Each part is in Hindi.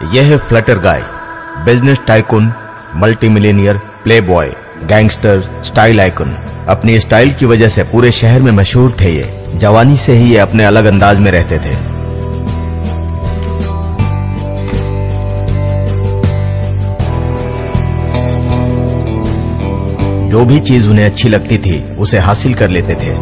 यह है flutter guy, business tycoon, multi millionaire, playboy, gangster, style icon. अपनी स्टाइल की वजह से पूरे शहर में मशहूर थे ये। जवानी से ही ये अपने अलग अंदाज में रहते थे। जो भी चीज उन्हें अच्छी लगती थी उसे हासिल कर लेते थे।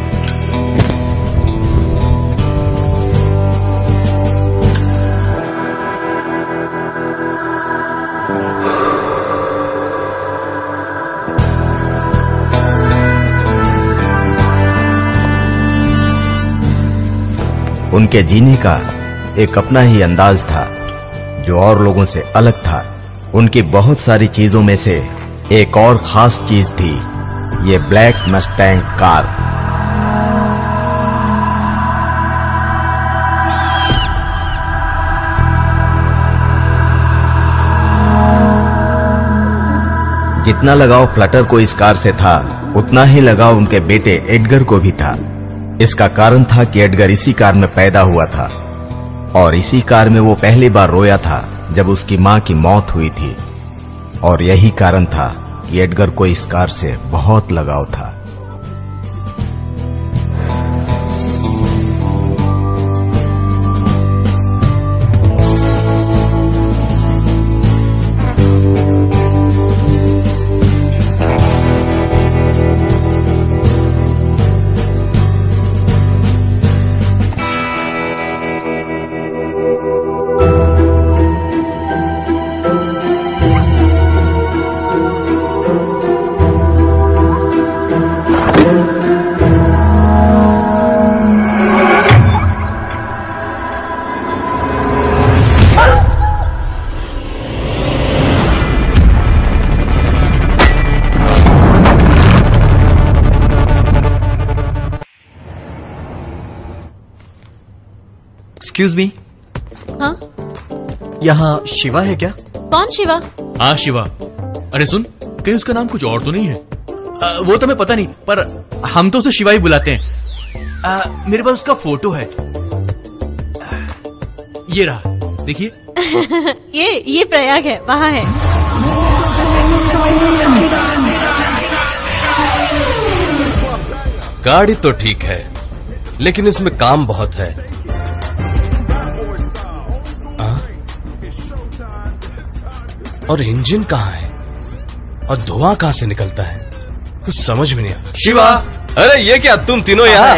उनके जीने का एक अपना ही अंदाज था जो और लोगों से अलग था। उनकी बहुत सारी चीजों में से एक और खास चीज थी ये ब्लैक मस्टैंग कार। जितना लगाव फ्लटर को इस कार से था उतना ही लगाव उनके बेटे एडगर को भी था। इसका कारण था कि एडगर इसी कार में पैदा हुआ था और इसी कार में वो पहली बार रोया था जब उसकी मां की मौत हुई थी। और यही कारण था कि एडगर को इस कार से बहुत लगाव था। Excuse me. हाँ? यहाँ शिवा है क्या? कौन शिवा? हाँ शिवा। अरे सुन, कहीं उसका नाम कुछ और तो नहीं है? वो तो मैं पता नहीं, पर हम तो उसे शिवा ही बुलाते हैं। मेरे पास उसका फोटो है, ये रहा, देखिए। ये प्रयाग है, वहाँ है। गाड़ी तो ठीक है लेकिन इसमें काम बहुत है। और इंजन कहाँ है और धुआं कहाँ से निकलता है, कुछ समझ में नहीं आता। शिवा, अरे ये क्या तुम तीनों यहाँ?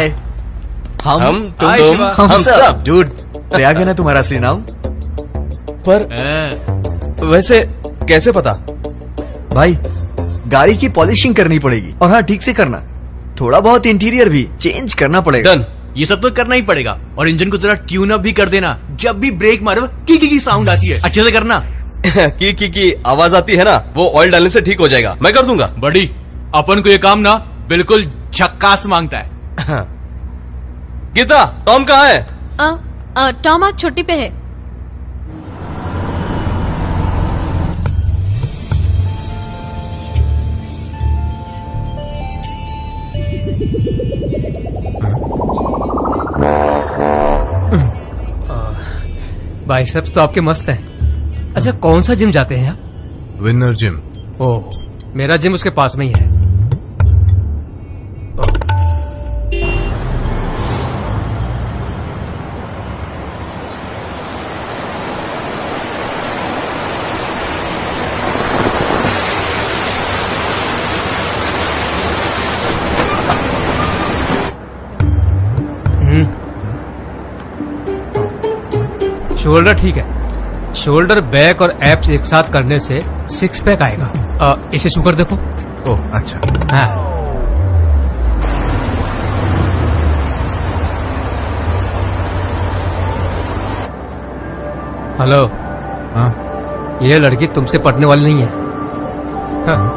हम सब डूड, प्रयाग है ना तुम्हारा असली नाम? पर वैसे कैसे पता? भाई गाड़ी की पॉलिशिंग करनी पड़ेगी और हाँ ठीक से करना। थोड़ा बहुत इंटीरियर भी चेंज करना पड़ेगा। डन, ये सब तो करना ही पड़ेगा। और इंजन को जरा ट्यून अप भी कर देना। जब भी ब्रेक मारो की साउंड आती है, अच्छे से करना। की आवाज आती है ना, वो ऑयल डालने से ठीक हो जाएगा। मैं कर दूंगा। बड़ी, अपन को ये काम ना बिल्कुल झक्कास मांगता है। गीता, टॉम कहाँ है? टॉम आज छुट्टी पे है। बाइसेप्स तो आपके मस्त हैं। अच्छा, कौन सा जिम जाते हैं आप? Winner gym. ओह, मेरा जिम उसके पास में ही है। शोल्डर ठीक है। शोल्डर, बैक और एब्स एक साथ करने से 6 पैक आएगा। इसे छू कर देखो। ओह अच्छा। हाँ। हेलो। हाँ? ये लड़की तुमसे पटने वाली नहीं है। हाँ।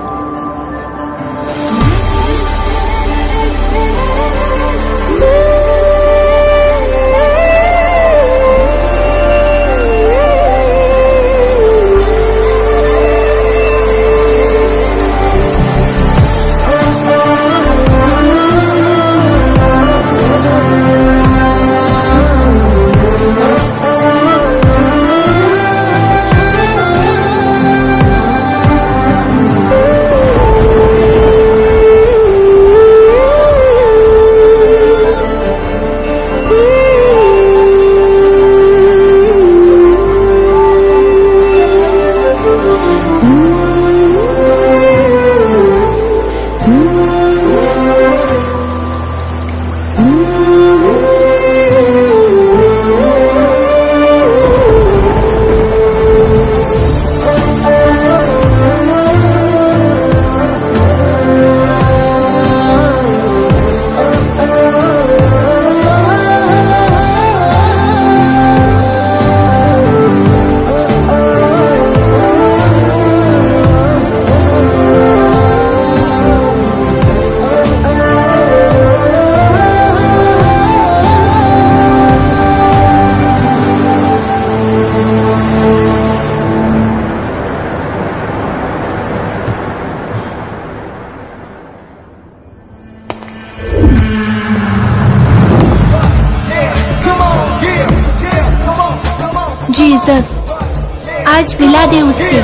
जीसस, आज मिला दे उससे।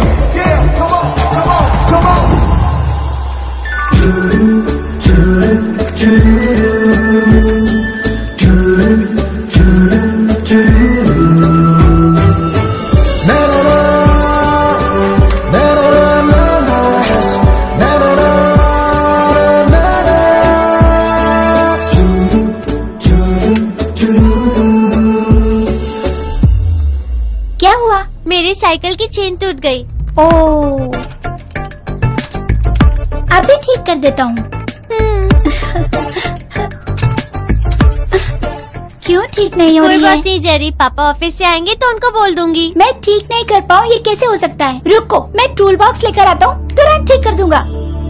क्या हुआ? मेरी साइकिल की चेन टूट गई। ओह, अभी ठीक कर देता हूँ। क्यों ठीक नहीं हो रही है? कोई बात नहीं जेरी, पापा ऑफिस से आएंगे तो उनको बोल दूंगी। मैं ठीक नहीं कर पाऊँ, ये कैसे हो सकता है? रुको, मैं टूल बॉक्स लेकर आता हूँ, तुरंत ठीक कर दूंगा।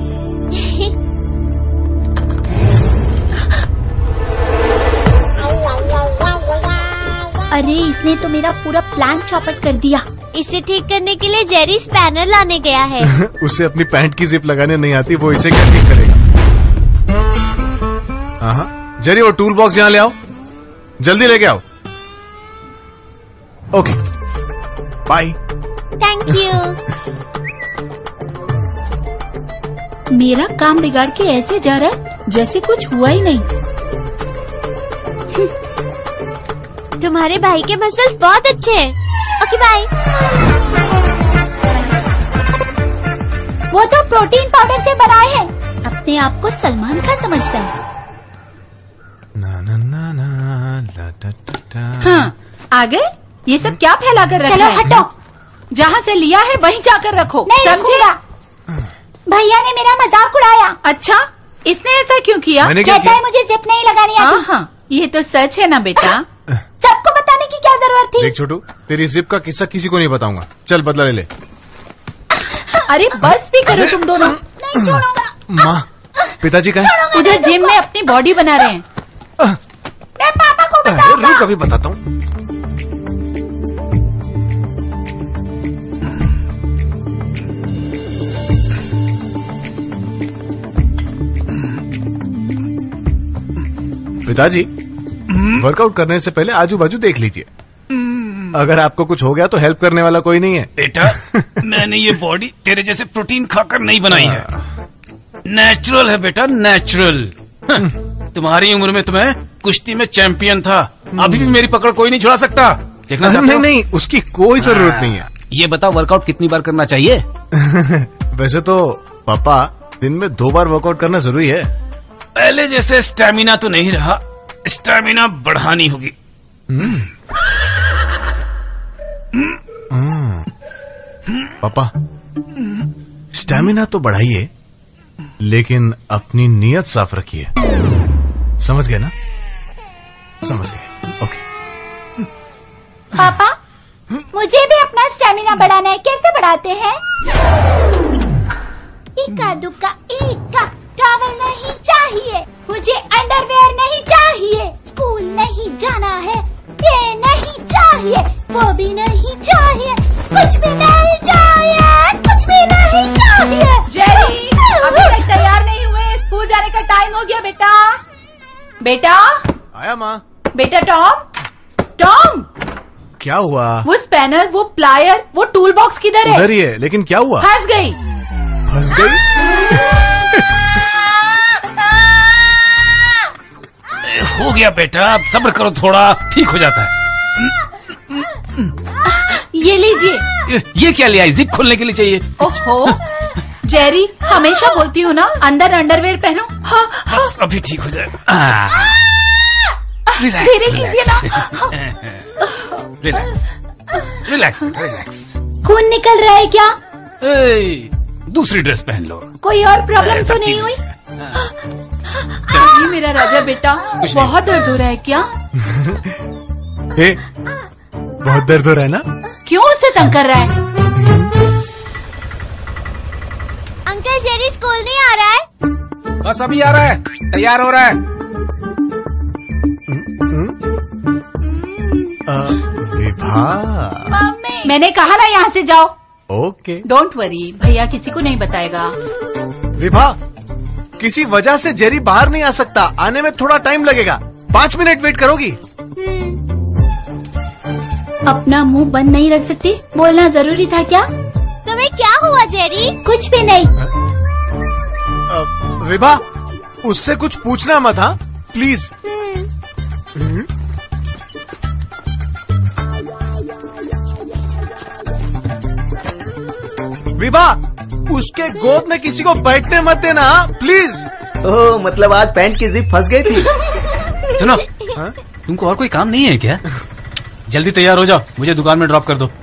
अरे इसने तो मेरा पूरा प्लान चौपट कर दिया। इसे ठीक करने के लिए जेरी स्पैनर लाने गया है। उसे अपनी पैंट की जिप लगाने नहीं आती, वो इसे क्या ठीक करेगा? हाँ, जेरी वो टूल बॉक्स यहाँ ले आओ, जल्दी लेके आओ। Okay, bye. Thank you. मेरा काम बिगाड़ के ऐसे जा रहा है जैसे कुछ हुआ ही नहीं। तुम्हारे भाई के मसल्स बहुत अच्छे हैं। Okay bye. वो तो प्रोटीन पाउडर से बनाए हैं। अपने आप को सलमान खान समझता है। ना ना ना ना ला टा टा टा। हाँ, आगे ये सब क्या फैला कर रखा चलो है? हटो। जहाँ से लिया है वहीं जाकर रखो, नहीं समझे? रखूंगा। भैया ने मेरा मजाक उड़ाया। अच्छा, इसने ऐसा क्यों किया? मैंने क्या कहता किया? है मुझे जिप नहीं लगानी आती। हाँ हाँ, ये तो सच है ना बेटा। सबको बताने की क्या जरूरत थी? देख छोटू, तेरी जिप का किस्सा किसी को नहीं बताऊंगा। चल बदला ले ले। अरे बस भी करो तुम दोनों। नहीं छोड़ूंगा। माँ, पिताजी कहाँ हैं? उधर जिम में अपनी बॉडी बना रहे हैं। मैं पापा को अरे बताऊंगा। रुक, अभी बताता हूँ। पिताजी, वर्कआउट करने से पहले आजू बाजू देख लीजिए। अगर आपको कुछ हो गया तो हेल्प करने वाला कोई नहीं है। बेटा, मैंने ये बॉडी तेरे जैसे प्रोटीन खाकर नहीं बनाई है। नेचुरल है बेटा, नेचुरल। तुम्हारी उम्र में तुम्हें कुश्ती में चैंपियन था, अभी भी मेरी पकड़ कोई नहीं छुड़ा सकता। देखना चाहते नहीं हो? नहीं, उसकी कोई जरूरत नहीं है। ये बताओ, वर्कआउट कितनी बार करना चाहिए? वैसे तो पापा, दिन में 2 बार वर्कआउट करना जरूरी है। पहले जैसे स्टैमिना तो नहीं रहा, स्टैमिना बढ़ानी होगी। पापा, स्टैमिना तो बढ़ाइए, लेकिन अपनी नीयत साफ रखिए। समझ गए ना? समझ गए। ओके। पापा, मुझे भी अपना स्टेमिना बढ़ाना है। कैसे बढ़ाते हैं? इक्का दुक्का इक्का। टॉवल नहीं चाहिए, मुझे अंडरवेयर नहीं चाहिए, स्कूल नहीं जाना है, ये नहीं चाहिए, वो भी नहीं चाहिए, कुछ भी नहीं चाहिए, कुछ भी नहीं चाहिए। जेरी, अभी तक तैयार नहीं हुए, स्कूल जाने का टाइम हो गया बेटा। बेटा, आया माँ। बेटा टॉम, क्या हुआ? वो स्पैनर, वो प्लायर, वो टूल बॉक्स किधर है? उधर ही है, लेकिन क्या हुआ? फंस गई। फंस गई? हो गया बेटा, अब सब्र करो थोड़ा, ठीक हो जाता है। ये लीजिए। ये क्या लिया? जिप खोलने के लिए चाहिए। ओहो, जेरी, हमेशा बोलती हूँ ना, अंदर अंडरवेयर पहनो। हाँ, बस अभी ठीक हो जाएगा। धीरे कीजिए ना। Relax, relax, relax. खून निकल रहा है क्या? दूसरी ड्रेस पहन लो। कोई और प्रॉब्लम तो नहीं हुई? ये मेरा राजा बेटा, बहुत दर्द हो रहा है क्या? ए, बहुत दर्द हो रहा है ना? क्यों उसे तंग कर रहा है? अंकल जेरी स्कूल नहीं आ रहा है? बस अभी आ रहा है, तैयार हो रहा है। विभा, मैंने कहा ना यहाँ से जाओ। ओके। डोंट वरी, भैया किसी को नहीं बताएगा। विभा, किसी वजह से जेरी बाहर नहीं आ सकता, आने में थोड़ा टाइम लगेगा। 5 मिनट वेट करोगी? अपना मुंह बंद नहीं रख सकती? बोलना जरूरी था क्या? तुम्हें क्या हुआ जेरी? कुछ भी नहीं। विभा, उससे कुछ पूछना मत, हाँ प्लीज। विभा, उसके गोद में किसी को बैठने मत देना, प्लीज। ओह, मतलब आज पैंट की जिप फंस गई थी। सुनो, तुमको और कोई काम नहीं है क्या? जल्दी तैयार हो जाओ, मुझे दुकान में ड्रॉप कर दो।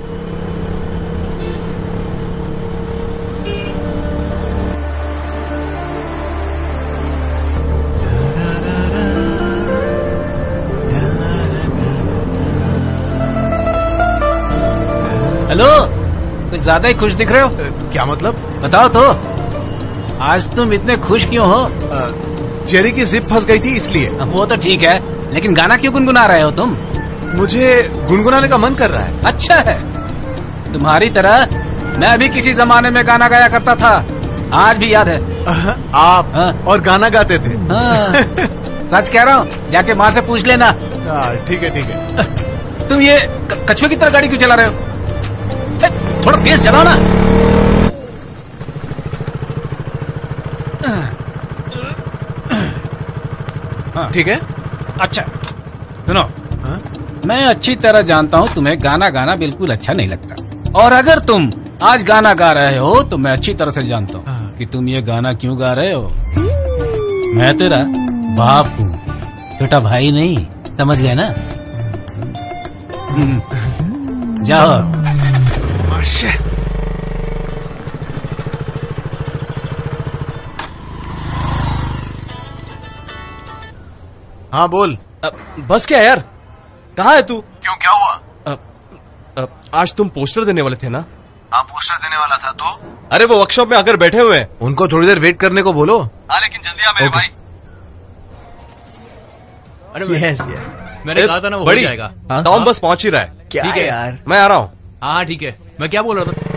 हेलो, कुछ ज्यादा ही खुश दिख रहे हो। क्या मतलब? बताओ तो, आज तुम इतने खुश क्यों हो? जेरी की जिप फंस गई थी इसलिए। वो तो ठीक है, लेकिन गाना क्यों गुनगुना रहे हो तुम? मुझे गुनगुनाने का मन कर रहा है। अच्छा है, तुम्हारी तरह मैं भी किसी जमाने में गाना गाया करता था, आज भी याद है। आप और गाना गाते थे? सच कह रहा हूँ, जाके माँ से पूछ लेना। ठीक है ठीक है। तुम ये कछुए की तरह गाड़ी क्यों चला रहे हो? थोड़ा तेज चलाओ ना। ठीक है। अच्छा सुनो, मैं अच्छी तरह जानता हूँ तुम्हें गाना गाना बिल्कुल अच्छा नहीं लगता, और अगर तुम आज गाना गा रहे हो तो मैं अच्छी तरह से जानता हूँ कि तुम ये गाना क्यों गा रहे हो। मैं तेरा बाप हूँ, छोटा भाई नहीं, समझ गए ना? जाओ। हाँ बोल। बस क्या यार, कहाँ है तू? क्यों, क्या हुआ? आज तुम पोस्टर देने वाले थे ना? हाँ, पोस्टर देने वाला था तो। अरे वो वर्कशॉप में आकर बैठे हुए हैं। उनको थोड़ी देर वेट करने को बोलो। हाँ लेकिन जल्दी आ मेरे भाई। अरे यस यस, मैंने कहा था ना वो हो जाएगा। टॉम बस पहुंच ही रहा है। क्या ठीक है यार, मैं आ रहा हूँ। हाँ ठीक है, मैं क्या बोल रहा था?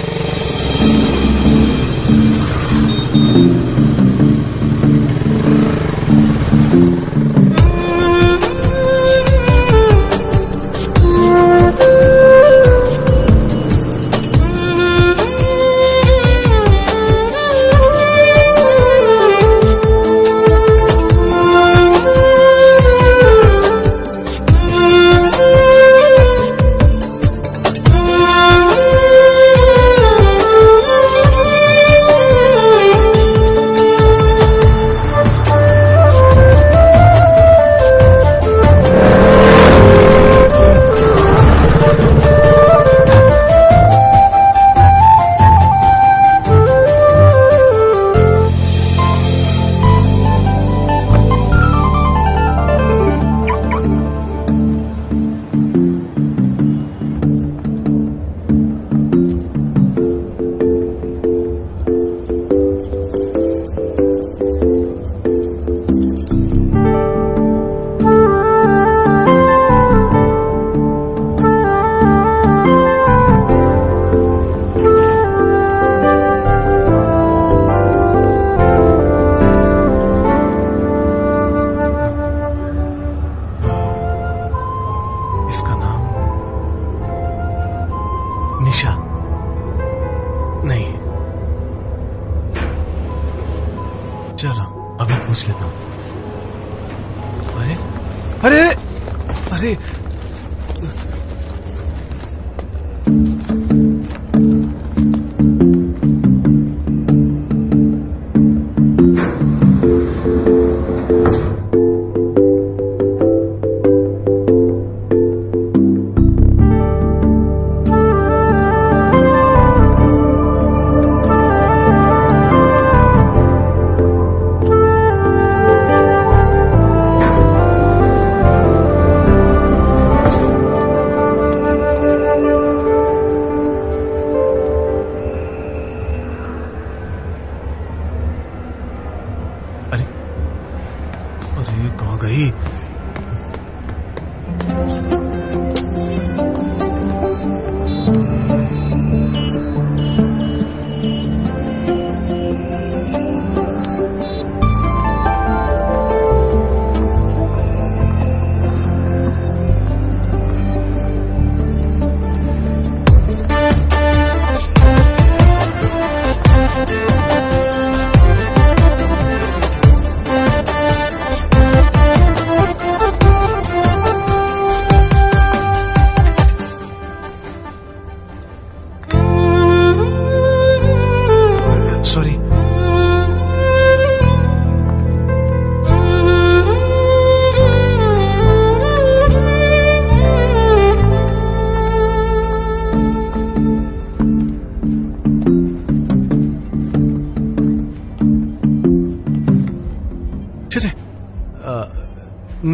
चलो अभी पूछ लेता हूँ। अरे अरे अरे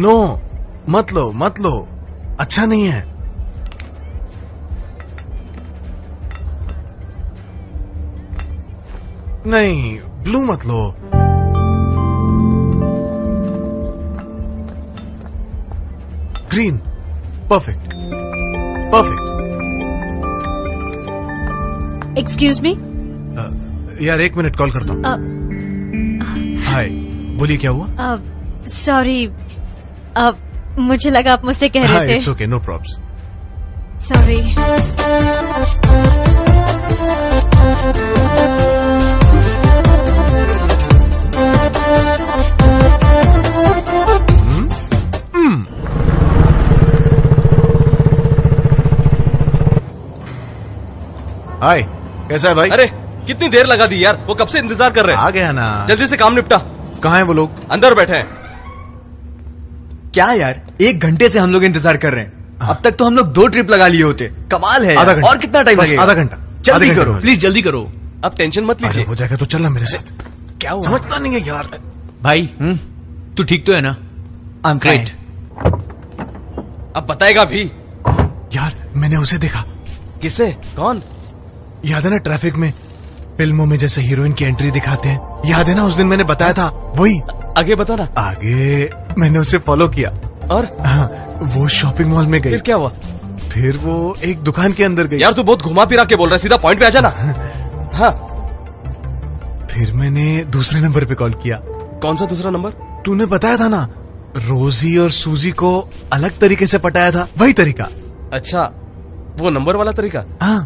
नो, मत लो मत लो, अच्छा नहीं है। नहीं, ब्लू मत लो। Green, perfect perfect. Excuse me. यार 1 मिनट, कॉल करता हूँ। हाय, बोलिए क्या हुआ? सॉरी, मुझे लगा आप मुझसे कह रहे थे। It's okay, no problems. Sorry. Hi, कैसा है भाई? अरे कितनी देर लगा दी यार, वो कब से इंतजार कर रहे हैं। आ गया ना। जल्दी से काम निपटा। कहाँ हैं वो लोग? अंदर बैठे हैं। क्या यार, 1 घंटे से हम लोग इंतजार कर रहे हैं। अब तक तो हम लोग 2 ट्रिप लगा लिए होते। कमाल है। आधा घंटा। और कितना टाइम लगेगा? आधा घंटा। जल्दी करो, प्लीज जल्दी करो। अब टेंशन मत लीजिए। हो जाएगा तो चलना मेरे साथ। क्या हुआ? समझता नहीं है यार। भाई तू ठीक तो है ना? I am great. अब बताएगा भी। यार मैंने उसे देखा। किसे? कौन? याद है ना, ट्रैफिक में फिल्मों में जैसे हीरोइन की एंट्री दिखाते हैं, याद है ना उस दिन मैंने बताया था? वही। आगे बता ना। आगे मैंने उसे फॉलो किया और वो शॉपिंग मॉल में गई। फिर क्या हुआ? फिर वो एक दुकान के अंदर गई। यार तू बहुत घुमा फिरा के बोल रहा है, सीधा पॉइंट पे आ जाना। हाँ। फिर मैंने दूसरे नंबर पे कॉल किया। कौन सा दूसरा नंबर? तूने बताया था ना, रोजी और सूजी को अलग तरीके से पटाया था, वही तरीका। अच्छा, वो नंबर वाला तरीका। हाँ।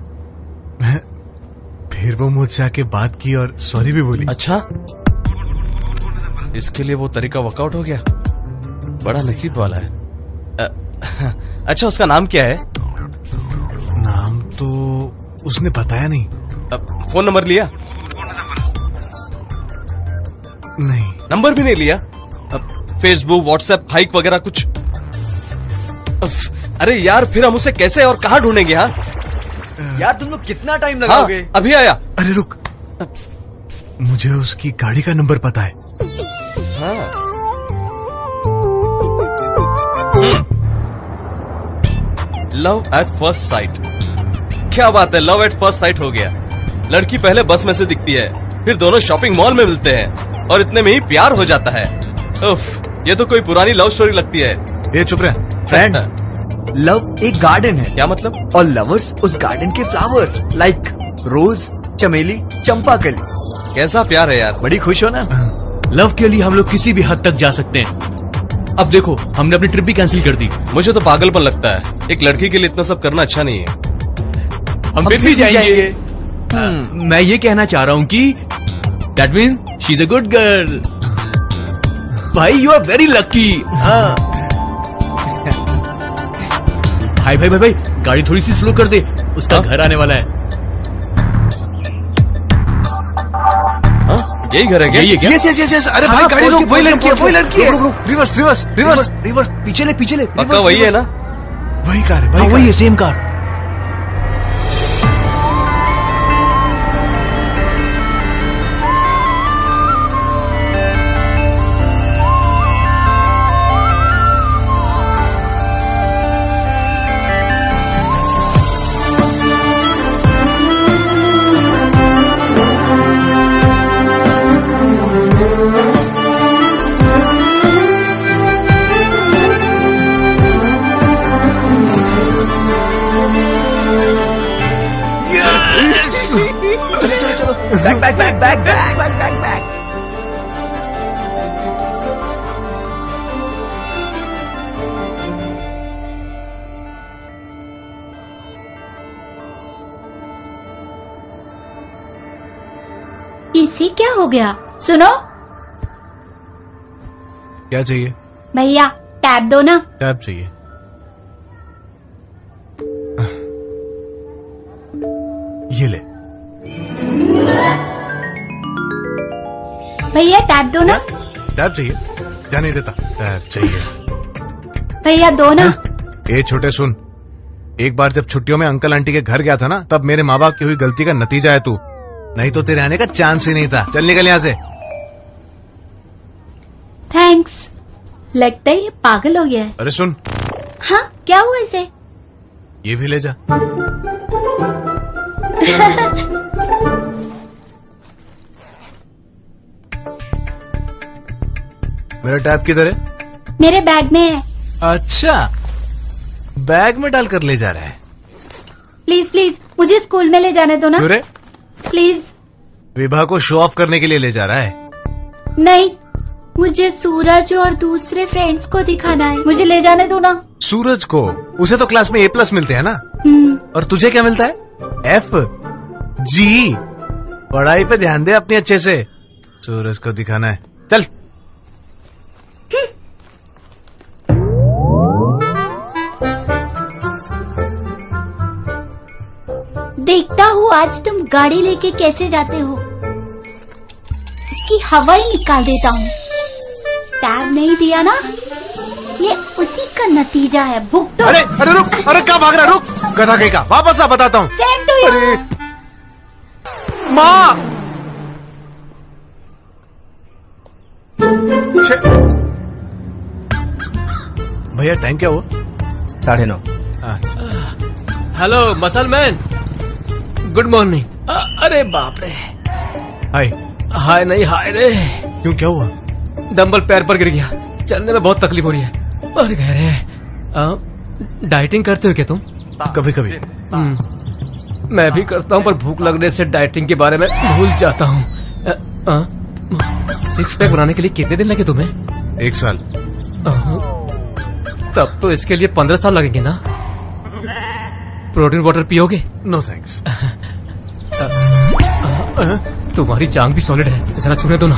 फिर वो मुझसे आके बात की और सॉरी भी बोली। अच्छा, इसके लिए वो तरीका वर्कआउट हो गया। बड़ा नसीब वाला है। अच्छा, उसका नाम क्या है? नाम तो उसने बताया नहीं। फोन नंबर लिया? नहीं। नंबर भी नहीं लिया? फेसबुक, व्हाट्सएप, हाइक वगैरह कुछ? अरे यार, फिर हम उसे कैसे और कहाँ ढूंढेंगे? हाँ यार तुम लोग कितना टाइम लगाओगे? हाँ, अभी आया। अरे रुक, मुझे उसकी गाड़ी का नंबर पता है। हाँ। Love at first sight. क्या बात है, लव एट फर्स्ट साइट हो गया। लड़की पहले बस में से दिखती है, फिर दोनों शॉपिंग मॉल में मिलते हैं और इतने में ही प्यार हो जाता है। उफ, ये तो कोई पुरानी लव स्टोरी लगती है। ये चुप रहे। फ्रेंड, लव एक गार्डन है। क्या मतलब? और लवर्स उस गार्डन के फ्लावर्स, लाइक रोज, चमेली, चंपाकली। कैसा प्यार है यार। बड़ी खुश हो ना? लव के लिए हम लोग किसी भी हद तक जा सकते हैं। अब देखो, हमने अपनी ट्रिप भी कैंसिल कर दी। मुझे तो पागलपन लगता है, एक लड़की के लिए इतना सब करना अच्छा नहीं है। हम फिर भी जाएंगे। मैं ये कहना चाह रहा हूँ कि that mean she is a good girl. भाई यू आर वेरी लकी। भाई भाई भाई भाई, गाड़ी थोड़ी सी स्लो कर दे, उसका घर आने वाला है। यही घर है क्या? यही है क्या? Yes yes yes yes. अरे हाँ, भाई गाड़ी रोक, वही लड़की है, वही लड़की है। रिवर्स रिवर्स रिवर्स रिवर्स, पीछे ले, पीछे ले। पक्का वही है ना? वही कार है, हाँ, वही है, same car. Back back back back back back back back. इसी क्या हो गया? सुनो क्या चाहिए? भैया, टैब दो ना। टैब चाहिए। ये ले। भैया टैब दो ना। टैब चाहिए? क्या नहीं देता? टैब चाहिए। भैया दो ना। ए छोटे सुन, एक बार जब छुट्टियों में अंकल आंटी के घर गया था ना, तब मेरे माँ बाप की हुई गलती का नतीजा है तू। नहीं तो तेरे आने का चांस ही नहीं था। चल निकल यहाँ से। थैंक्स। लगता है ये पागल हो गया है। अरे सुन, हाँ क्या हुआ इसे? ये भी ले जा। मेरा टैब किधर है? मेरे बैग में है। अच्छा, बैग में डालकर ले जा रहा है। प्लीज प्लीज मुझे स्कूल में ले जाने दो ना। क्यों रे? प्लीज। विभा को शो ऑफ करने के लिए ले जा रहा है? नहीं, मुझे सूरज और दूसरे फ्रेंड्स को दिखाना है, मुझे ले जाने दो ना। सूरज को? उसे तो क्लास में A+ मिलते हैं ना। और तुझे क्या मिलता है? F, G। पढ़ाई पे ध्यान दे अपनी अच्छे से। सूरज को दिखाना है, चल। देखता हूँ आज तुम गाड़ी लेके कैसे जाते हो। इसकी हवा ही निकाल देता हूँ। टैब नहीं दिया ना, ये उसी का नतीजा है। भुगतो। अरे अरे रुक, अरे क्या भाग रहा? रुक, गधा कहीं का, वापस आ, बताता हूँ। अरे माँ, भैया टाइम क्या हुआ? 9:30। Hello muscle man, good morning. अरे बाप रे। हाय। हाय नहीं, हाय रे। क्यों, क्या हुआ? डंबल पैर पर गिर गया, चलने में बहुत तकलीफ हो रही है। अरे कह रहे डाइटिंग करते हो क्या तुम? कभी कभी। मैं भी करता हूँ, पर भूख लगने से डाइटिंग के बारे में भूल जाता हूँ। 6 पैक बनाने के लिए कितने दिन लगे तुम्हें? 1 साल। तब तो इसके लिए 15 साल लगेंगे ना। प्रोटीन वाटर पियोगे? No thanks. तुम्हारी जांग भी सॉलिड है, जरा छूने दो ना।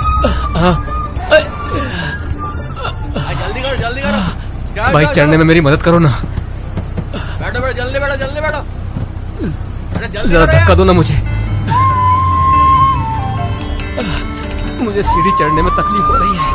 जल्दी करो। बाइक चढ़ने में मेरी मदद करो ना। बैठो, जल्दी बैठो। जरा धक्का दो ना मुझे। मुझे सीढ़ी चढ़ने में तकलीफ हो रही है।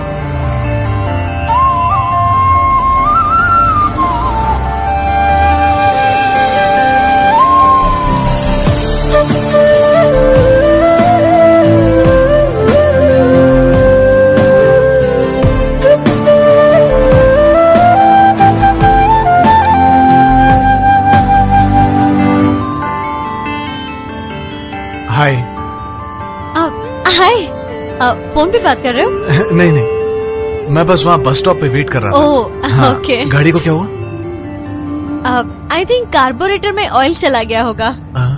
हाय। हाय, फोन पे बात कर रहे हो? नहीं, मैं बस वहाँ बस स्टॉप पे वेट कर रहा था। Oh, okay. गाड़ी को क्या हुआ? आई थिंक कार्बोरेटर में ऑयल चला गया होगा।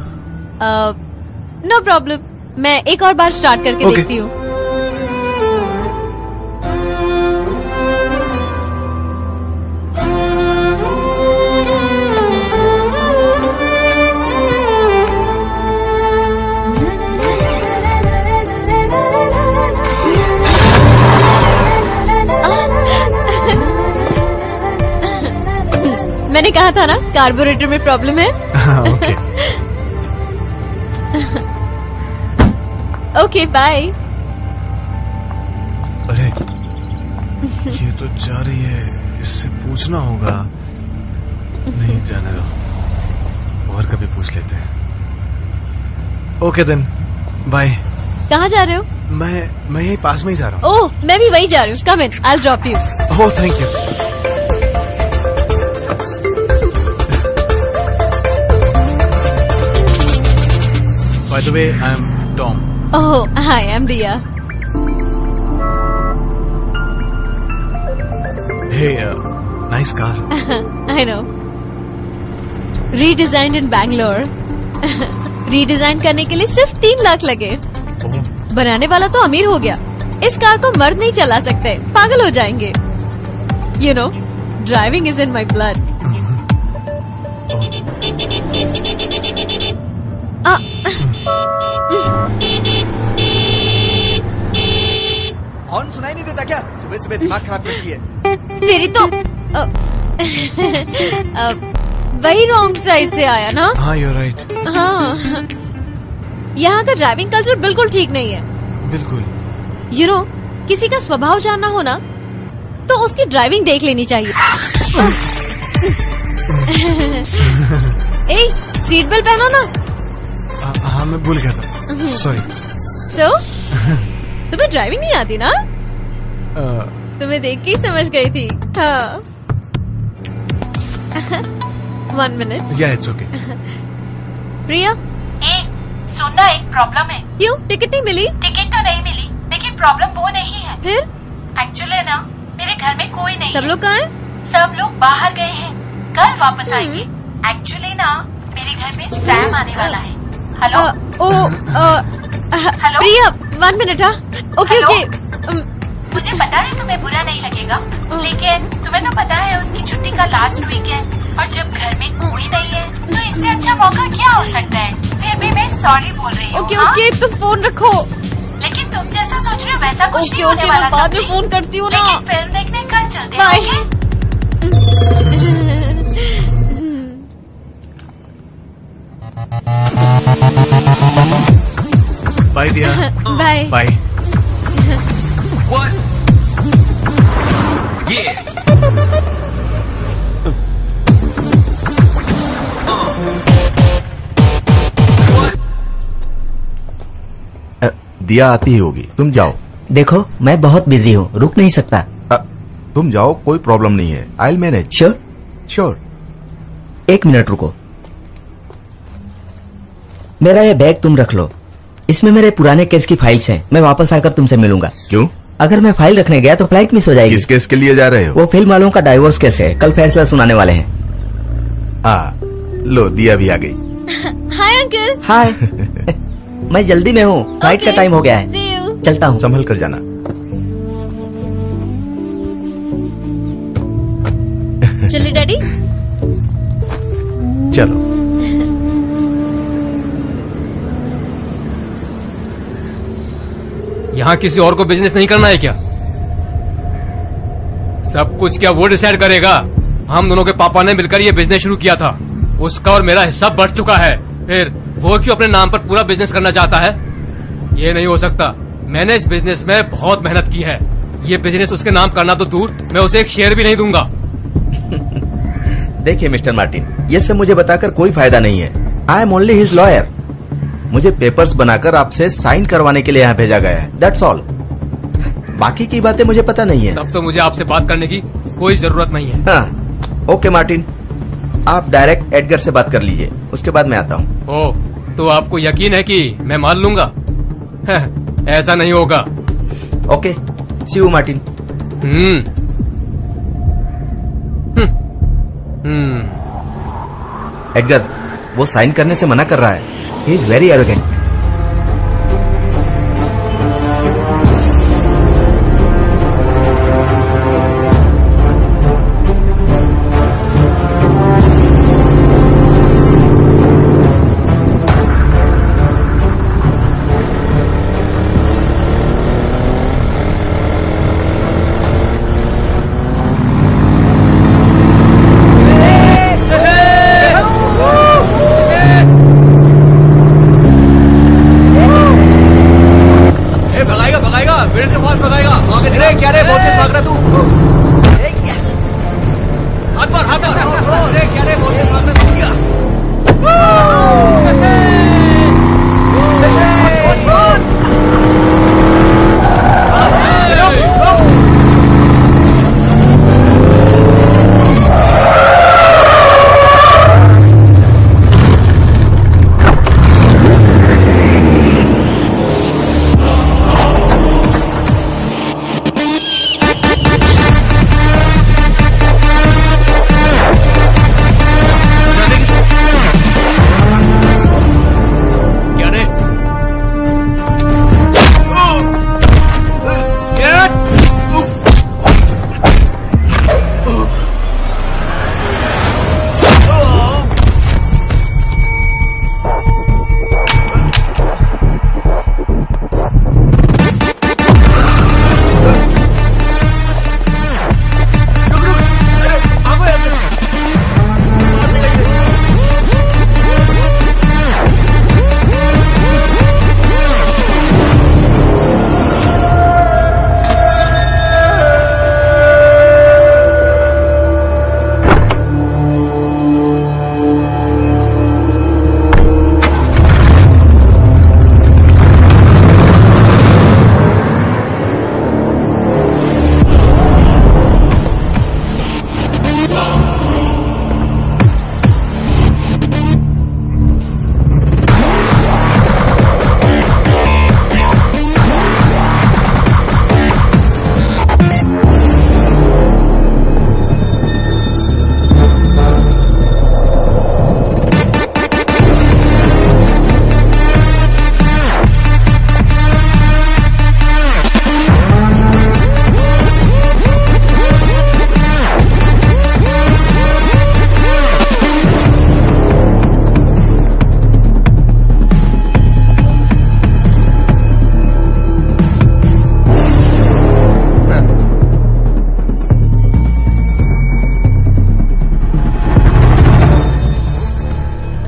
नो प्रॉब्लम, मैं एक और बार स्टार्ट करके देखती हूँ। मैंने कहा था ना, कार्बोरेटर में प्रॉब्लम है। ओके। Okay, bye. अरे ये तो जा रही है, इससे पूछना होगा। नहीं, जाने दो, और कभी पूछ लेते हैं। Okay then, bye. कहाँ जा रहे हो? मैं यही पास में ही जा रहा हूँ। ओह, मैं भी वही जा रही हूँ। Come in, I will drop you. Oh, thank you. By the way, I'm Tom. Oh, hi, I'm Dia. Hey, nice car. I know. Redesigned in Bangalore. Redesign करने के लिए सिर्फ 3 लाख लगे। बनाने वाला तो अमीर हो गया। इस कार को मर्द नहीं चला सकते, पागल हो जाएंगे। You know, driving is in my blood. Horn सुनाई नहीं देता क्या? सुबह सुबह दिमाग खराब करती है। तेरी तो वही रॉन्ग साइड से आया ना। हाँ, you're right. हाँ, यहाँ का ड्राइविंग कल्चर बिल्कुल ठीक नहीं है। बिल्कुल। You know, किसी का स्वभाव जानना हो ना, तो उसकी ड्राइविंग देख लेनी चाहिए। ए, सीट बेल्ट पहनो ना। हाँ, मैं भूल गया था, सॉरी। So, तुम्हें ड्राइविंग नहीं आती ना? तुम्हें देख के ही समझ गई थी। हाँ। 1 मिनट। या इट्स ओके। प्रिया, सुनना, एक प्रॉब्लम है। क्यों? टिकट नहीं मिली? टिकट तो नहीं मिली, लेकिन प्रॉब्लम वो नहीं है। फिर? एक्चुअली ना, मेरे घर में कोई नहीं सब है। लोग कहाँ हैं? सब लोग बाहर गए हैं, कल वापस आएंगे। एक्चुअली ना, मेरे घर में सैम आने वाला है। हेलो। हेलो प्रिया, 1 मिनट। हाँ, ओके ओके। मुझे पता है तुम्हें बुरा नहीं लगेगा, लेकिन तुम्हें तो पता है उसकी छुट्टी का लास्ट वीक है, और जब घर में कोई नहीं है तो इससे अच्छा मौका क्या हो सकता है। फिर भी मैं सॉरी बोल रही हूँ। ओके ओके, तुम फोन रखो। लेकिन तुम जैसा सोच रहे हो वैसा कुछ ओके नहीं होने ओके, वाला। मैं बाद में फोन करती हूँ ना। लेकिन फिल्म देखने कल चलते हैं। Bye. Okay? Bye Diya. Bye bye. Diya आती ही होगी, तुम जाओ। देखो मैं बहुत बिजी हूँ, रुक नहीं सकता। तुम जाओ, कोई प्रॉब्लम नहीं है। I will manage. Sure sure. 1 minute रुको। मेरा ये बैग तुम रख लो, इसमें मेरे पुराने केस की फाइल्स हैं। मैं वापस आकर तुमसे मिलूंगा। क्यों? अगर मैं फाइल रखने गया तो फ्लाइट मिस हो जाएगी। किस केस के लिए जा रहे हो? वो फिल्म वालों का डाइवोर्स केस है, कल फैसला सुनाने वाले हैं। हाँ, लो दिया भी आ गई। Hi uncle. हाय। मैं जल्दी में हूँ, फ्लाइट का टाइम हो गया है। चलता हूँ। संभल कर जाना। चलिए डैडी। चलो। यहाँ किसी और को बिजनेस नहीं करना है क्या? सब कुछ क्या वो डिसाइड करेगा? हम दोनों के पापा ने मिलकर ये बिजनेस शुरू किया था, उसका और मेरा हिस्सा बढ़ चुका है। फिर वो क्यों अपने नाम पर पूरा बिजनेस करना चाहता है? ये नहीं हो सकता। मैंने इस बिजनेस में बहुत मेहनत की है। ये बिजनेस उसके नाम करना तो दूर, मैं उसे एक शेयर भी नहीं दूंगा। देखिए मिस्टर मार्टिन, ये सब मुझे बताकर कोई फायदा नहीं है। I am only his lawyer. मुझे पेपर्स बनाकर आपसे साइन करवाने के लिए यहाँ भेजा गया है, दैट्स ऑल। बाकी की बातें मुझे पता नहीं है। तब तो मुझे आपसे बात करने की कोई जरूरत नहीं है। हाँ, ओके मार्टिन, आप डायरेक्ट एडगर से बात कर लीजिए, उसके बाद मैं आता हूँ। ओ, तो आपको यकीन है कि मैं मान लूंगा? ऐसा नहीं होगा। Okay, see you Martin. Edgar, वो साइन करने से मना कर रहा है। He is very arrogant.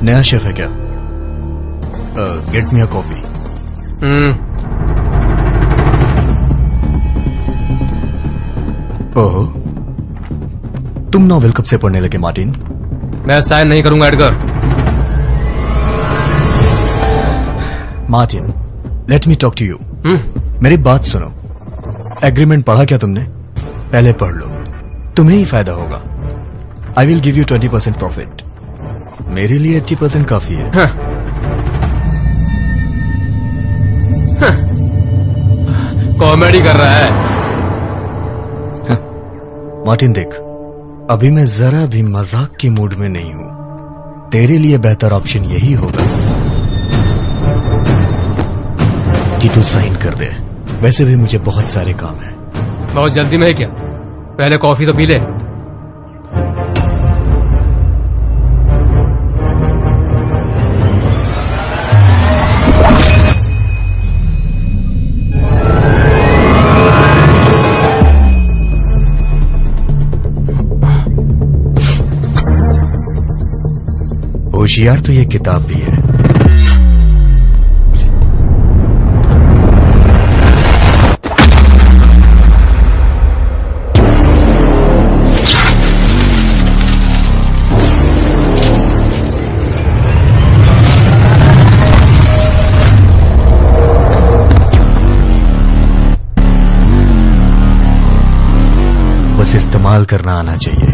नया शेफ है क्या? Get me a coffee. ओहो, तुम नॉवेल कब से पढ़ने लगे मार्टिन? मैं साइन नहीं करूंगा Edgar. Martin, let me talk to you. मेरी बात सुनो। एग्रीमेंट पढ़ा क्या तुमने? पहले पढ़ लो, तुम्हें ही फायदा होगा। I will give you 20% profit. मेरे लिए 80% काफी है। कॉमेडी कर रहा है। मार्टिन देख, अभी मैं जरा भी मजाक के मूड में नहीं हूं। तेरे लिए बेहतर ऑप्शन यही होगा कि तू साइन कर दे। वैसे भी मुझे बहुत सारे काम है। बहुत जल्दी में है क्या? पहले कॉफी तो पी ले। होशियार तो ये किताब भी है। बस इस्तेमाल करना आना चाहिए।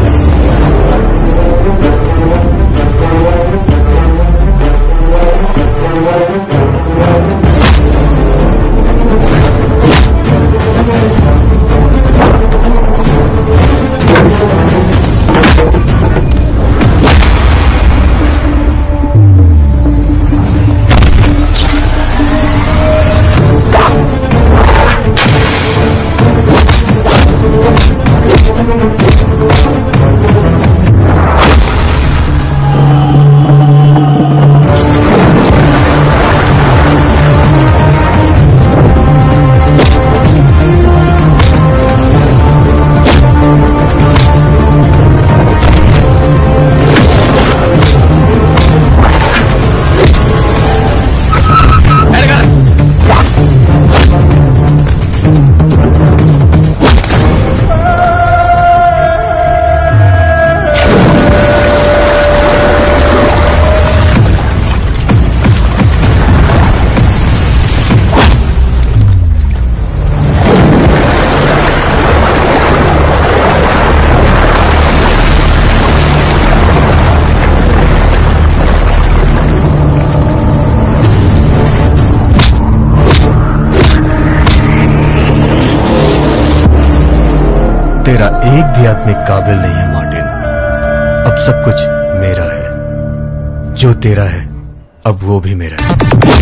तेरा एक भी आदमी काबिल नहीं है मार्टिन। अब सब कुछ मेरा है। जो तेरा है अब वो भी मेरा है।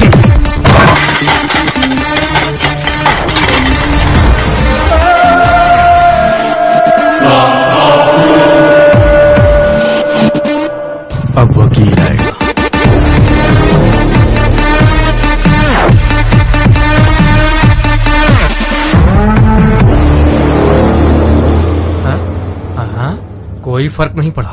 अब वकील आएगा। कोई फर्क नहीं पड़ा।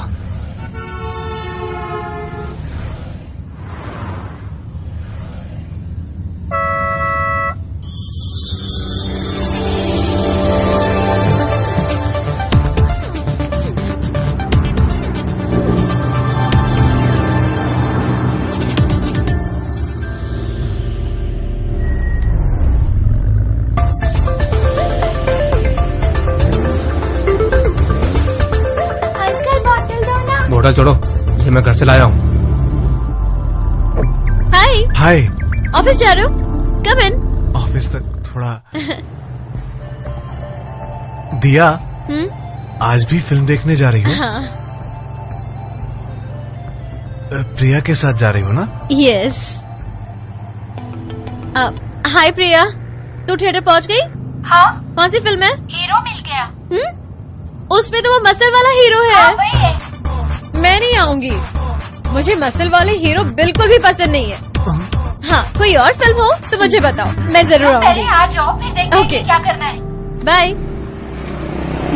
होटल छोड़ो, ये मैं घर से लाया हूँ। हाय। हाय। ऑफिस जा रहे हो? कम इन। ऑफिस तक थोड़ा। दिया, आज भी फिल्म देखने जा रही हो? हाँ। प्रिया के साथ जा रही हो ना? यस। हाय प्रिया, तू थिएटर पहुँच गई? हाँ। कौन सी फिल्म है? हीरो मिल गया। उसमें तो वो मसल वाला हीरो है। हाँ, वही है। मैं नहीं आऊंगी, मुझे मसल वाले हीरो बिल्कुल भी पसंद नहीं है। हाँ, कोई और फिल्म हो तो मुझे बताओ, मैं जरूर आऊंगी। पहले आ जाओ, फिर देखते हैं कि क्या करना है। बाय।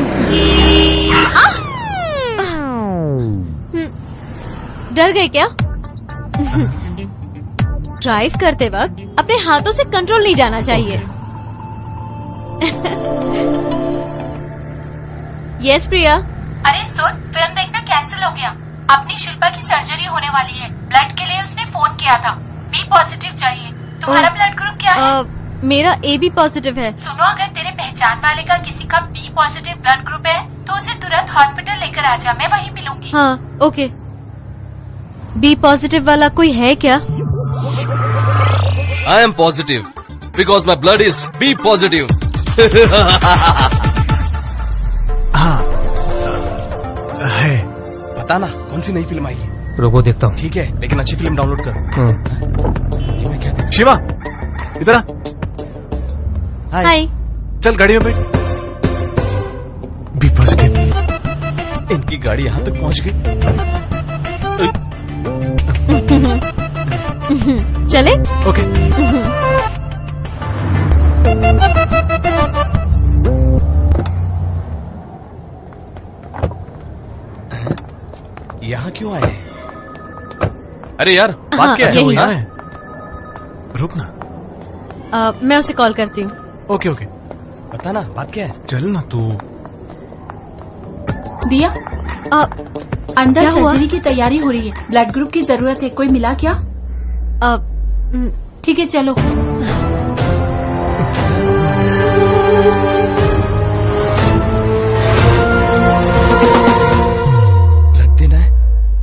डर गए क्या? ड्राइव करते वक्त अपने हाथों से कंट्रोल नहीं जाना चाहिए। यस प्रिया। अरे सुन, फिल्म देखना कैंसिल हो गया। अपनी शिल्पा की सर्जरी होने वाली है। ब्लड के लिए उसने फोन किया था। बी पॉजिटिव चाहिए। तुम्हारा ब्लड ग्रुप क्या है? मेरा AB पॉजिटिव है। सुनो, अगर तेरे पहचान वाले का किसी का B पॉजिटिव ब्लड ग्रुप है तो उसे तुरंत हॉस्पिटल लेकर आ जा, मैं वहीं मिलूंगी। हाँ ओके। B पॉजिटिव वाला कोई है क्या? I am positive because my blood is B positive. हाँ है। पता ना कौन सी नई फिल्म आई है? रुको देखता हूँ। ठीक है, लेकिन अच्छी फिल्म डाउनलोड कर। ये मैं क्या देखूं? शिवा इधर आ। हाय। चल गाड़ी में बैठ। Be positive. इनकी गाड़ी यहाँ तक पहुँच गई। चले? ओके। यहाँ क्यों आए? अरे यार, बात क्या अच्छा वो है? यहाँ है। रुक ना। मैं उसे कॉल करती हूँ। Okay okay. बता ना, बात क्या है? चल ना तू। दिया, अंदर क्या हुआ? सर्जरी की तैयारी हो रही है। ब्लड ग्रुप की जरूरत है। कोई मिला क्या? ठीक है चलो। ब्लड देना है?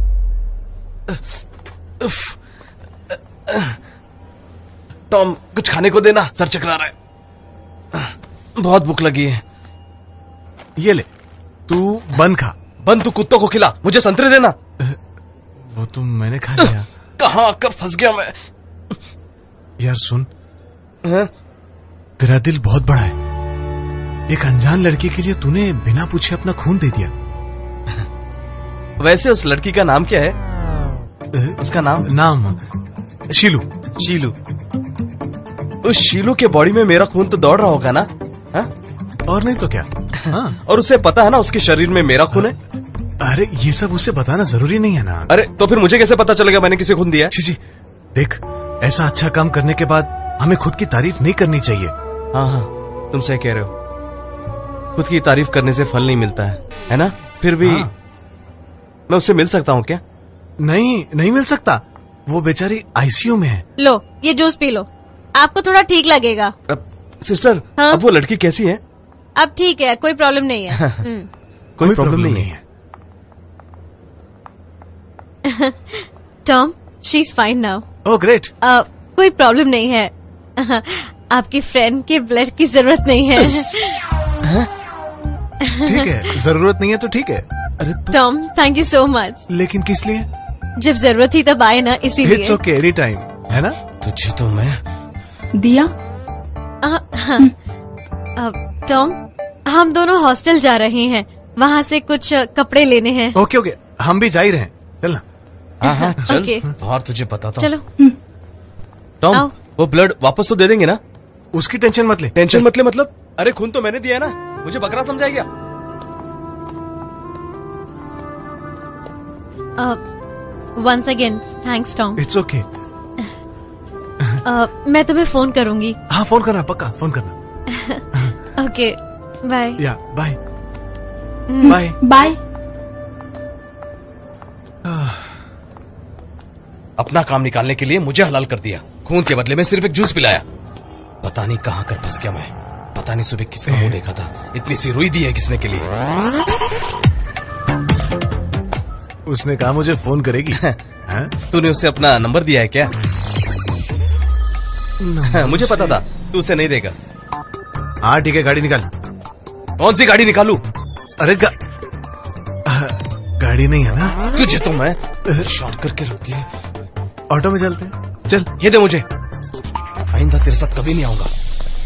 टॉम, कुछ खाने को देना, सर चकरा रहा है। बहुत भूख लगी है। ये ले, तू बन खा। बन तू कुत्तों को खिला, मुझे संतरे देना। वो तो मैंने खा लिया। कहाँ आकर फंस गया मैं। यार सुन, हाँ? तेरा दिल बहुत बड़ा है। एक अनजान लड़की के लिए तूने बिना पूछे अपना खून दे दिया। वैसे उस लड़की का नाम क्या है? उसका नाम शीलू। शीलू। उस शीलू के बॉडी में मेरा खून तो दौड़ रहा होगा ना? हा? और नहीं तो क्या? हाँ। और उसे पता है ना उसके शरीर में मेरा खून है? अरे ये सब उसे बताना जरूरी नहीं है ना। अरे तो फिर मुझे कैसे पता चलेगा मैंने किसे खून दिया? जी देख, ऐसा अच्छा काम करने के बाद हमें खुद की तारीफ नहीं करनी चाहिए। हाँ हाँ, तुम सही कह रहे हो। खुद की तारीफ करने से फल नहीं मिलता है ना? फिर भी हाँ। मैं उससे मिल सकता हूँ क्या? नहीं मिल सकता। वो बेचारी आईसीयू में है। लो ये जूस पी लो, आपको थोड़ा ठीक लगेगा। सिस्टर, हाँ? अब वो लड़की कैसी है? अब ठीक है, कोई प्रॉब्लम नहीं है। कोई प्रॉब्लम नहीं है। Tom, she is fine now. Oh great. कोई प्रॉब्लम नहीं है। आपकी फ्रेंड के ब्लड की जरूरत नहीं है। ठीक है, जरूरत नहीं है तो ठीक है। Tom, thank you so much. लेकिन किस लिए? जब जरूरत थी तब आए ना, इसीलिए। इट्स ओके, एनी टाइम, है ना? तुझे तो मैं दिया। टॉम, हम दोनों हॉस्टल जा रहे हैं, वहाँ से कुछ कपड़े लेने हैं। ओके ओके, हम भी जा ही रहे हैं। चलना। हाँ चल। ओके। बाहर तुझे बताता हूँ। चलो। टॉम, आओ। वो ब्लड वापस तो दे देंगे ना? उसकी टेंशन मत ले। टेंशन मत ले मतलब? अरे खून तो मैंने दिया है ना, मुझे बकरा समझा क्या? Once again thanks Tom. It's okay. मैं तुम्हें फोन करूंगी। हाँ फोन करना, पक्का फोन करना। Okay bye. या बाय बाय बाय। अपना काम निकालने के लिए मुझे हलाल कर दिया, खून के बदले में सिर्फ एक जूस पिलाया। पता नहीं कहाँ कर फंस गया मैं। पता नहीं सुबह किसका मुंह देखा था, इतनी सी रुई दी है किसने के लिए। उसने कहा मुझे फोन करेगी। तूने उससे अपना नंबर दिया है क्या? मुझे पता था तू उसे नहीं देगा। हाँ ठीक है, गाड़ी निकाल। कौन सी गाड़ी निकालू? अरे गाड़ी नहीं है ना? तुझे तो मैं शॉर्ट करके रख दिया। ऑटो में चलते हैं, चल। ये दे मुझे, आइंदा तेरे साथ कभी नहीं आऊंगा।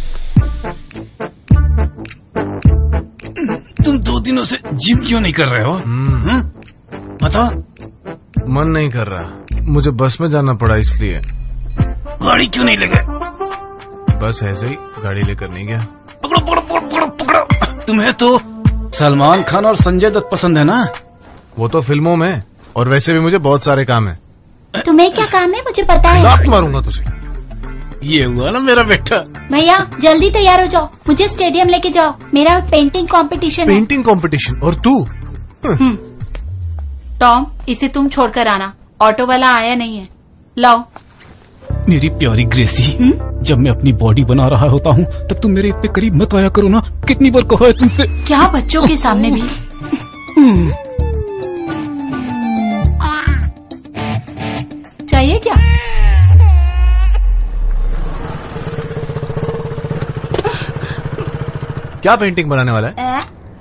तुम 2 दिनों से जिम क्यों नहीं कर रहे हो? बताओ। मन नहीं कर रहा, मुझे बस में जाना पड़ा इसलिए। गाड़ी क्यों नहीं ले गए? बस ऐसे ही, गाड़ी लेकर नहीं गया। पकड़ो पकड़ो पकड़ो पकड़ो पकड़ो। तुम्हें तो सलमान खान और संजय दत्त पसंद है ना? वो तो फिल्मों में, और वैसे भी मुझे बहुत सारे काम है। तुम्हें क्या काम है मुझे पता है। लात मारूंगा तुझे। ये हुआ ना मेरा बेटा। भैया जल्दी तैयार हो जाओ, मुझे स्टेडियम लेके जाओ, मेरा पेंटिंग कंपटीशन है। Painting competition? और तू? टॉम इसे तुम छोड़कर आना, ऑटो वाला आया नहीं है। लाओ। मेरी प्यारी ग्रेसी, जब मैं अपनी बॉडी बना रहा होता हूँ तब तुम मेरे इतने करीब मत आया करो ना। कितनी बार कहा है तुमसे। क्या बच्चों के सामने भी। चाहिए क्या? क्या पेंटिंग बनाने वाला है?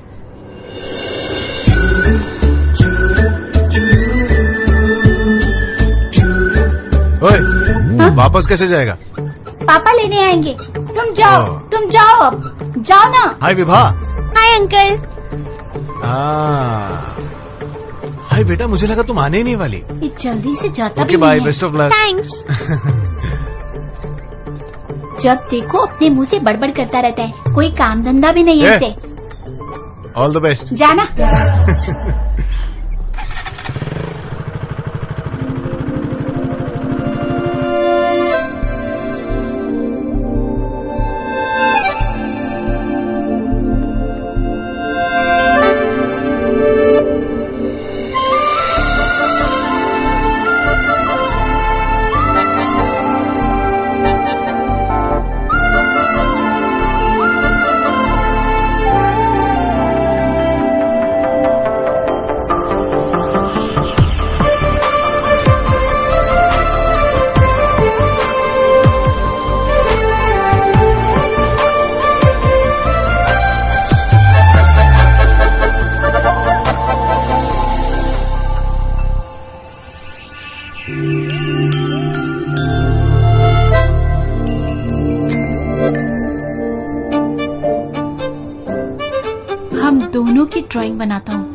ओए, वापस कैसे जाएगा? पापा लेने आएंगे, तुम जाओ अब, जाओ ना। हाय विभा। हाय अंकल। हाय बेटा, मुझे लगा तुम आने ही नहीं वाली। ये जल्दी से जाता ओके भी बाय, नहीं है। Best of luck. थैंक्स। जब देखो अपने मुंह से बड़बड़ करता रहता है, कोई काम धंधा भी नहीं है इसे। All the best. जाना। हम दोनों की ड्राइंग बनाता हूँ।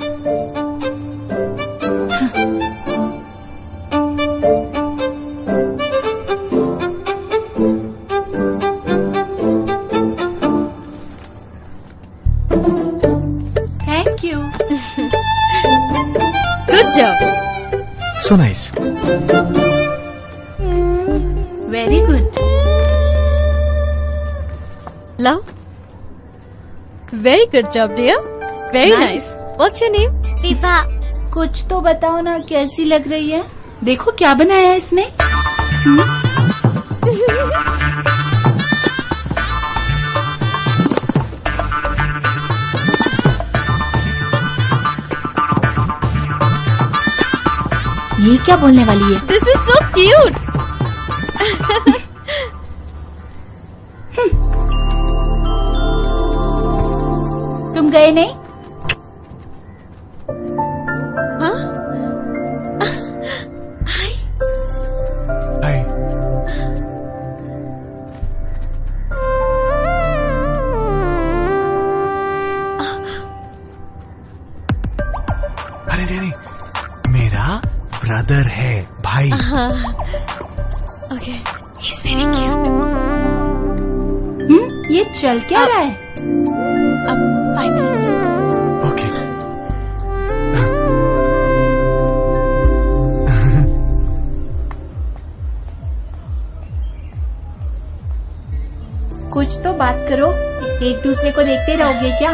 Thank you. Good job. So nice. Very good. Love, very good job dear, very nice. What's your name? Vibha. कुछ तो बताओ ना, कैसी लग रही है? देखो क्या बनाया है इसने। ये क्या बोलने वाली है? This is so cute. तुम गए नहीं? हाँ? हाय। अरे नहीं, मेरा ब्रदर है, भाई। Okay, he is very cute. ये चल क्या रहा है? अब 5 minutes। ओके। कुछ तो बात करो, एक दूसरे को देखते रहोगे क्या?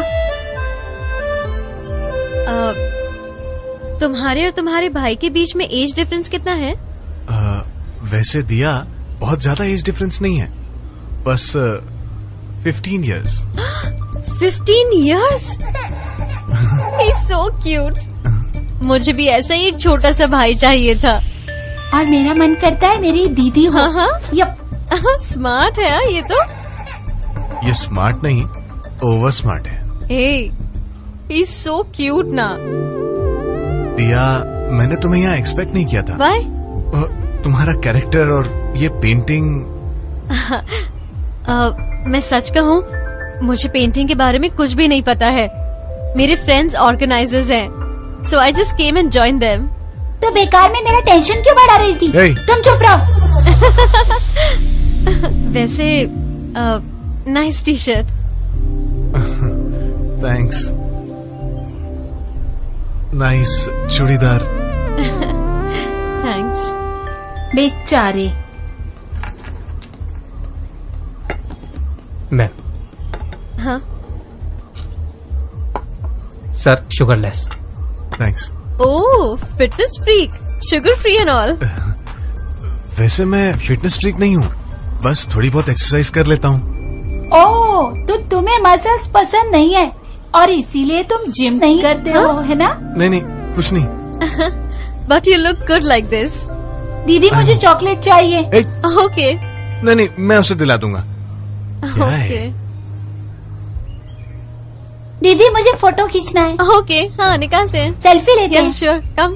तुम्हारे और तुम्हारे भाई के बीच में एज डिफरेंस कितना है? वैसे दिया, बहुत ज्यादा एज डिफरेंस नहीं है, बस 15 years। 15 years? He's so cute। मुझे भी ऐसा ही एक छोटा सा भाई चाहिए था। और मेरा मन करता है मेरी दीदी हो। हाँ। यप। स्मार्ट है ये तो। ये स्मार्ट नहीं, ओवर स्मार्ट है। Hey, he's so cute ना। दिया, मैंने तुम्हें यहाँ एक्सपेक्ट नहीं किया था। Why? तुम्हारा कैरेक्टर और ये पेंटिंग। मैं सच कहूँ, मुझे पेंटिंग के बारे में कुछ भी नहीं पता है। मेरे फ्रेंड्स ऑर्गेनाइजर्स हैं, so I just came and joined them। तो बेकार में मेरा टेंशन क्यों बढ़ा रही थी? Hey. तुम चुप रहो। वैसे nice T shirt. Thanks. Nice churidar. Thanks. बेचारे। मैम। हाँ। Sir sugarless. Thanks. Oh fitness freak, sugar free and all. वैसे मैं फिटनेस फ्रीक नहीं हूँ, बस थोड़ी बहुत एक्सरसाइज कर लेता हूँ। ओह, तो तुम्हें मसल्स पसंद नहीं है और इसीलिए तुम जिम नहीं करते हो, है ना? नहीं नहीं, कुछ नहीं। But you look good like this. दीदी मुझे चॉकलेट चाहिए। ओके। नहीं नहीं, मैं उसे दिला दूंगा। ओके। दीदी मुझे फोटो खींचना है। ओके, हाँ निकालते हैं। सेल्फी लेते हैं। Sure, come.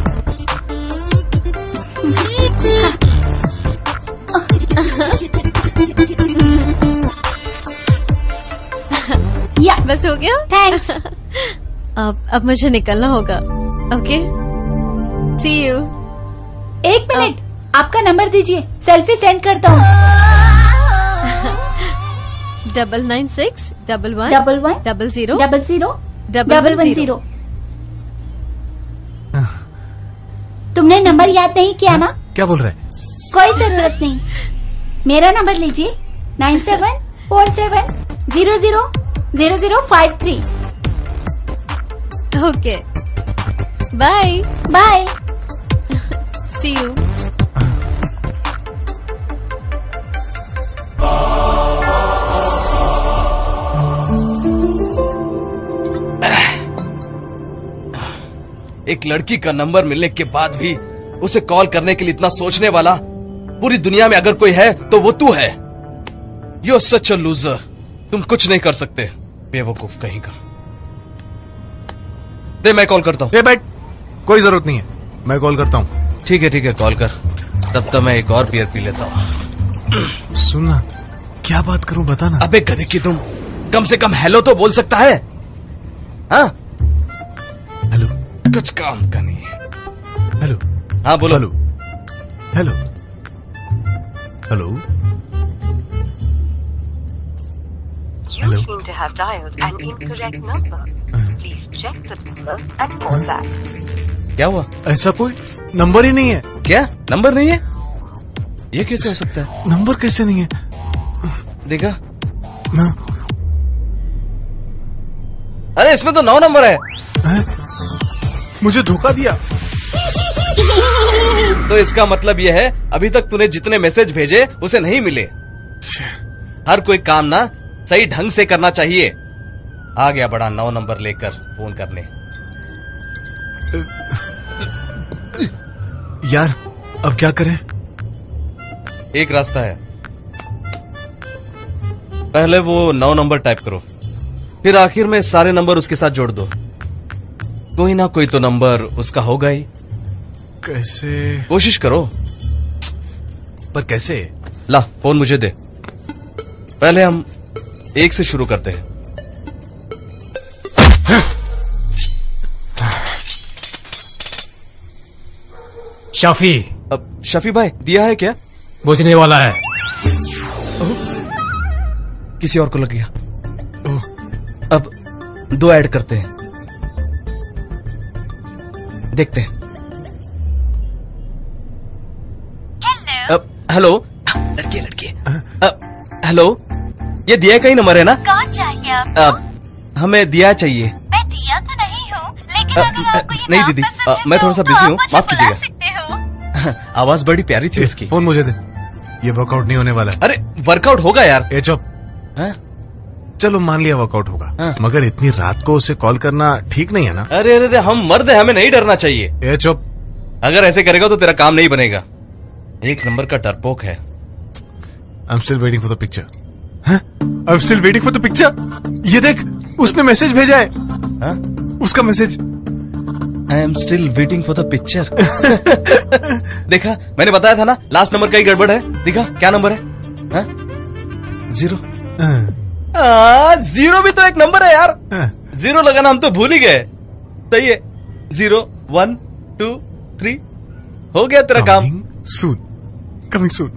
या बस हो गया। थैंक्स। अब मुझे निकलना होगा। Okay, see you. एक मिनट, आपका नंबर दीजिए, सेल्फी सेंड करता हूँ। 996 11 11 00 00 तुमने नंबर याद नहीं किया ना? क्या बोल रहे हैं? कोई जरूरत नहीं, मेरा नंबर लीजिए 9747000053। Okay, bye bye, see you. एक लड़की का नंबर मिलने के बाद भी उसे कॉल करने के लिए इतना सोचने वाला पूरी दुनिया में अगर कोई है तो वो तू है। You are such a loser. तुम कुछ नहीं कर सकते, बेवकूफ कहीं का। दे, मैं कॉल करता हूँ। बैठ, कोई जरूरत नहीं है, मैं कॉल करता हूँ। ठीक है, कॉल कर। तब तक मैं एक और बियर पी लेता हूँ। सुनना, क्या बात करूं बता ना। अबे गधे की तुम, कम से कम हेलो तो बोल सकता है। हाँ, हेलो। कुछ काम का नहीं है। हेलो। हाँ बोलो। Hello hello hello You seem to have dialed an incorrect number. Please check the number and call back. क्या हुआ? ऐसा कोई नंबर ही नहीं है। क्या नंबर नहीं है? ये कैसे हो सकता है? नंबर कैसे नहीं है? देखा ना। अरे इसमें तो 9 नंबर है। मुझे धोखा दिया। तो इसका मतलब यह है अभी तक तूने जितने मैसेज भेजे उसे नहीं मिले। हर कोई काम ना सही ढंग से करना चाहिए। आ गया बड़ा 9 नंबर लेकर फोन करने। यार अब क्या करें? एक रास्ता है। पहले वो 9 नंबर टाइप करो, फिर आखिर में सारे नंबर उसके साथ जोड़ दो। कोई ना कोई तो नंबर उसका होगा ही। कैसे? कोशिश करो। पर कैसे? ला फोन मुझे दे। पहले हम 1 से शुरू करते हैं। शफी। अब शफी भाई दिया है क्या? बुझने वाला है। किसी और को लग गया। अब 2 ऐड करते हैं, देखते हैं। अब हेलो, लड़के हेलो, ये दिया का ही नंबर है ना? कौन चाहिए आपको? हमें दिया चाहिए। मैं दिया तो नहीं हूँ, लेकिन अगर आपको ये नहीं नाम दीदी, पसंद है मैं थोड़ा सा तो बिजी आप हूँ, मुझे माफ बुला कीजिएगा। सकते हो। आवाज बड़ी प्यारी थी उसकी। फोन मुझे दे, ये वर्कआउट नहीं होने वाला है। अरे वर्कआउट होगा यार। ए चुप। चलो मान लिया वर्कआउट होगा, मगर इतनी रात को उसे कॉल करना ठीक नहीं है ना? अरे अरे हम मर्द हैं, हमें नहीं डरना चाहिए। ए चुप। अगर ऐसे करेगा तो तेरा काम नहीं बनेगा। एक नंबर का डरपोक है। I'm still waiting for the picture. I'm still waiting for the picture. ये देख, उसने मैसेज भेजा है। उसका message. I am still waiting for the picture. देखा, मैंने बताया था ना, लास्ट नंबर का ही गड़बड़ है। दिखा क्या नंबर है? 0। 0 भी तो एक नंबर है यार। 0 लगाना हम तो भूल ही गए। सही है। 0 1 2 3 हो गया तेरा काम। Soon. Coming soon.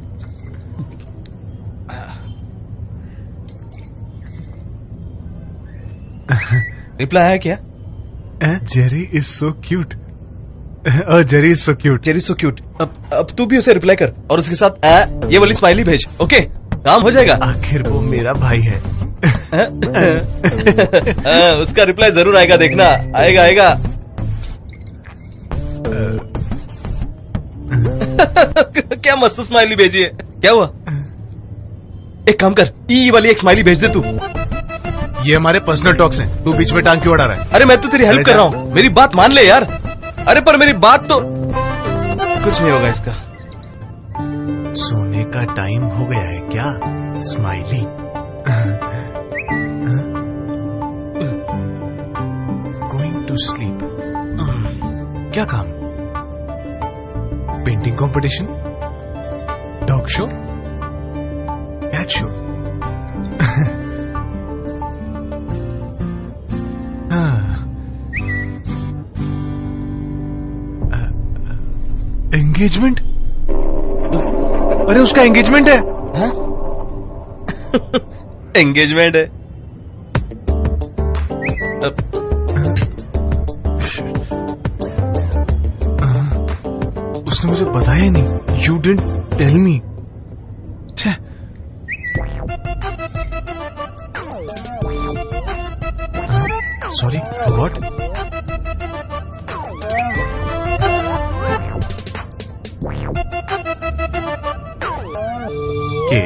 रिप्लाई आया क्या? Jerry is so cute. Oh, Jerry is so cute. Jerry so cute. अब तू भी उसे रिप्लाई कर और उसके साथ ये वाली स्माइली भेज। ओके, काम हो जाएगा। आखिर वो मेरा भाई है। उसका रिप्लाई जरूर आएगा, देखना। आएगा आएगा। क्या मस्त स्माइली भेजी है। क्या हुआ? एक काम कर, ई वाली एक स्माइली भेज दे तू। ये हमारे पर्सनल टॉक्स हैं, तू बीच में टांग क्यों अड़ा रहा है? अरे मैं तो तेरी हेल्प कर रहा हूँ, मेरी बात मान ले यार। अरे पर मेरी बात तो कुछ नहीं होगा इसका। सोने का टाइम हो गया है क्या स्माइली? Going to sleep. क्या काम? Painting competition, dog show, cat show. Engagement? अरे उसका एंगेजमेंट है। एंगेजमेंट है? उसने मुझे बताया ही नहीं। You didn't tell me. Sorry for what? के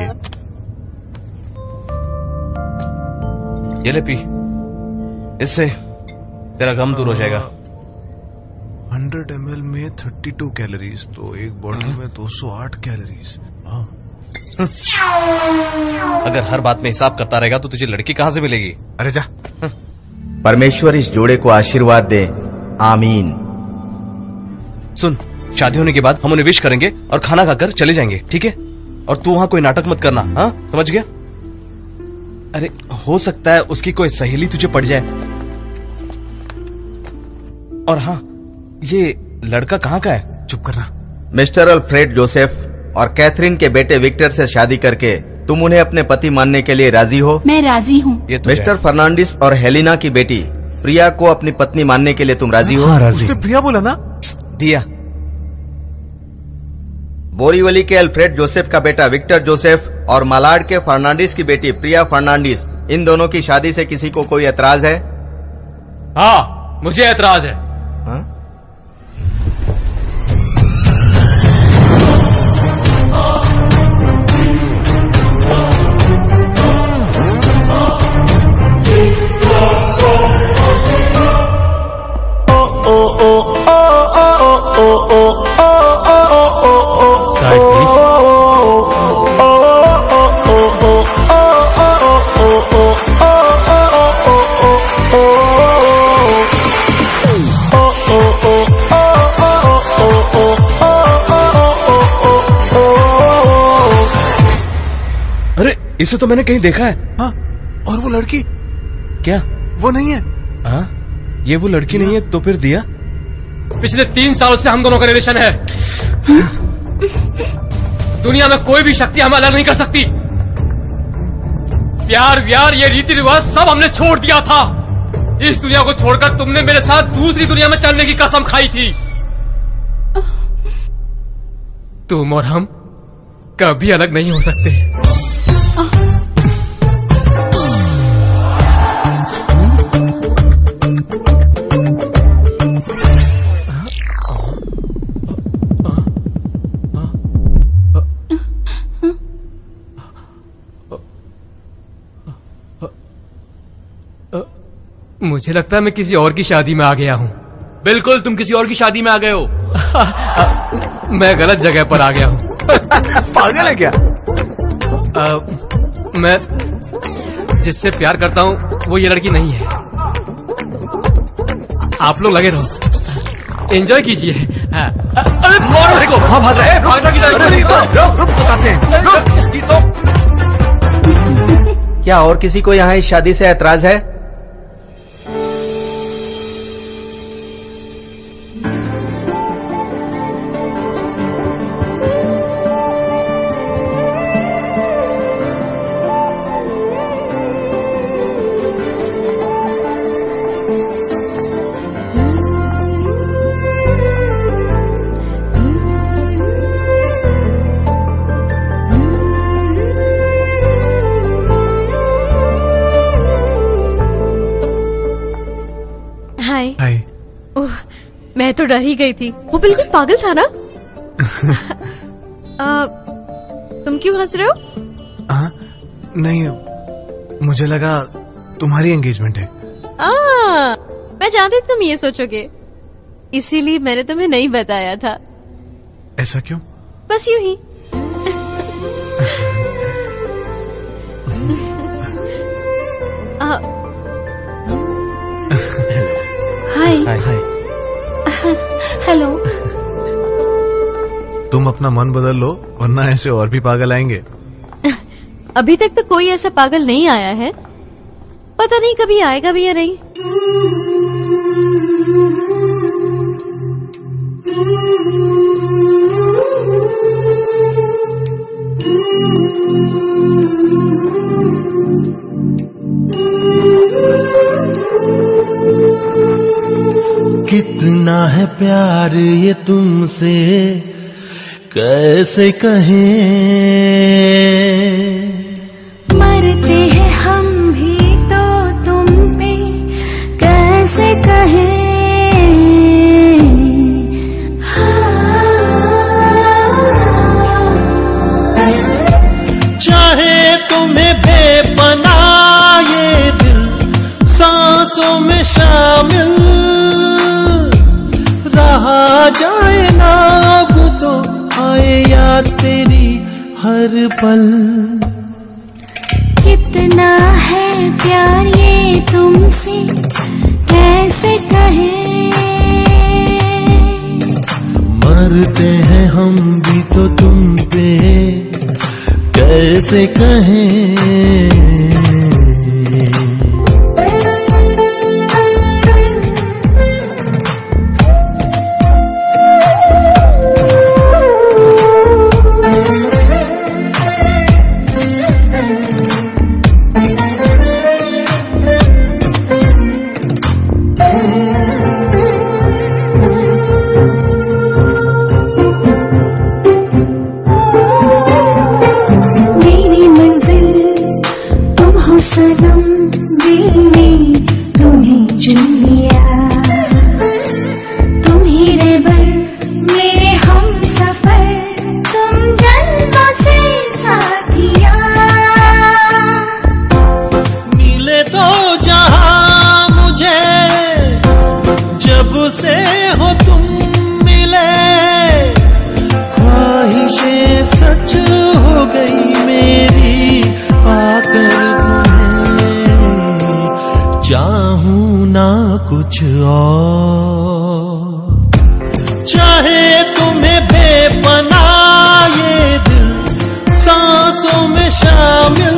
ये ले पी, इससे तेरा गम दूर हो जाएगा। 100 ml में 32 कैलोरीज, तो एक बॉटल में 208 कैलोरीज। अगर हर बात में हिसाब करता रहेगा तो तुझे लड़की कहां से मिलेगी? अरे जा। परमेश्वर इस जोड़े को आशीर्वाद दे, आमीन। सुन, शादी होने के बाद हम उन्हें विश करेंगे और खाना खाकर चले जाएंगे, ठीक है? और तू वहां कोई नाटक मत करना, हाँ? समझ गया? अरे हो सकता है उसकी कोई सहेली तुझे पड़ जाए। और हाँ, ये लड़का कहाँ का है? चुप करना। मिस्टर अल्फ्रेड जोसेफ और कैथरीन के बेटे विक्टर से शादी करके तुम उन्हें अपने पति मानने के लिए राजी हो? मैं राजी हूँ। मिस्टर फर्नांडिस और हेलिना की बेटी प्रिया को अपनी पत्नी मानने के लिए तुम राजी हो? हाँ, राजी। उसने प्रिया बोला ना? दिया। बोरीवली के अल्फ्रेड जोसेफ का बेटा विक्टर जोसेफ और मलाड के फर्नांडिस की बेटी प्रिया फर्नांडिस, इन दोनों की शादी से किसी को कोई एतराज है? हाँ, मुझे एतराज है। हाँ? इसे तो मैंने कहीं देखा है। हाँ, और वो लड़की? क्या वो नहीं है? हाँ, ये वो लड़की नहीं है तो फिर दिया? पिछले 3 सालों से हम दोनों का रिलेशन है। दुनिया में कोई भी शक्ति हमें अलग नहीं कर सकती। प्यार व्यार ये रीति रिवाज सब हमने छोड़ दिया था। इस दुनिया को छोड़कर तुमने मेरे साथ दूसरी दुनिया में चलने की कसम खाई थी। तुम और हम कभी अलग नहीं हो सकते। मुझे लगता है मैं किसी और की शादी में आ गया हूँ। बिल्कुल, तुम किसी और की शादी में आ गए हो। मैं गलत जगह पर आ गया हूँ। पागल है क्या? मैं जिससे प्यार करता हूँ वो ये लड़की नहीं है। आप लोग लगे रहो, एंजॉय कीजिए। अरे मारो इसको। हाँ, भाग रहा है। भागना किधर? रुक, बताते हैं। रुक, इसकी तो। क्या और किसी को यहाँ इस शादी से ऐतराज है? मैं तो डर ही गई थी, वो बिल्कुल पागल था ना। तुम क्यों हंस रहे हो? नहीं, मुझे लगा तुम्हारी एंगेजमेंट है। मैं जानती थी तुम ये सोचोगे, इसीलिए मैंने तुम्हें नहीं बताया था। ऐसा क्यों? बस यूं ही। हाय। हेलो। तुम अपना मन बदल लो, वरना ऐसे और भी पागल आएंगे। अभी तक तो कोई ऐसा पागल नहीं आया है, पता नहीं कभी आएगा भी या नहीं। कितना है प्यार ये तुमसे कैसे कहें, मरते हैं हम भी तो तुम पे कैसे कहें। चाहे तुम्हें बेपनाह ये दिल सांसों में शामिल रहा जाए ना, अब तो आए याद तेरी हर पल। कितना है प्यार ये तुमसे कैसे कहें, मरते हैं हम भी तो तुम पे कैसे कहें। सनम दिल ने तुम्हें चुन लिया, तुम ही रहबर मेरे हम सफर, तुम जन्मों से साथिया। मिले तो जहां मुझे जब से हो तुम मिले, ख्वाहिशें सच हो गई मेरी पाकर चाहूं ना कुछ और। चाहे तुम्हें बेपनाह ये दिल सांसों में शामिल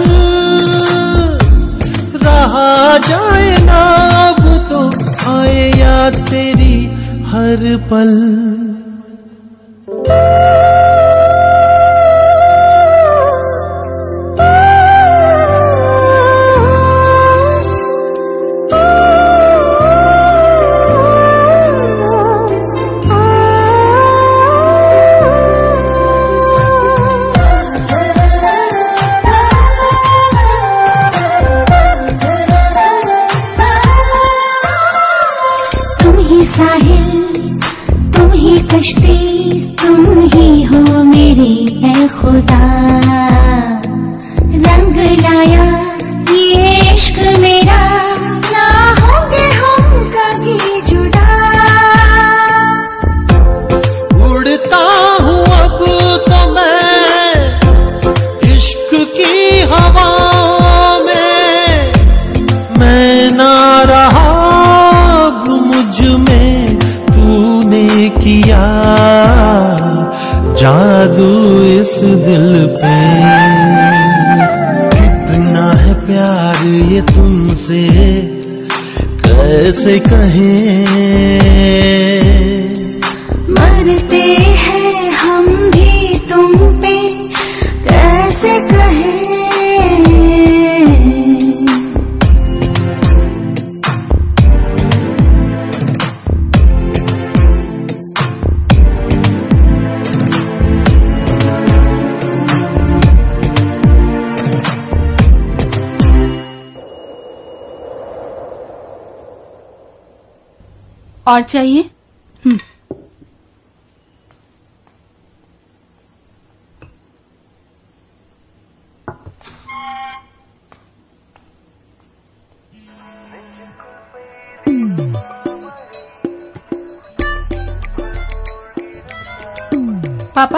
रहा जाए ना, अब तो आए याद तेरी हर पल। साहिल तुम ही कश्ती, तुम ही हो मेरे ऐ खुदा, रंग लाया ये इश्क मेरा, ना होंगे हम कभी जुदा। उड़ता हूँ अब तो मैं इश्क की हवाओं में, मैं ना रहा किया जादू इस दिल पे। कितना है प्यार ये तुमसे कैसे कहें, मरते हैं हम भी तुम पे कैसे कहें। और चाहिए? पापा,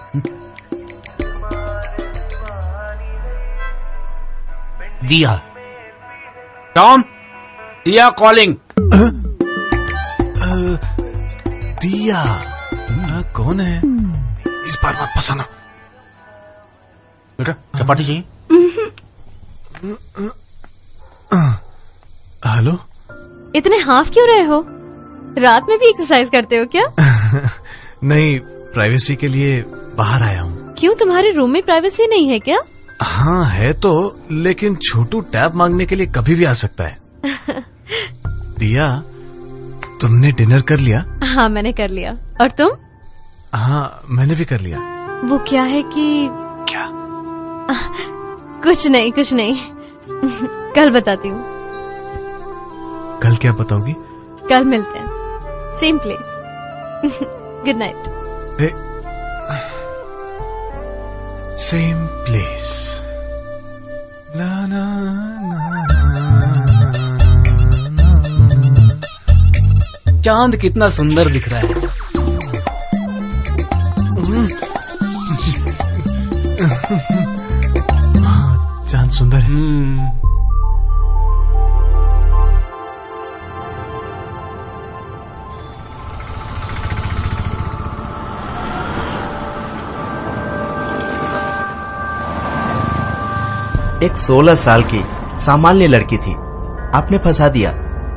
दिया। टॉम, दिया कॉलिंग। दिया कौन है? इस बार मत फंसाना बेटा। चपाती चाहिए? हेलो। इतने हाफ क्यों रहे हो? रात में भी एक्सरसाइज करते हो क्या? नहीं, प्राइवेसी के लिए बाहर आया हूँ। क्यों, तुम्हारे रूम में प्राइवेसी नहीं है क्या? हाँ है तो, लेकिन छोटू टैब मांगने के लिए कभी भी आ सकता है। दिया, तुमने डिनर कर लिया? हाँ मैंने कर लिया। और तुम? हाँ मैंने भी कर लिया। वो क्या है कि क्या? कुछ नहीं कल बताती हूँ। कल क्या बताओगी? कल मिलते हैं, same place. Good night. Same place. ला ना चांद कितना सुंदर दिख रहा है। हाँ, चांद सुंदर है। एक 16 साल की सामान्य लड़की थी, आपने फंसा दिया।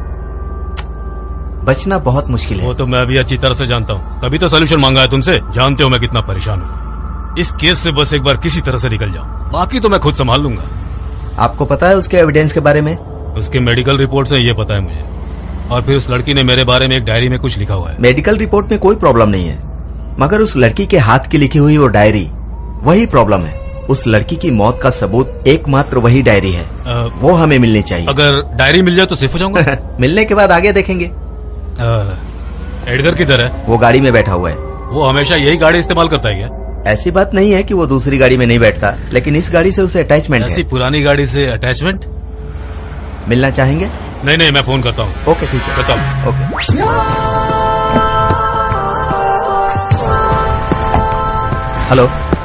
बचना बहुत मुश्किल है। वो तो मैं भी अच्छी तरह से जानता हूँ, तभी तो सोल्यूशन मांगा है तुमसे। जानते हो मैं कितना परेशान हूँ। इस केस से बस एक बार किसी तरह से निकल जाऊँ, बाकी तो मैं खुद संभाल लूंगा। आपको पता है उसके एविडेंस के बारे में? उसके मेडिकल रिपोर्ट से ये पता है मुझे, और फिर उस लड़की ने मेरे बारे में एक डायरी में कुछ लिखा हुआ है। मेडिकल रिपोर्ट में कोई प्रॉब्लम नहीं है, मगर उस लड़की के हाथ की लिखी हुई वो डायरी, वही प्रॉब्लम है। उस लड़की की मौत का सबूत एकमात्र वही डायरी है। वो हमें मिलनी चाहिए। अगर डायरी मिल जाए तो सेफ हो जाऊंगा। मिलने के बाद आगे देखेंगे। एडगर किधर है? वो गाड़ी में बैठा हुआ है। वो हमेशा यही गाड़ी इस्तेमाल करता है क्या? ऐसी बात नहीं है कि वो दूसरी गाड़ी में नहीं बैठता, लेकिन इस गाड़ी से उसे अटैचमेंट है। ऐसी पुरानी गाड़ी से अटैचमेंट? मिलना चाहेंगे? नहीं, मैं फोन करता हूँ। ओके ठीक है, बताओ। ओके। हेलो।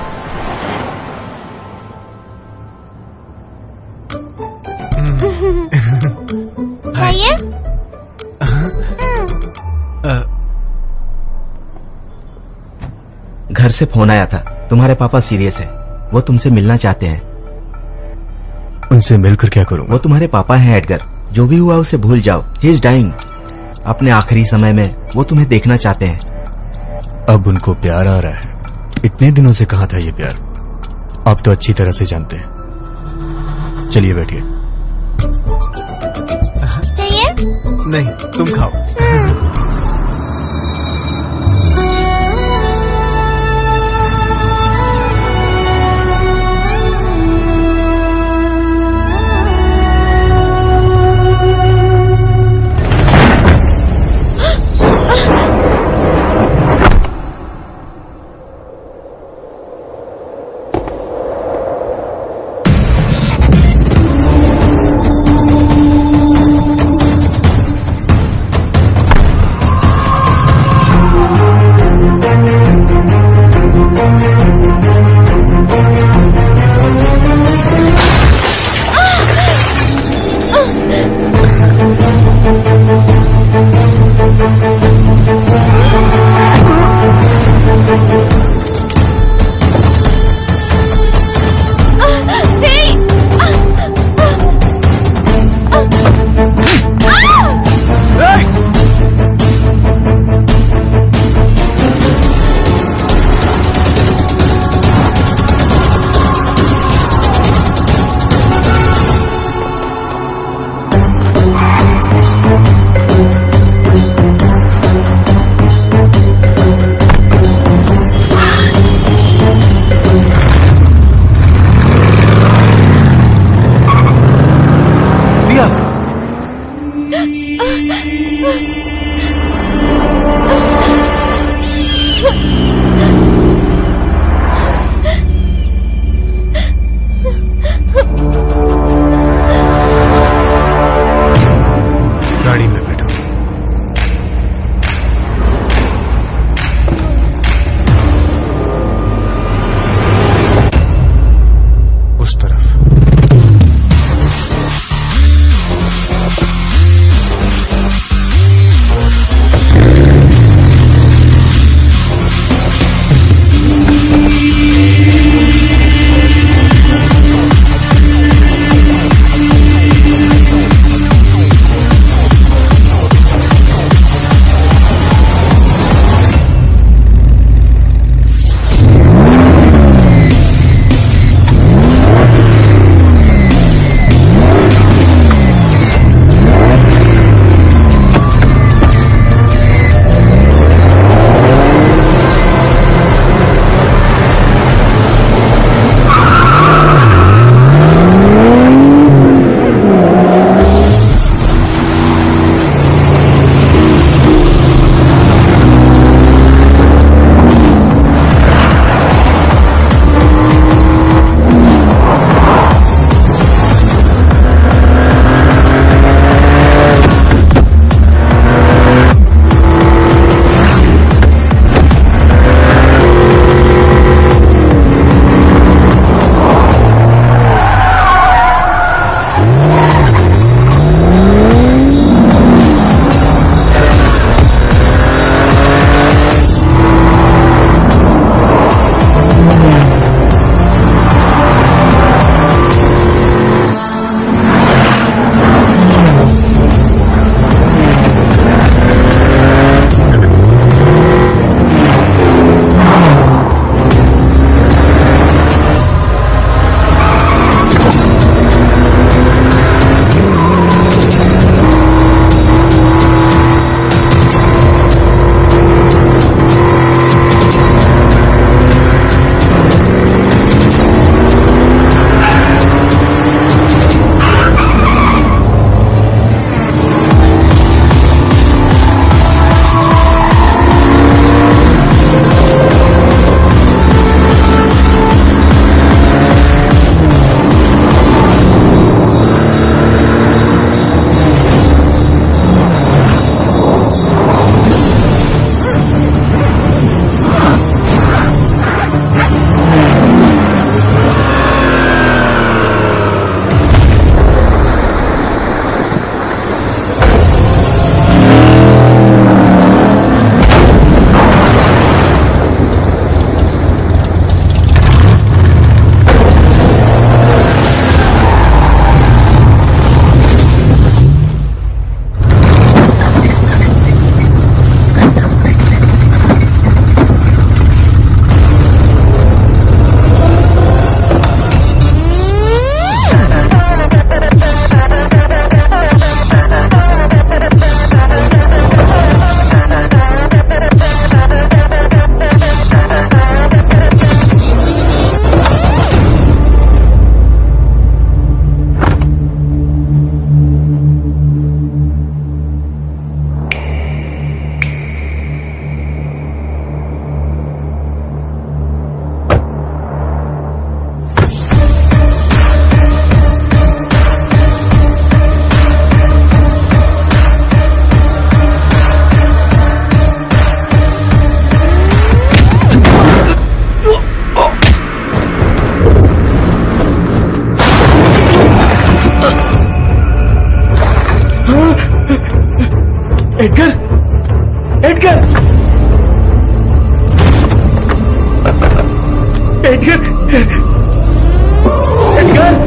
घर से फोन आया था, तुम्हारे पापा सीरियस है, वो तुमसे मिलना चाहते हैं। उनसे मिलकर क्या करूंगा? वो तुम्हारे पापा हैं एडगर, जो भी हुआ उसे भूल जाओ। He is dying. अपने आखिरी समय में वो तुम्हें देखना चाहते हैं। अब उनको प्यार आ रहा है। इतने दिनों से कहा था ये प्यार, आप तो अच्छी तरह से जानते हैं। चलिए बैठिए। नहीं, तुम खाओ। Edgar, Edgar.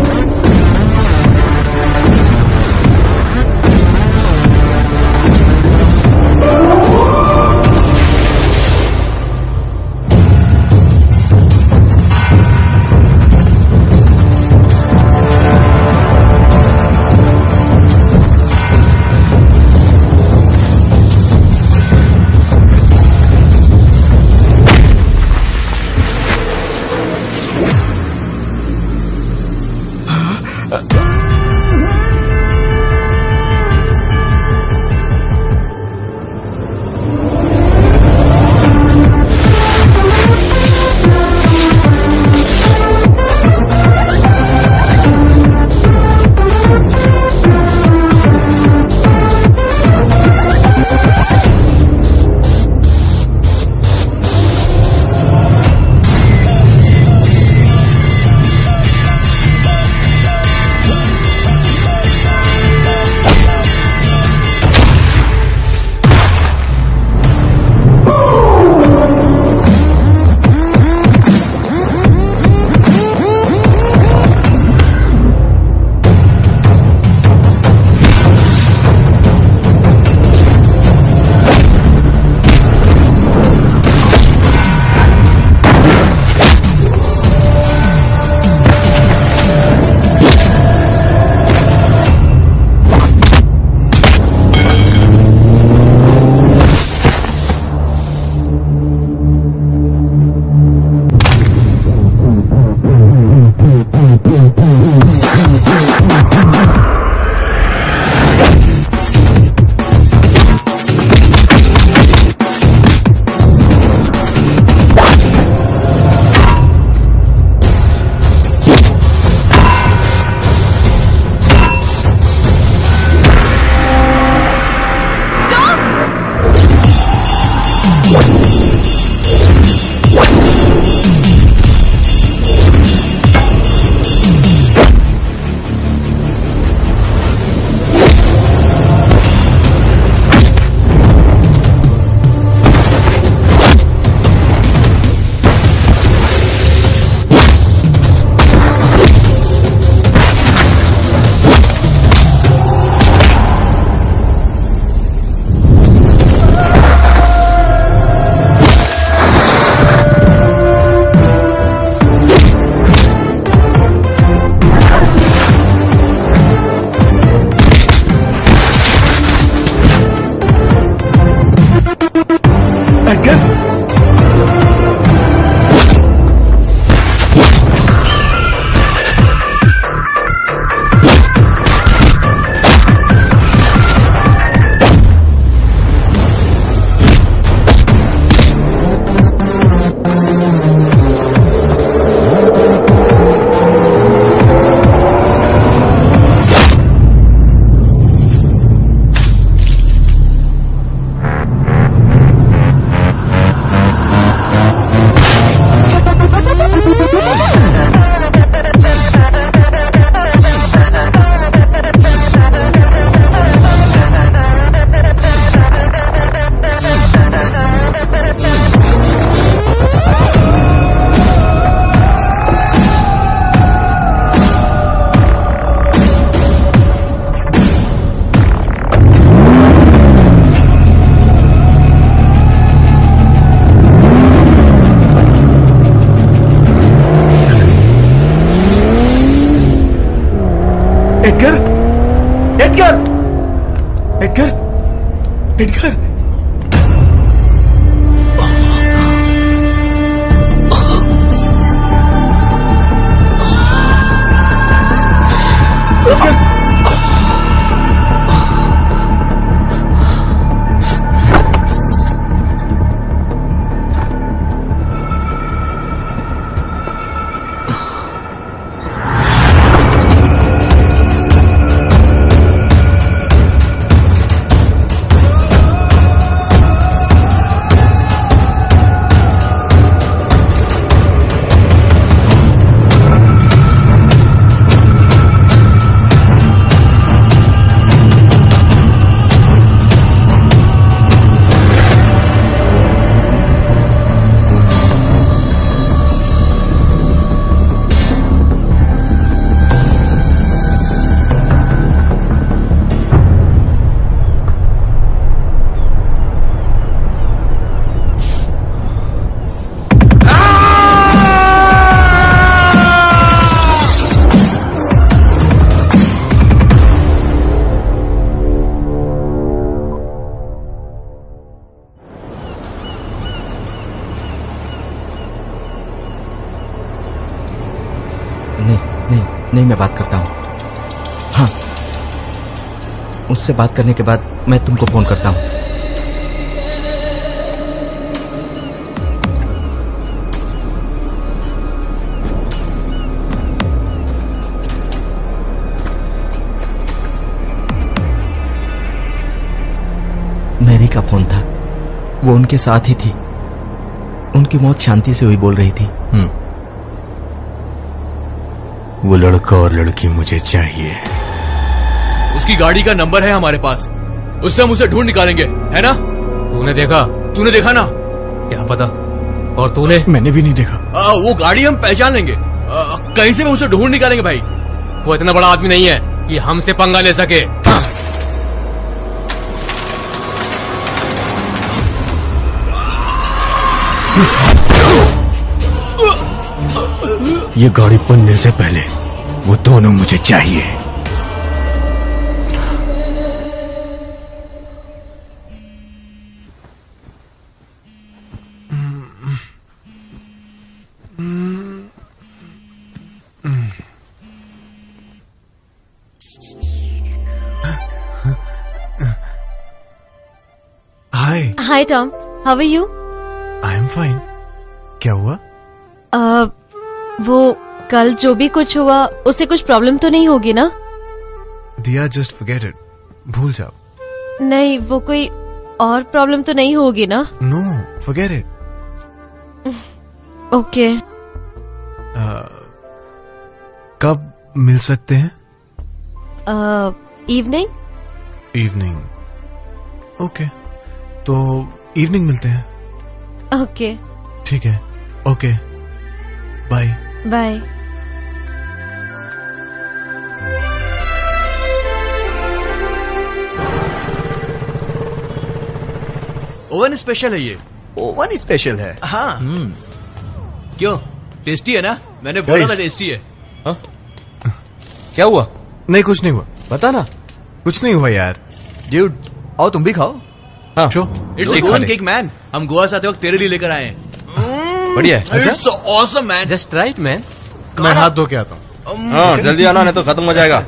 Edgar, Edgar, Edgar, Edgar. नहीं, मैं बात करता हूँ। हाँ, उससे बात करने के बाद मैं तुमको फोन करता हूँ। मैरी का फोन था, वो उनके साथ ही थी। उनकी मौत शांति से हुई बोल रही थी। वो लड़का और लड़की मुझे चाहिए। उसकी गाड़ी का नंबर है हमारे पास, उससे हम उसे ढूंढ निकालेंगे, है ना? तूने देखा? तूने देखा ना? क्या पता। और तूने? मैंने भी नहीं देखा। वो गाड़ी हम पहचान लेंगे, कहीं से भी उसे ढूंढ निकालेंगे भाई। वो इतना बड़ा आदमी नहीं है कि हमसे पंगा ले सके। ये गाड़ी बनने से पहले वो दोनों मुझे चाहिए। Hi Tom, how are you? I am fine. क्या हुआ? वो कल जो भी कुछ हुआ उससे कुछ प्रॉब्लम तो नहीं होगी ना? दिया, जस्ट फॉरगेट इट, भूल जाओ। नहीं, वो कोई और प्रॉब्लम तो नहीं होगी ना? No, forget it. ओके। कब मिल सकते हैं? इवनिंग। ओके, तो इवनिंग मिलते हैं। ओके, ठीक है। Okay, bye. Bye. Oven special है ये। ओवन स्पेशल है? हाँ। क्यों, टेस्टी है ना? मैंने बोला था टेस्टी है। हाँ? क्या हुआ? नहीं, कुछ नहीं हुआ। बता ना। कुछ नहीं हुआ यार। ड्यूड, आओ तुम भी खाओ। हाँ, it's a Goan cake man. हम गोवा से आते वक्त तेरे लिए लेकर आए हैं। बढ़िया है। It's awesome man. Just right man. मैं हाथ धो के आता हूँ। हाँ, जल्दी आना नहीं तो खत्म हो जाएगा।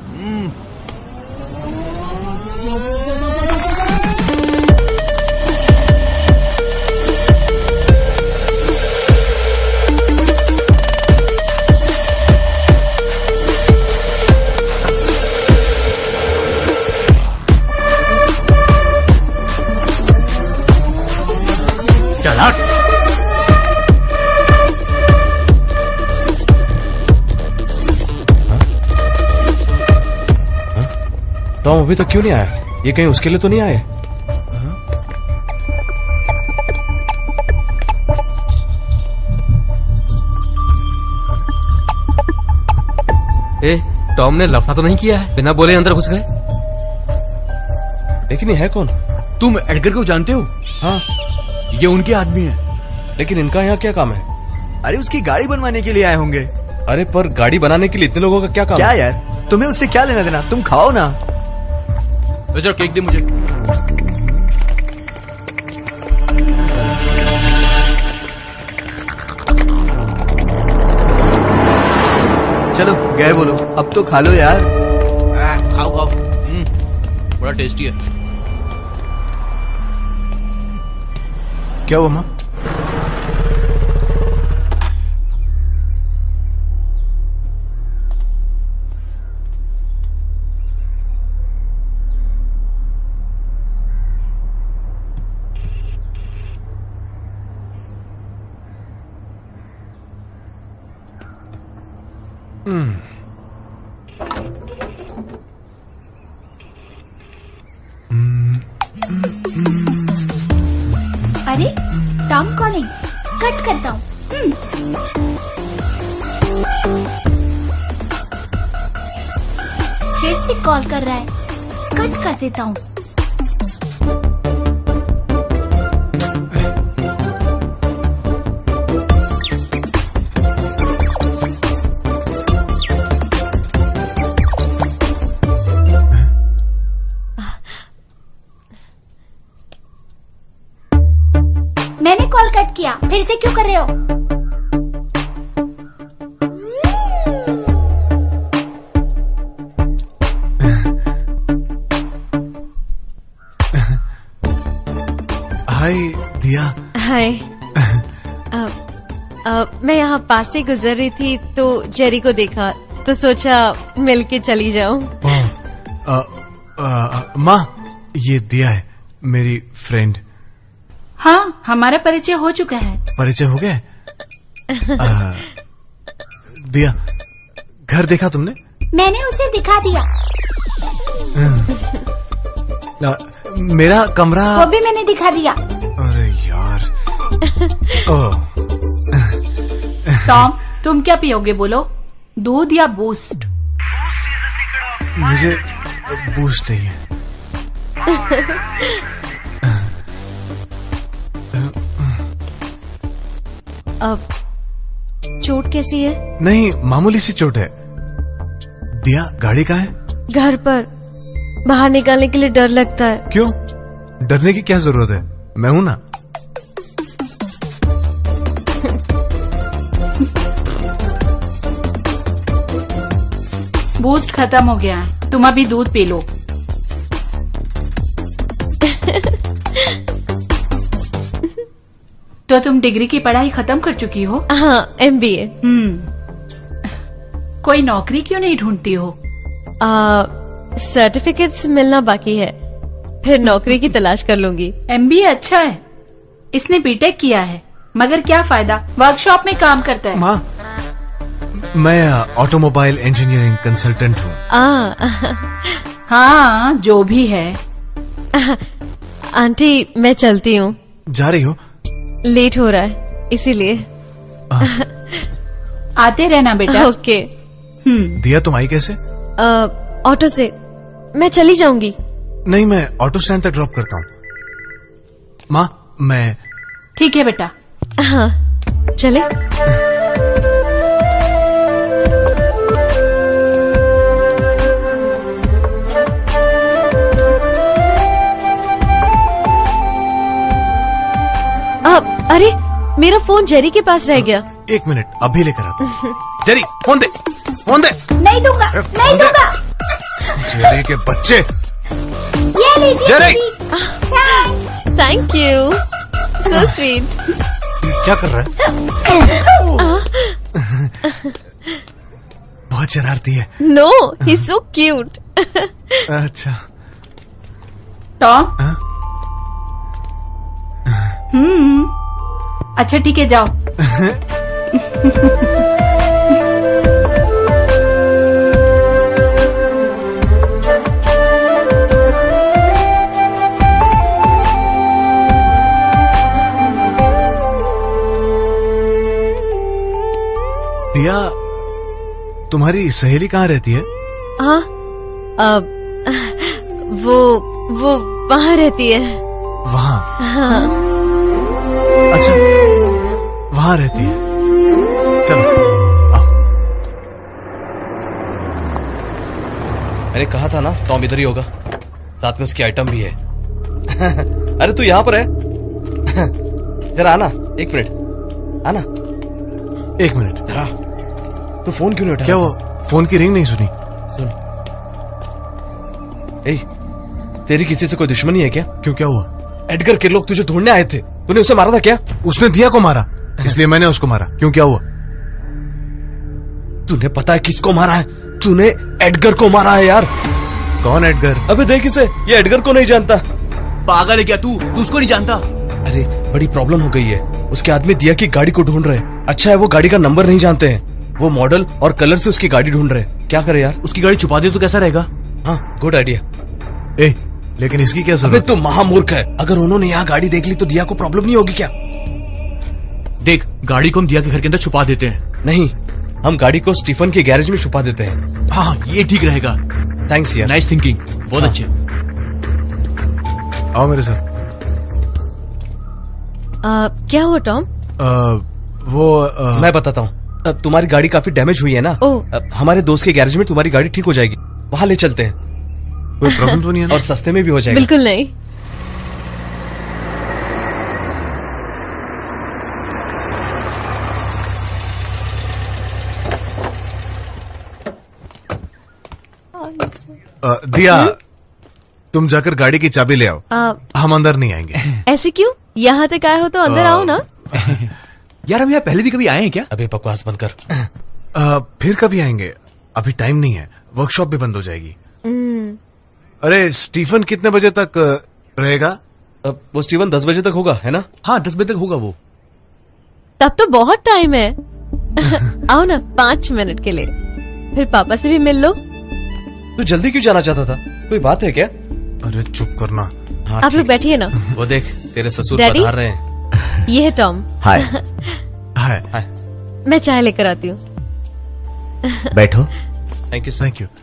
चल हट। टॉम अभी तक क्यों नहीं आया? ये कहीं उसके लिए तो नहीं आए? ए, टॉम ने लफड़ा तो नहीं किया है? बिना बोले अंदर घुस गए। लेकिन ये है कौन? तुम एडगर को जानते हो? हाँ, ये उनके आदमी है। लेकिन इनका यहाँ क्या काम है? अरे उसकी गाड़ी बनवाने के लिए आए होंगे। अरे पर गाड़ी बनाने के लिए इतने लोगों का क्या काम? क्या यार, तुम्हें उससे क्या लेना देना? तुम खाओ ना। चलो केक दे मुझे। चलो गए बोलो, अब तो खा लो यार। खाओ खाओ, बड़ा टेस्टी है। क्या हुआ माँ? अरे टॉम कॉलिंग, कट करता हूँ। फिर से कॉल कर रहा है, कट कर देता हूँ। मैंने कॉल कट किया, फिर से क्यों कर रहे हो? हाय। मैं यहाँ पास से गुजर रही थी तो जेरी को देखा तो सोचा मिलके चली जाऊं। माँ, ये दिया है, मेरी फ्रेंड। हाँ, हमारा परिचय हो चुका है। परिचय हो गया? दिया, घर देखा तुमने? मैंने उसे दिखा दिया। मेरा कमरा वो भी मैंने दिखा दिया। अरे यार। टॉम, तुम क्या पियोगे बोलो, दूध या बूस्ट? मुझे बूस्ट चाहिए। अब चोट कैसी है? नहीं, मामूली सी चोट है। दिया, गाड़ी कहाँ है? घर पर। बाहर निकालने के लिए डर लगता है। क्यों? डरने की क्या जरूरत है, मैं हूं ना। बूस्ट खत्म हो गया है, तुम अभी दूध पी लो। तो तुम डिग्री की पढ़ाई खत्म कर चुकी हो? हाँ, MBA। कोई नौकरी क्यों नहीं ढूंढती हो? सर्टिफिकेट्स मिलना बाकी है, फिर नौकरी की तलाश कर लूंगी। MBA अच्छा है, इसने बीटेक किया है, मगर क्या फायदा, वर्कशॉप में काम करता है। माँ, मैं ऑटोमोबाइल इंजीनियरिंग कंसल्टेंट हूँ। हाँ, जो भी है। आंटी, मैं चलती हूँ। जा रही हो? लेट हो रहा है इसीलिए। आते रहना बेटा। ओके। दिया, तुम आई कैसे? ऑटो से। मैं चली जाऊंगी। नहीं, मैं ऑटो स्टैंड तक ड्रॉप करता हूँ। माँ, मैं। ठीक है बेटा। हाँ, चले। अरे, मेरा फोन जेरी के पास रह गया। 1 मिनट, अभी लेकर आता हूँ। जेरी, फोन दे, फोन दे। नहीं दूंगा, नहीं दूंगा। जेरी के बच्चे। ये लीजिए Jerry. Thank you, so sweet. क्या कर रहा है? बहुत शरारती है। No, he is so cute. अच्छा। टॉम। अच्छा ठीक है, जाओ। दिया, तुम्हारी सहेली कहाँ रहती है? हाँ, वो वहाँ रहती है। वहाँ? हाँ। अच्छा, वहाँ रहती है। चलो, आओ। मैंने कहा था ना, टॉम इधर ही होगा, साथ में उसकी आइटम भी है। अरे तू यहाँ पर है? जरा आना, 1 मिनट, आना। 1 मिनट। जरा, तू फोन क्यों नहीं उठा? क्या वो फोन की रिंग नहीं सुनी? सुन। ए, तेरी किसी से कोई दुश्मनी है क्या? क्यों, क्या हुआ? एडगर के लोग तुझे ढूंढने आए थे, तूने उसे मारा था क्या? उसने दिया को मारा, इसलिए मैंने उसको मारा। क्यों, क्या हुआ? तूने पता है किसको मारा है? तूने एडगर को मारा है यार। कौन एडगर? अबे देख इसे, ये एडगर को नहीं जानता। पागल है क्या तू उसको नहीं जानता? अरे बड़ी प्रॉब्लम हो गई है, उसके आदमी दिया की गाड़ी को ढूंढ रहे हैं। अच्छा है वो गाड़ी का नंबर नहीं जानते हैं, वो मॉडल और कलर से उसकी गाड़ी ढूंढ रहे हैं। क्या करे यार? उसकी गाड़ी छुपा दे तो कैसा रहेगा? हाँ, गुड आइडिया। ए, लेकिन इसकी क्या जरूरत? अबे तू महामूर्ख है, अगर उन्होंने यहाँ गाड़ी देख ली तो दिया को प्रॉब्लम नहीं होगी क्या? देख, गाड़ी को हम दिया के घर के अंदर छुपा देते हैं। नहीं, हम गाड़ी को स्टीफन के गैरेज में छुपा देते हैं। हाँ, ये ठीक रहेगा। थैंक्स यार, नाइस थिंकिंग, बहुत अच्छे। आओ मेरे साथ। क्या हुआ टॉम? मैं बताता हूँ। तुम्हारी गाड़ी काफी डैमेज हुई है ना? हमारे दोस्त के गैरेज में तुम्हारी गाड़ी ठीक हो जाएगी, वहां ले चलते हैं। कोई प्रॉब्लम तो नहीं है ना? और सस्ते में भी हो जाएगा। बिल्कुल नहीं। दिया, तुम जाकर गाड़ी की चाबी ले आओ। हम अंदर नहीं आएंगे। ऐसे क्यों? यहाँ तक आए हो तो अंदर आओ ना। यार हम यहाँ पहले भी कभी आए हैं क्या? अबे बकवास बंद कर। फिर कभी आएंगे, अभी टाइम नहीं है, वर्कशॉप भी बंद हो जाएगी। अरे स्टीफन कितने बजे तक रहेगा? वो स्टीवन 10 बजे तक होगा, है ना? हाँ 10 बजे तक होगा वो। तब तो बहुत टाइम है। आओ ना 5 मिनट के लिए, फिर पापा से भी मिल लो। तू जल्दी क्यों जाना चाहता था? कोई बात है क्या? अरे चुप करना। हाँ, आप लोग बैठिए ना। वो देख तेरे ससुर डैडी? पधार रहे हैं। ये है टॉम। हाय। हाय। मैं चाय लेकर आती हूँ। बैठो। Thank you. Thank you.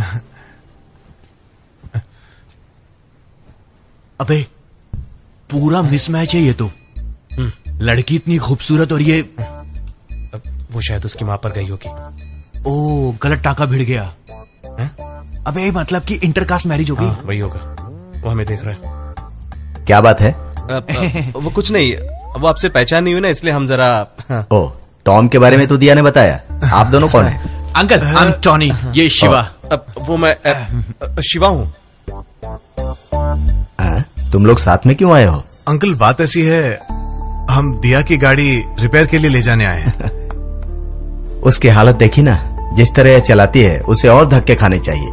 अबे पूरा मिसमैच है ये तो। लड़की इतनी खूबसूरत और ये वो शायद उसकी माँ पर गई होगी। ओ गलत टाका भिड़ गया है? अबे मतलब कि इंटरकास्ट मैरिज हो गई। हाँ, वही होगा, वो हमें देख रहा है। क्या बात है? वो कुछ नहीं, वो आपसे पहचान नहीं हुई ना, इसलिए हम जरा। हाँ। ओ टॉम के बारे में तो दिया ने बताया। आप दोनों कौन है? अंकल आई एम टॉनी, ये शिवा। वो मैं शिवा हूँ। तुम लोग साथ में क्यों आए हो? अंकल बात ऐसी है, हम दिया की गाड़ी रिपेयर के लिए ले जाने आए हैं। उसकी हालत देखी ना, जिस तरह यह चलाती है उसे और धक्के खाने चाहिए।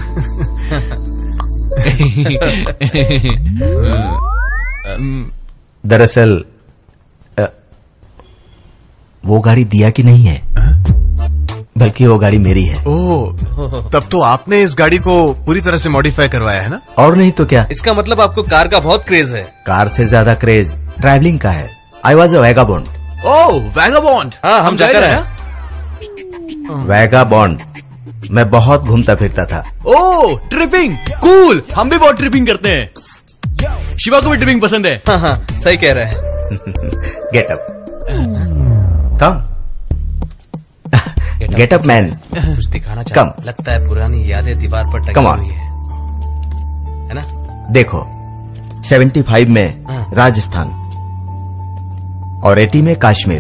दरअसल वो गाड़ी दिया की नहीं है, बल्कि वो गाड़ी मेरी है। ओह, तब तो आपने इस गाड़ी को पूरी तरह से मॉडिफाई करवाया है ना? और नहीं तो क्या। इसका मतलब आपको कार का बहुत क्रेज है। कार से ज्यादा क्रेज ट्रैवलिंग का है। I was a vagabond. Oh vagabond. हाँ हम जाकर आए। वैगाबॉन्ड, मैं बहुत घूमता फिरता था। Oh tripping, cool. हम भी बहुत ट्रिपिंग करते हैं। शिवा को भी ट्रिपिंग पसंद है। हाँ हाँ सही कह रहे हैं। Get up, come get up man. कुछ दिखाना चाहिए। लगता है पुरानी यादें दीवार पर टंगी हुई है ना? देखो 75 में राजस्थान और 80 में कश्मीर,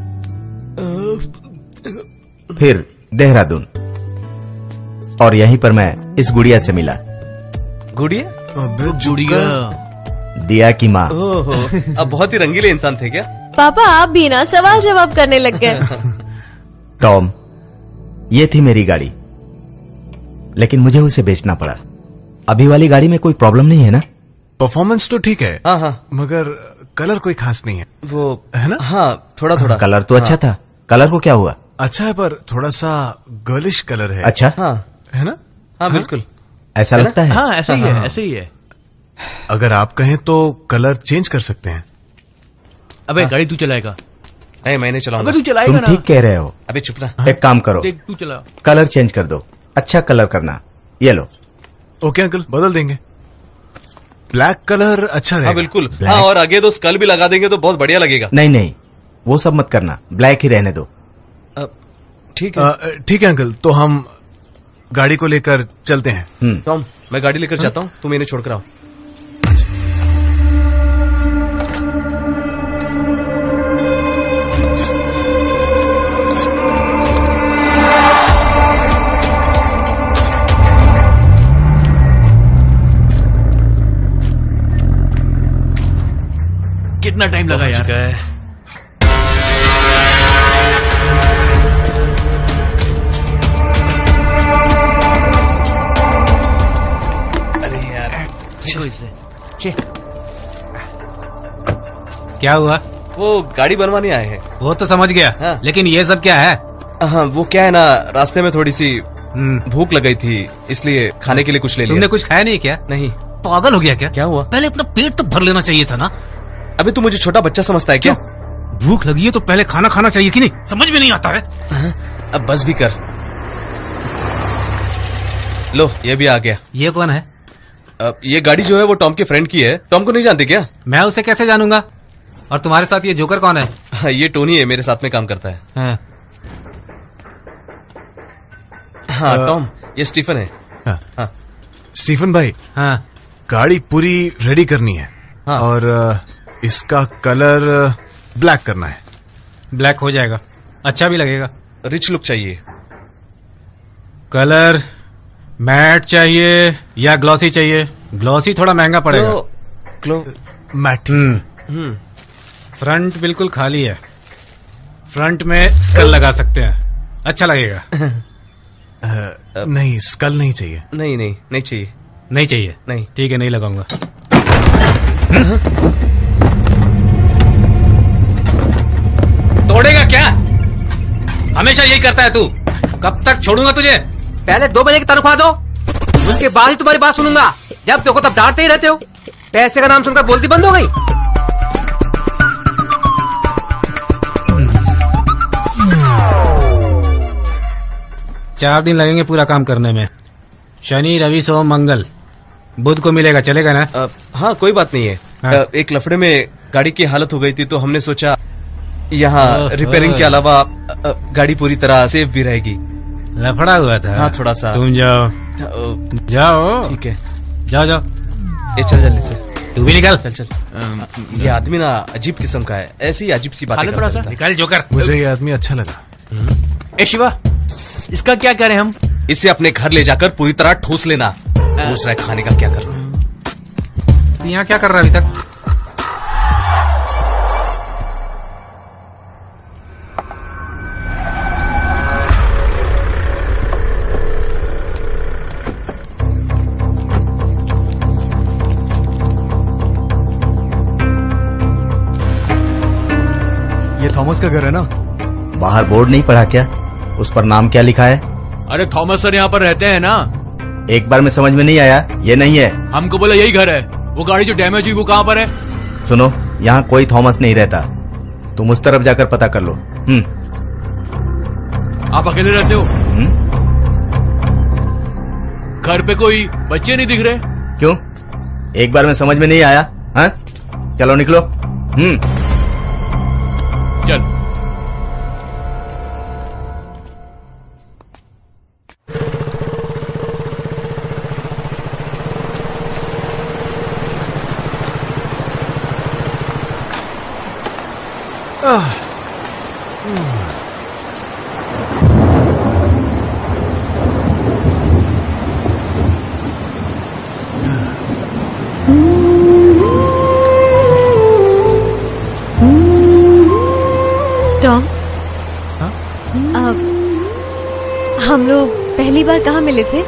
फिर देहरादून, और यहीं पर मैं इस गुड़िया से मिला। गुड़िया? गुड़िया दिया की माँ। ओहो, अब बहुत ही रंगीले इंसान थे क्या? पापा आप भी ना सवाल जवाब करने लग गए। टॉम, ये थी मेरी गाड़ी, लेकिन मुझे उसे बेचना पड़ा। अभी वाली गाड़ी में कोई प्रॉब्लम नहीं है ना? परफॉर्मेंस तो ठीक है। हाँ हाँ, मगर कलर कोई खास नहीं है। वो है ना? हाँ थोड़ा थोड़ा। कलर तो अच्छा था। कलर को क्या हुआ? अच्छा है, पर थोड़ा सा गर्लिश कलर है। अच्छा हाँ है ना? हाँ बिल्कुल ऐसा लगता है। हाँ ऐसा ही है, ऐसे ही है। अगर आप कहें तो कलर चेंज कर सकते हैं। अबे गाड़ी तू चलाएगा? नहीं मैंने चलाऊंगा। अबे तू चलाएगा तुम ना? ठीक कह रहे हो। अबे चुप ना। एक काम करो, देख तू चला। कलर चेंज कर दो। अच्छा कलर करना। ये लो। ओके अंकल, बदल देंगे। ब्लैक कलर अच्छा रहेगा। हाँ बिल्कुल। हाँ, और आगे तो स्कल भी लगा देंगे तो बहुत बढ़िया लगेगा। नहीं नहीं, वो सब मत करना, ब्लैक ही रहने दो। ठीक है। ठीक है अंकल, तो हम गाड़ी को लेकर चलते हैं। टॉम, मैं गाड़ी लेकर जाता हूँ, तुम इन्हें छोड़कर आओ। कितना टाइम लगा यार? अरे यार इससे क्या हुआ? वो गाड़ी बनवाने आए हैं। वो तो समझ गया। हाँ। लेकिन ये सब क्या है? हाँ वो क्या है ना, रास्ते में थोड़ी सी भूख लग गई थी, इसलिए खाने के लिए कुछ ले लिया। तुमने कुछ खाया नहीं क्या? नहीं। पागल हो गया क्या? क्या हुआ? पहले अपना पेट तो भर लेना चाहिए था ना। अबे तू मुझे छोटा बच्चा समझता है क्या? भूख लगी है तो पहले खाना खाना चाहिए कि नहीं? समझ में नहीं आता है। अब बस भी कर। लो ये भी आ गया। ये कौन है? ये गाड़ी जो है वो टॉम के फ्रेंड की है। टॉम को नहीं जानते क्या? मैं उसे कैसे जानूंगा? और तुम्हारे साथ ये जोकर कौन है? ये टोनी है, मेरे साथ में काम करता है। हाँ टॉम, ये स्टीफन है। हाँ। स्टीफन भाई। हाँ। गाड़ी पूरी रेडी करनी है। हाँ। और इसका कलर ब्लैक करना है। ब्लैक हो जाएगा, अच्छा भी लगेगा। रिच लुक चाहिए। कलर मैट चाहिए या ग्लॉसी चाहिए? ग्लॉसी थोड़ा महंगा पड़ेगा। मैट। फ्रंट बिल्कुल खाली है, फ्रंट में स्कल लगा सकते हैं, अच्छा लगेगा। नहीं, स्कल नहीं चाहिए। नहीं नहीं नहीं चाहिए। नहीं चाहिए? नहीं। ठीक है, नहीं लगाऊंगा। तोड़ेगा क्या? हमेशा यही करता है तू। कब तक छोड़ूंगा तुझे? पहले 2 महीने की तनख्वाह दो, उसके बाद ही तुम्हारी बात सुनूंगा। जब देखो तब डांटते ही रहते हो। पैसे का नाम सुनकर बोलती बंद हो गई। चार दिन लगेंगे पूरा काम करने में। शनि, रवि, सोम, मंगल, बुध को मिलेगा, चलेगा ना? हाँ, कोई बात नहीं है। हाँ। एक लफड़े में गाड़ी की हालत हो गई थी तो हमने सोचा यहाँ रिपेयरिंग के अलावा गाड़ी पूरी तरह सेफ भी रहेगी। लफड़ा हुआ था? हाँ, थोड़ा सा। तुम जाओ जाओ। ठीक है, जाओ जाओ। ये चल जल्दी से। तू भी निकल। चल चल। ये आदमी ना अजीब किस्म का है, ऐसी अजीब सी बातें करता रहता है। निकल जोकर। मुझे ये आदमी अच्छा लगा। ए शिवा, इसका क्या करें हम? इसे अपने घर ले जाकर पूरी तरह ठूस लेना। पूछ रहा है खाने का क्या करना। यहाँ क्या कर रहा है अभी तक? ये थॉमस का घर है ना? बाहर बोर्ड नहीं पढ़ा क्या? उस पर नाम क्या लिखा है? अरे थॉमस सर यहाँ पर रहते हैं ना। एक बार में समझ में नहीं आया? ये नहीं है। हमको बोला यही घर है। वो गाड़ी जो डैमेज हुई वो कहाँ पर है? सुनो, यहाँ कोई थॉमस नहीं रहता। तुम उस तरफ जाकर पता कर लो। आप अकेले रहते हो? घर पे कोई बच्चे नहीं दिख रहे? क्यों? एक बार में समझ में नहीं आया? हाँ? चलो निकलो। चल। टॉम, हम लोग पहली बार कहाँ मिले थे?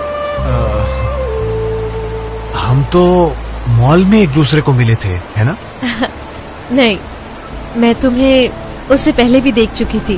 हम तो मॉल में एक दूसरे को मिले थे, है ना? नहीं, मैं तुम्हें उससे पहले भी देख चुकी थी।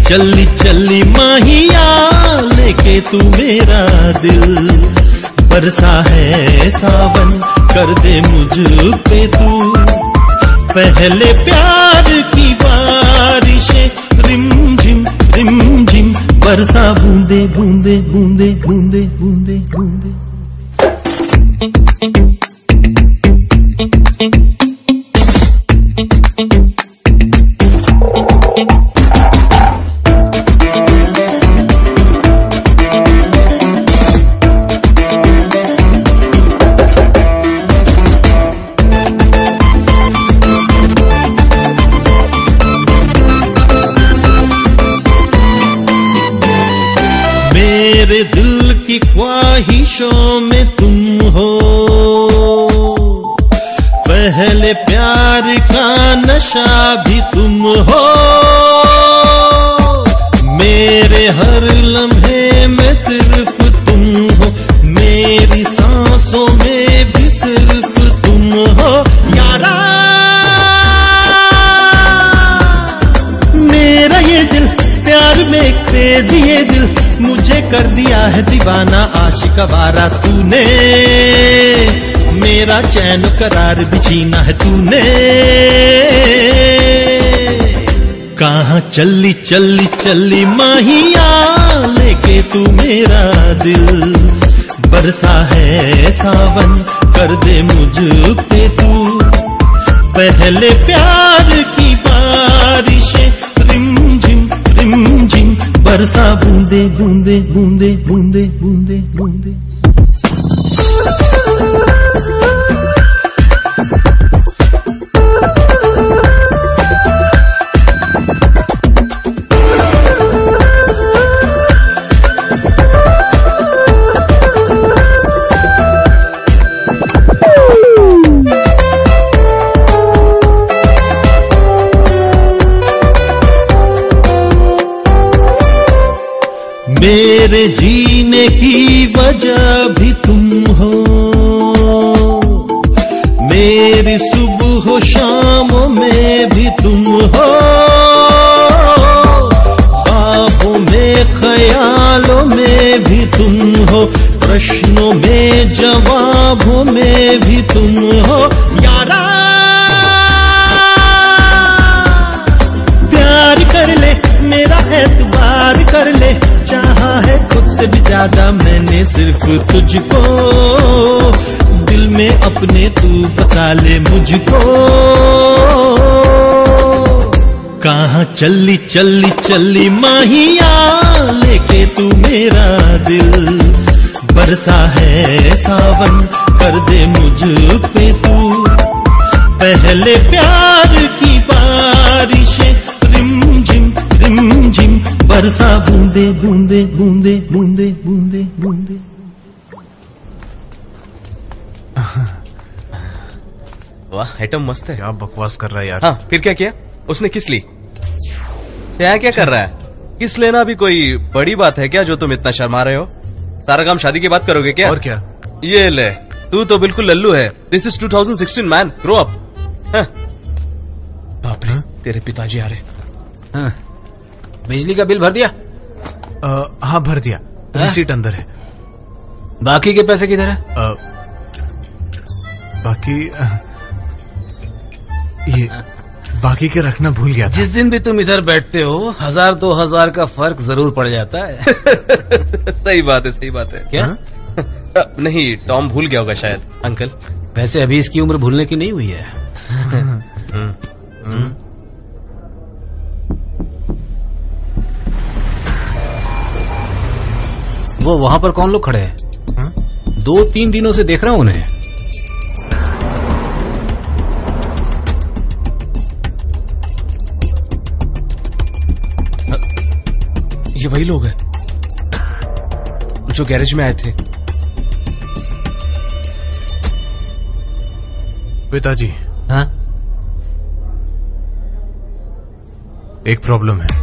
चली चली माहिया लेके तू मेरा दिल, बरसा है सावन कर दे मुझ पे तू, पहले प्यार की बारिशें रिम झिम बरसा बूंदे बूंदे बूंदे बूंदे बूंदे बूंदे। मेरे दिल की ख्वाहिशों में तुम हो, पहले प्यार का नशा भी तुम हो, मेरे हर लम्हे में सिर्फ तुम हो, मेरी सांसों में भी सिर्फ तुम हो यारा। मेरा ये दिल प्यार में क्रेजी ये दिल, मुझे कर दिया है दीवाना आशिक आवारा तूने, मेरा चैन करार भी छीना है तूने। कहाँ चली चली चली माहिया लेके तू मेरा दिल, बरसा है सावन कर दे मुझ पे तू, पहले प्यार की बारिशें रिम झिम बरसा बूंदे बूंदे बूंदे बूंदे बूंदे बूंदे। मेरे जीने की वजह भी तुम हो, मेरी सुबह शामों में भी तुम हो, ख्वाबों में ख्यालों में भी तुम हो, प्रश्नों में जवाबों में भी तुम हो यारा। प्यार कर ले मेरा एतबार कर ले, चाहा है खुद से भी ज्यादा मैंने सिर्फ तुझको, दिल में अपने तू बसा ले मुझको। कहाँ चली चली चली माहिया लेके तू मेरा दिल, बरसा है सावन कर दे मुझ पे तू, पहले प्यार की बारिशें रिम झिम बरसा बूंदे बूंदे बूंदे बूंदे बूंदे बूंदे। वाह आइटम मस्त है। क्या बकवास कर रहा है यार। हाँ फिर क्या किया उसने? किस ली? क्या क्या कर रहा है? किस लेना भी कोई बड़ी बात है क्या जो तुम इतना शर्मा रहे हो? सारा काम शादी के बाद करोगे क्या? और क्या? ये ले, तू तो बिल्कुल लल्लू है। This is 2016 man, grow up. बाप रे, तेरे पिताजी आ रहे। बिजली का बिल भर दिया? हाँ भर दिया, रिसीट अंदर है। बाकी के पैसे किधर है? बाकी के रखना भूल गया था। जिस दिन भी तुम इधर बैठते हो 1000-2000 का फर्क जरूर पड़ जाता है। सही बात है, सही बात है। क्या? नहीं, टॉम भूल गया होगा शायद। अंकल वैसे अभी इसकी उम्र भूलने की नहीं हुई है। वो वहां पर कौन लोग खड़े हैं? 2-3 दिनों से देख रहा हूं उन्हें। ये वही लोग हैं जो गैरेज में आए थे। पिताजी। हाँ? एक प्रॉब्लम है।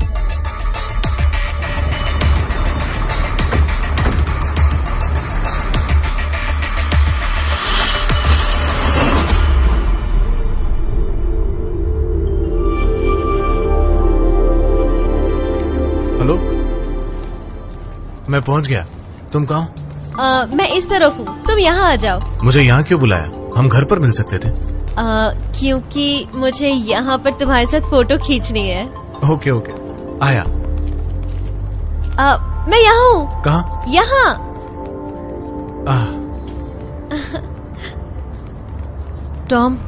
मैं पहुंच गया। तुम कहाँ हो? मैं इस तरफ हूँ, तुम यहाँ आ जाओ। मुझे यहाँ क्यों बुलाया? हम घर पर मिल सकते थे। क्योंकि मुझे यहाँ पर तुम्हारे साथ फोटो खींचनी है। ओके ओके, आया। मैं यहाँ हूँ। कहाँ? यहाँ। टॉम,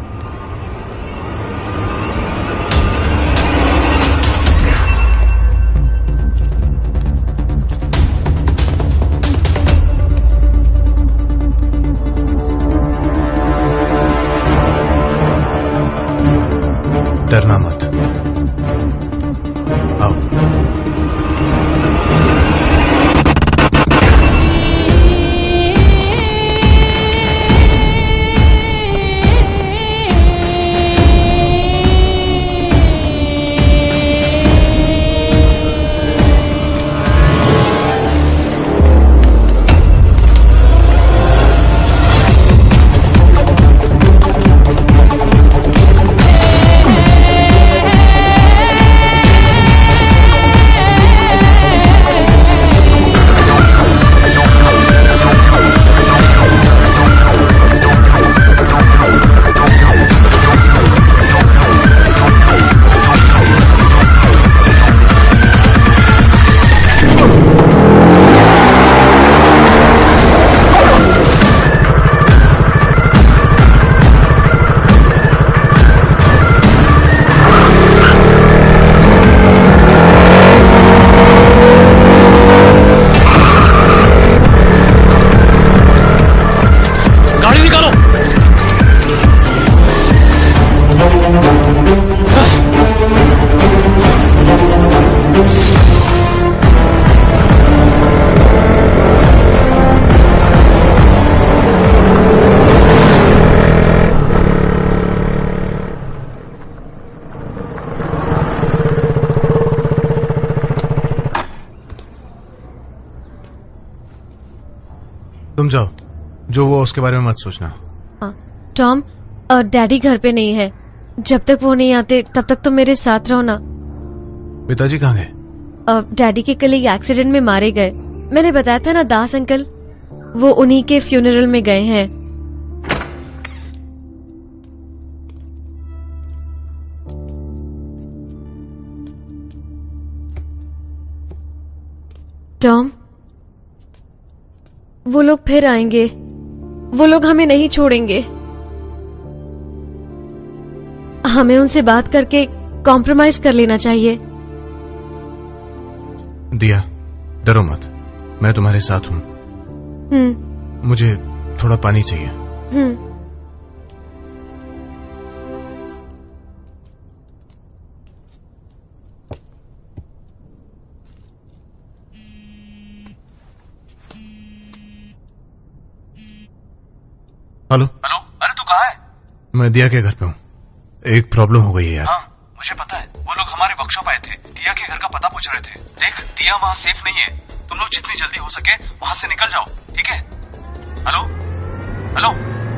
डरना मत, आओ। तुम जाओ, जो वो उसके बारे में मत सोचना। टॉम, डैडी घर पे नहीं है। जब तक वो नहीं आते तब तक तो मेरे साथ रहो ना। पिताजी कहाँ गए? डैडी के कल एक्सीडेंट में मारे गए। मैंने बताया था ना दास अंकल, वो उन्हीं के फ्यूनरल में गए हैं। टॉम, वो लोग फिर आएंगे। वो लोग हमें नहीं छोड़ेंगे। हमें उनसे बात करके कॉम्प्रोमाइज कर लेना चाहिए। दिया, डरो मत, मैं तुम्हारे साथ हूँ। मुझे थोड़ा पानी चाहिए। हेलो हेलो, अरे तू कहाँ है? मैं दिया के घर पे हूँ। एक प्रॉब्लम हो गई है यार। हाँ, मुझे पता है। वो लोग हमारे वर्कशॉप आए थे, दिया के घर का पता पूछ रहे थे। देख, दिया वहाँ सेफ नहीं है। तुम लोग जितनी जल्दी हो सके वहां से निकल जाओ, ठीक है? Hello hello.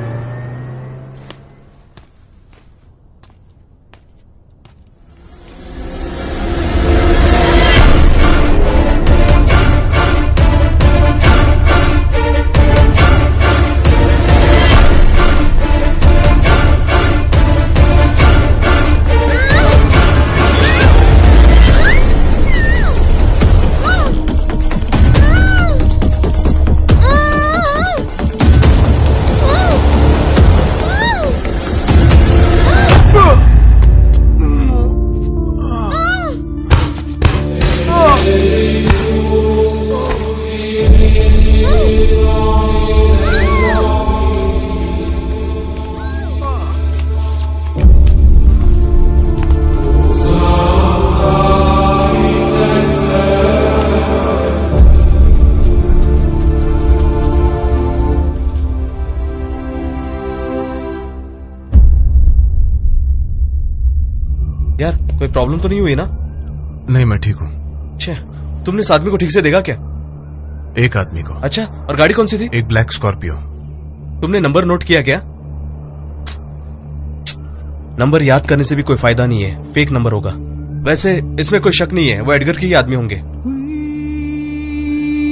यार, कोई प्रॉब्लम तो नहीं हुई ना? नहीं, मैं ठीक हूँ। अच्छा, तुमने इस आदमी को ठीक से देखा क्या? एक आदमी को। अच्छा, और गाड़ी कौन सी थी? एक ब्लैक स्कॉर्पियो। तुमने नंबर नोट किया क्या? नंबर याद करने से भी कोई फायदा नहीं है, फेक नंबर होगा। वैसे इसमें कोई शक नहीं है, वो एडगर के ही आदमी होंगे।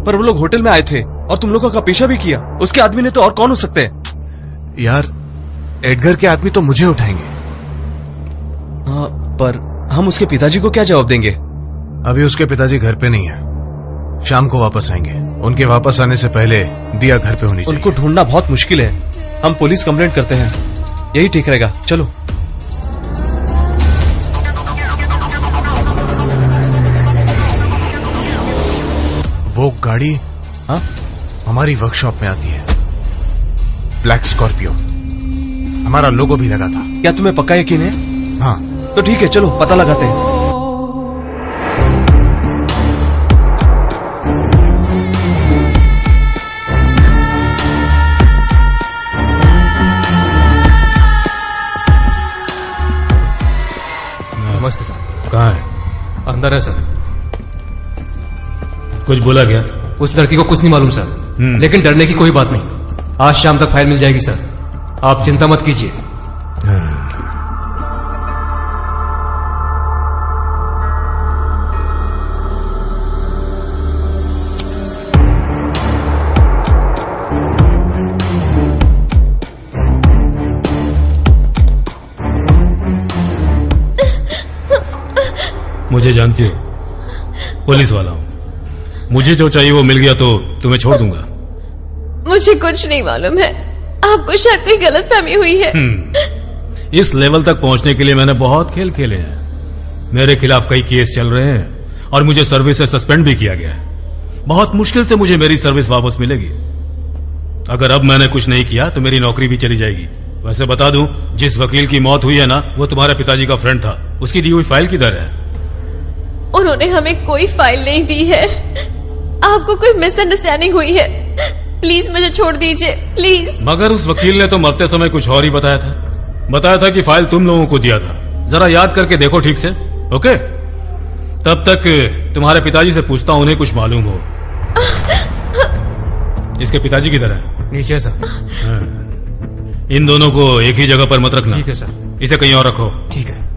पर वो लोग होटल में आए थे और तुम लोगों का पीछा भी किया। उसके आदमी ने तो और कौन हो सकते हैं? यार एडगर के आदमी तो मुझे उठाएंगे। हाँ, पर हम उसके पिताजी को क्या जवाब देंगे? अभी उसके पिताजी घर पे नहीं है, शाम को वापस आएंगे। उनके वापस आने से पहले दिया घर पे होनी चाहिए। उनको ढूंढना बहुत मुश्किल है। हम पुलिस कंप्लेंट करते हैं, यही ठीक रहेगा। चलो। वो गाड़ी हाँ हमारी वर्कशॉप में आती है, ब्लैक स्कॉर्पियो। हमारा लोगो भी लगा था। क्या तुम्हें पक्का यकीन है? हाँ। तो ठीक है, चलो पता लगाते हैं। नमस्ते सर। कहाँ है? अंदर है सर। कुछ बोला क्या? उस लड़की को कुछ नहीं मालूम सर, लेकिन डरने की कोई बात नहीं। आज शाम तक फाइल मिल जाएगी सर, आप चिंता मत कीजिए। मुझे जानती हो, पुलिस वाला हूं। मुझे जो चाहिए वो मिल गया तो तुम्हें छोड़ दूंगा। मुझे कुछ नहीं मालूम है, आपको शायद कोई गलतफहमी हुई है। इस लेवल तक पहुंचने के लिए मैंने बहुत खेल खेले हैं। मेरे खिलाफ कई केस चल रहे हैं और मुझे सर्विस से सस्पेंड भी किया गया है। बहुत मुश्किल से मुझे मेरी सर्विस वापस मिलेगी। अगर अब मैंने कुछ नहीं किया तो मेरी नौकरी भी चली जाएगी। वैसे बता दूं, जिस वकील की मौत हुई है ना, वो तुम्हारे पिताजी का फ्रेंड था। उसकी दी हुई फाइल किधर है? उन्होंने हमें कोई फाइल नहीं दी है। आपको कोई मिसअंडरस्टैंडिंग हुई है। प्लीज मुझे छोड़ दीजिए, प्लीज। मगर उस वकील ने तो मरते समय कुछ और ही बताया था। बताया था कि फाइल तुम लोगों को दिया था। जरा याद करके देखो ठीक से, ओके? तब तक तुम्हारे पिताजी से पूछता हूं, उन्हें कुछ मालूम हो। इसके पिताजी किधर है? नीचे सर। इन दोनों को एक ही जगह पर मत रखना। ठीक है सर। इसे कहीं और रखो। ठीक है।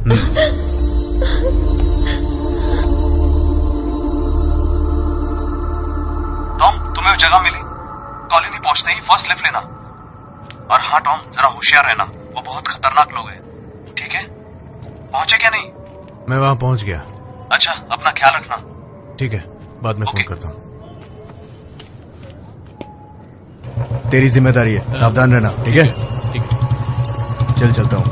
टॉम, तुम्हें जगह मिली? कॉलोनी पहुंचते ही फर्स्ट लेफ्ट लेना। और हाँ टॉम, जरा होशियार रहना, वो बहुत खतरनाक लोग हैं। ठीक है? पहुंचे क्या नहीं? मैं वहां पहुंच गया। अच्छा, अपना ख्याल रखना। ठीक है, बाद में फोन करता हूँ। तेरी जिम्मेदारी है, सावधान रहना। ठीक है? चल चलता हूँ।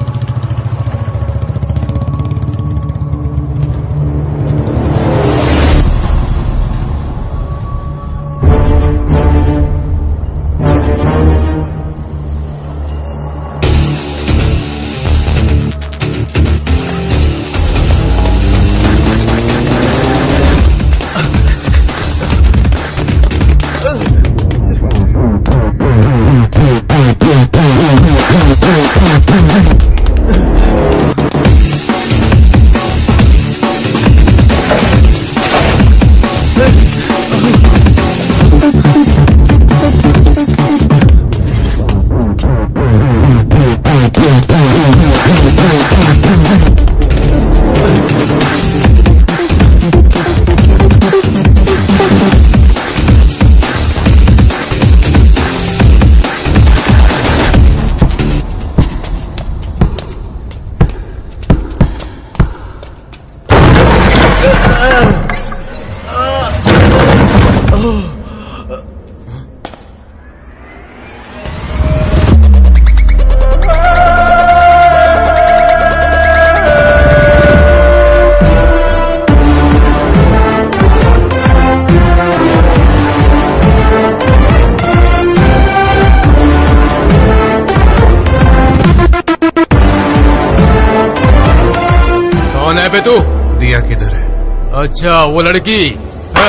दिया किधर है? अच्छा, वो लड़की है?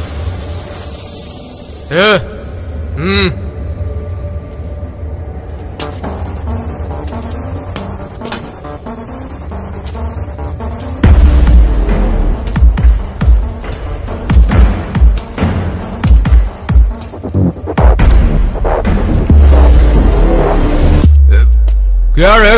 क्या रे?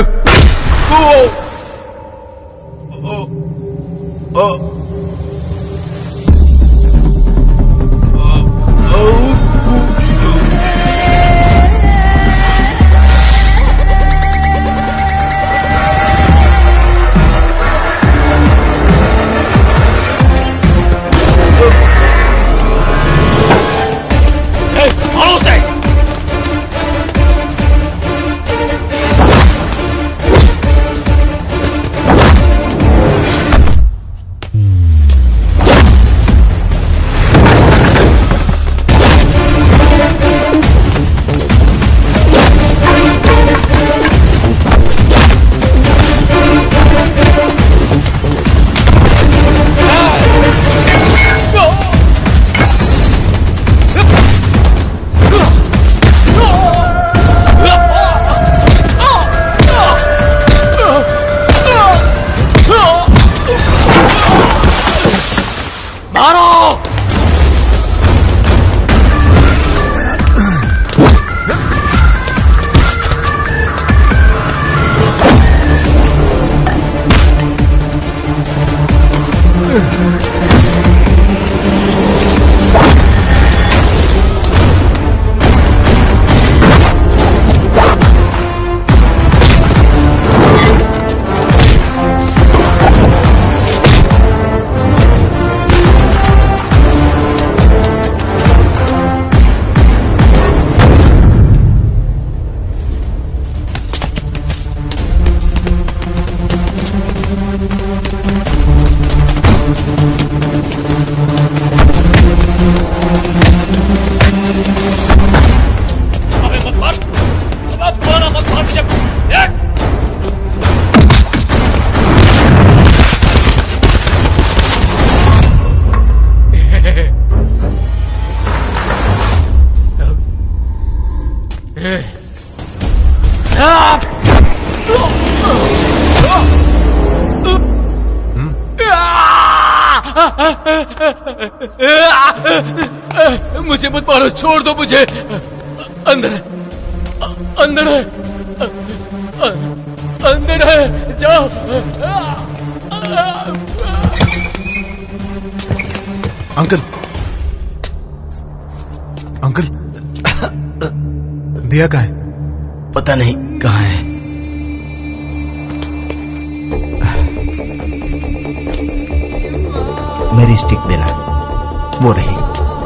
मार मुझे, देख। मुझे मत मारो, छोड़ दो मुझे। अंदर है, अंदर है, अंदर है, जाओ। अंकल, अंकल, दिया कहाँ है? पता नहीं कहाँ है। मेरी स्टिक देना, वो रही।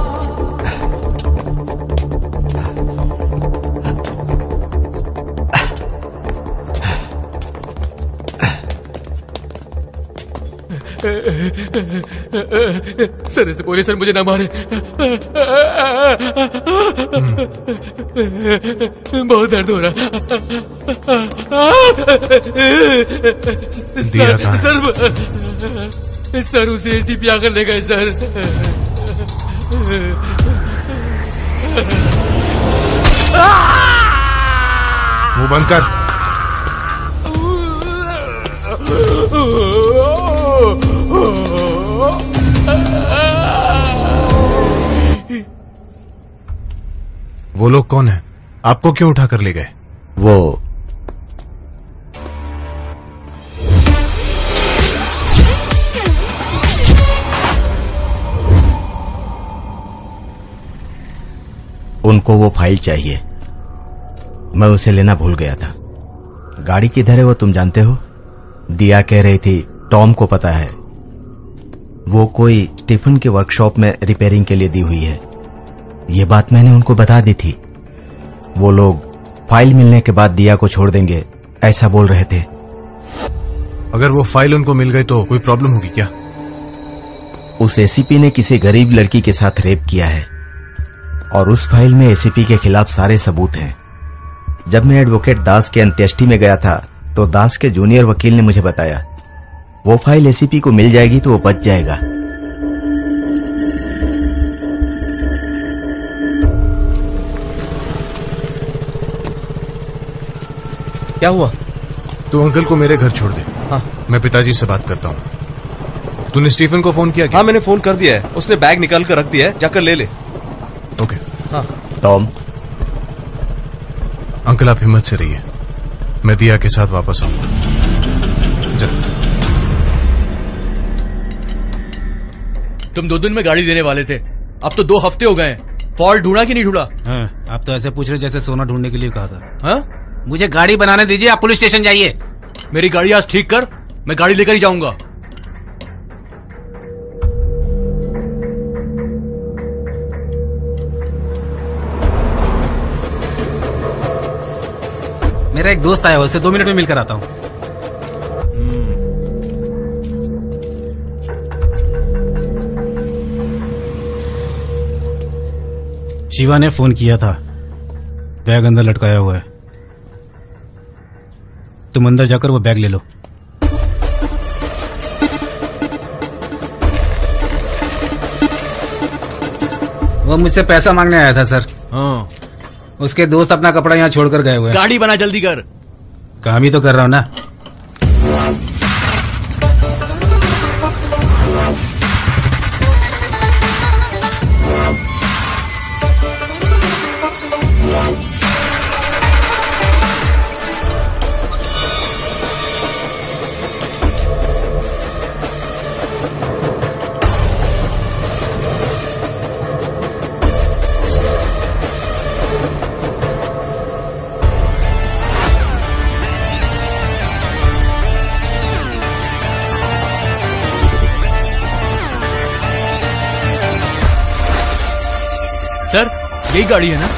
सर ऐसे बोले, सर मुझे ना मारे। बहुत दर्द हो रहा। दिया कहाँ है? सर उसे एसीपी आकर ले गए सर। मुंह बंद कर। वो लोग कौन है? आपको क्यों उठा कर ले गए? वो उनको वो फाइल चाहिए। मैं उसे लेना भूल गया था। गाड़ी किधर है वो तुम जानते हो? दिया कह रही थी टॉम को पता है। वो कोई स्टीफन के वर्कशॉप में रिपेयरिंग के लिए दी हुई है। ये बात मैंने उनको बता दी थी। वो लोग फाइल मिलने के बाद दिया को छोड़ देंगे, ऐसा बोल रहे थे। अगर वो फाइल उनको मिल गई तो कोई प्रॉब्लम होगी क्या? उस एसीपी ने किसी गरीब लड़की के साथ रेप किया है और उस फाइल में एसीपी के खिलाफ सारे सबूत हैं। जब मैं एडवोकेट दास के अंत्येष्टि में गया था तो दास के जूनियर वकील ने मुझे बताया वो फाइल एसीपी को मिल जाएगी तो वो बच जाएगा। क्या हुआ? तू अंकल को मेरे घर छोड़ दे। हाँ। मैं पिताजी से बात करता हूँ। तूने स्टीफन को फोन किया क्या? हाँ मैंने फोन कर दिया है। उसने बैग निकाल कर रख दिया है, जाकर ले ले। ओके। हाँ। टॉम, अंकल आप हिम्मत से रहिए, मैं दिया के साथ वापस आऊंगा। तुम 2 दिन में गाड़ी देने वाले थे, अब तो 2 हफ्ते हो गए। फॉल्ट ढूंढा कि नहीं ढूंढा? हाँ, आप तो ऐसे पूछ रहे जैसे सोना ढूंढने के लिए कहा था। हाँ? मुझे गाड़ी बनाने दीजिए, आप पुलिस स्टेशन जाइए। मेरी गाड़ी आज ठीक कर, मैं गाड़ी लेकर ही जाऊंगा। मेरा एक दोस्त आया हुआ, उससे 2 मिनट में मिलकर आता हूँ। शिवा ने फोन किया था, बैग अंदर लटकाया हुआ है। तुम अंदर जाकर वो बैग ले लो। वो मुझसे पैसा मांगने आया था सर। हाँ। उसके दोस्त अपना कपड़ा यहाँ छोड़कर गए हुए हैं। गाड़ी बना, जल्दी कर। काम ही तो कर रहा हूँ ना। सर यही गाड़ी है ना?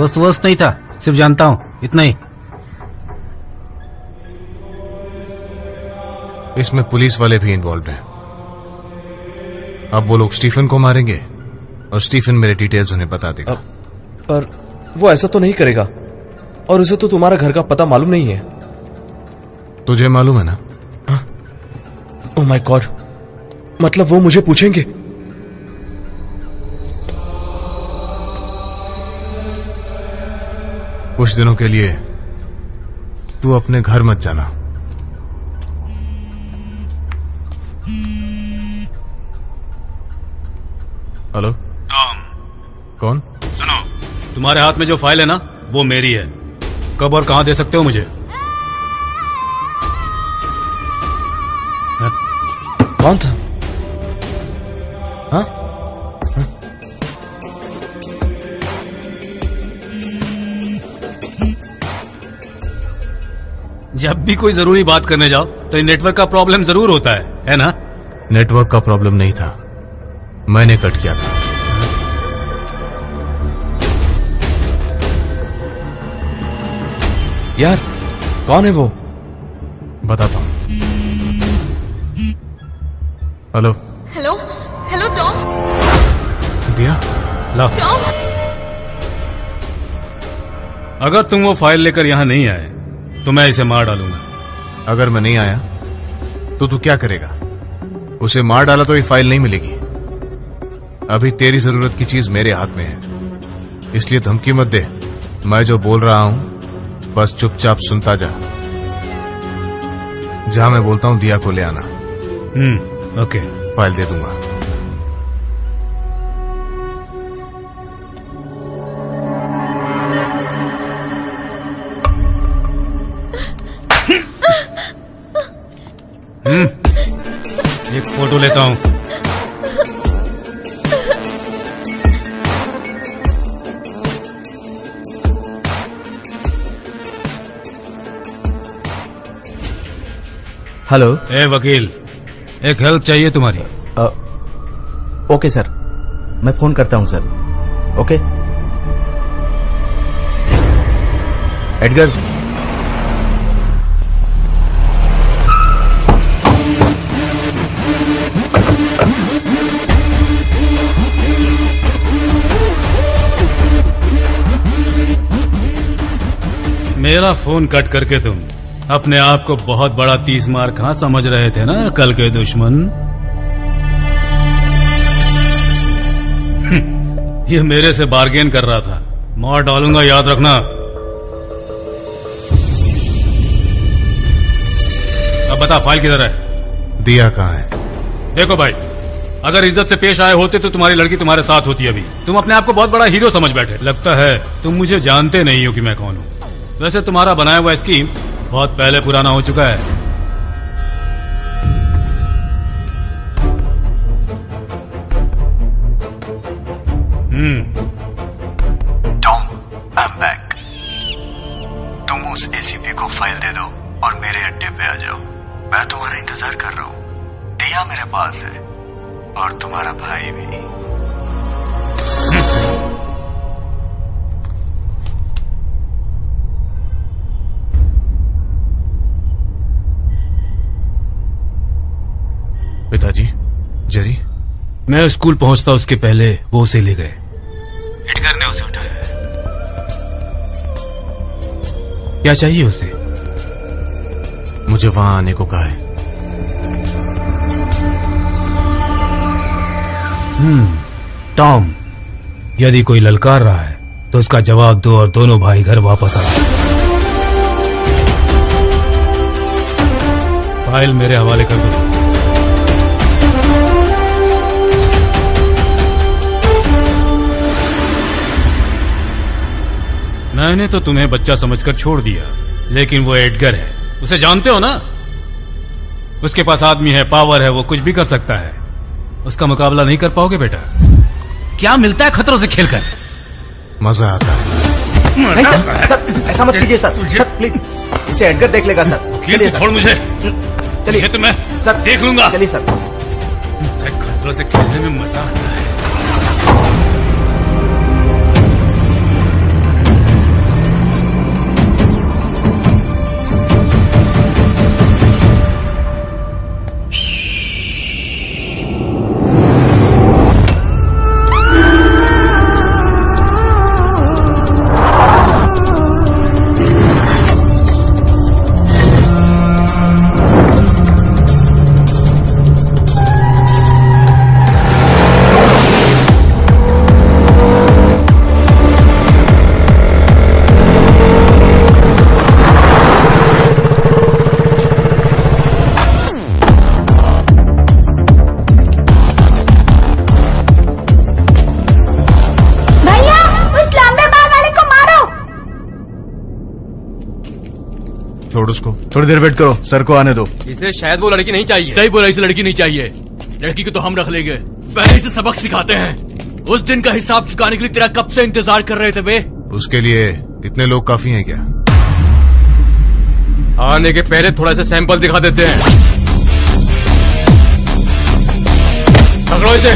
दोस्त वोस्त नहीं था, सिर्फ जानता हूँ, इतना ही। इसमें पुलिस वाले भी इन्वॉल्व हैं। अब वो लोग स्टीफन को मारेंगे और स्टीफन मेरे डिटेल्स उन्हें बता देगा। पर वो ऐसा तो नहीं करेगा, और उसे तो तुम्हारा घर का पता मालूम नहीं है। तुझे मालूम है ना? ओह माय गॉड, मतलब वो मुझे पूछेंगे? कुछ दिनों के लिए तू अपने घर मत जाना। Hello Tom. कौन? सुनो, तुम्हारे हाथ में जो फाइल है ना, वो मेरी है। कब और कहां दे सकते हो मुझे? कौन था? हाँ? जब भी कोई जरूरी बात करने जाओ तो नेटवर्क का प्रॉब्लम जरूर होता है ना? नेटवर्क का प्रॉब्लम नहीं था, मैंने कट किया था। यार कौन है वो? बताता हूं। Hello hello hello Tom. दिया ला। टॉम, अगर तुम वो फाइल लेकर यहाँ नहीं आए तो मैं इसे मार डालूंगा। अगर मैं नहीं आया तो तू क्या करेगा? उसे मार डाला तो ये फाइल नहीं मिलेगी। अभी तेरी जरूरत की चीज मेरे हाथ में है, इसलिए धमकी मत दे। मैं जो बोल रहा हूं बस चुपचाप सुनता जा। जहां मैं बोलता हूं दिया को ले आना। ओके। फाइल दे दूंगा। एक फोटो लेता हूं। हेलो। ए वकील, एक हेल्प चाहिए तुम्हारी। ओके सर, मैं फोन करता हूं सर। Okay Edgar. मेरा फोन कट करके तुम अपने आप को बहुत बड़ा 30 मार कहां समझ रहे थे ना, कल के दुश्मन। ये मेरे से बार्गेन कर रहा था। मार डालूंगा, याद रखना। अब बता, फाइल किधर है? दिया कहाँ है? देखो भाई, अगर इज्जत से पेश आए होते तो तुम्हारी लड़की तुम्हारे साथ होती। अभी तुम अपने आप को बहुत बड़ा हीरो समझ बैठे। लगता है तुम मुझे जानते नहीं हो कि मैं कौन हूँ। वैसे तुम्हारा बनाया हुआ स्कीम बहुत पहले पुराना हो चुका है। Tom, I am back. तुम उस एसीपी को फाइल दे दो और मेरे अड्डे पे आ जाओ। मैं तुम्हारा इंतजार कर रहा हूँ। दिया मेरे पास है और तुम्हारा भाई भी। पिताजी, जेरी। मैं स्कूल पहुंचता उसके पहले वो उसे ले गए। एडगर ने उसे उठाया। क्या चाहिए उसे? मुझे वहां आने को कहा है। टॉम, यदि कोई ललकार रहा है तो उसका जवाब दो और दोनों भाई घर वापस आ जाओ। फाइल मेरे हवाले कर दो। मैंने तो तुम्हें बच्चा समझकर छोड़ दिया, लेकिन वो एडगर है, उसे जानते हो ना? उसके पास आदमी है, पावर है, वो कुछ भी कर सकता है। उसका मुकाबला नहीं कर पाओगे बेटा। क्या मिलता है खतरों से खेलकर? मजा आता है। नहीं सर, ऐसा मत कीजिए सर। सर प्लीज, इसे एडगर देख लेगा सर। चलिए, छोड़ मुझे। चलिए तो मैं सर देख लूंगा। चलिए सर। खतरों से खेलने में मजा आता है। छोड़ उसको। थोड़ी देर वेट करो, सर को आने दो। इसे शायद वो लड़की नहीं चाहिए। सही बोला, इसे लड़की नहीं चाहिए। लड़की को तो हम रख लेंगे, पहले इसे सबक सिखाते हैं। उस दिन का हिसाब चुकाने के लिए तेरा कब से इंतजार कर रहे थे बे। उसके लिए इतने लोग काफी हैं क्या? आने के पहले थोड़ा सा सैंपल दिखा देते हैं। पकड़ो इसे।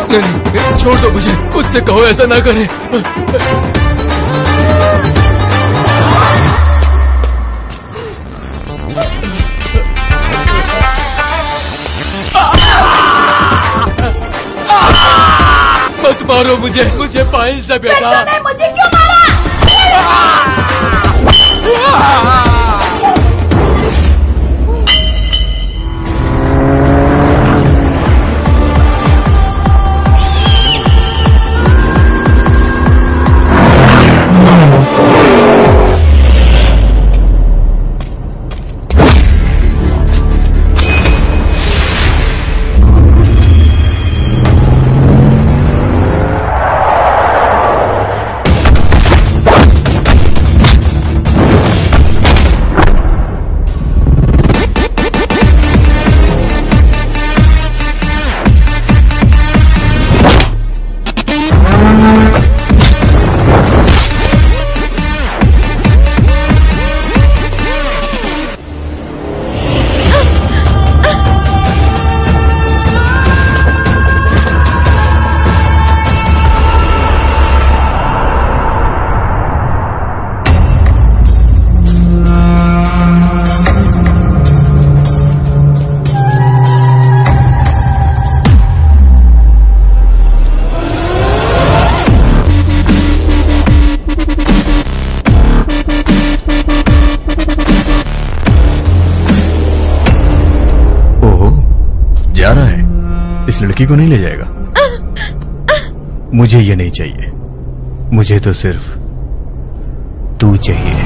नहीं, छोड़ दो मुझे, उससे कहो ऐसा ना करे। मत मारो मुझे पायल से बेटा। तूने मुझे क्यों मारा? लड़की को नहीं ले जाएगा? मुझे ये नहीं चाहिए, मुझे तो सिर्फ तू चाहिए।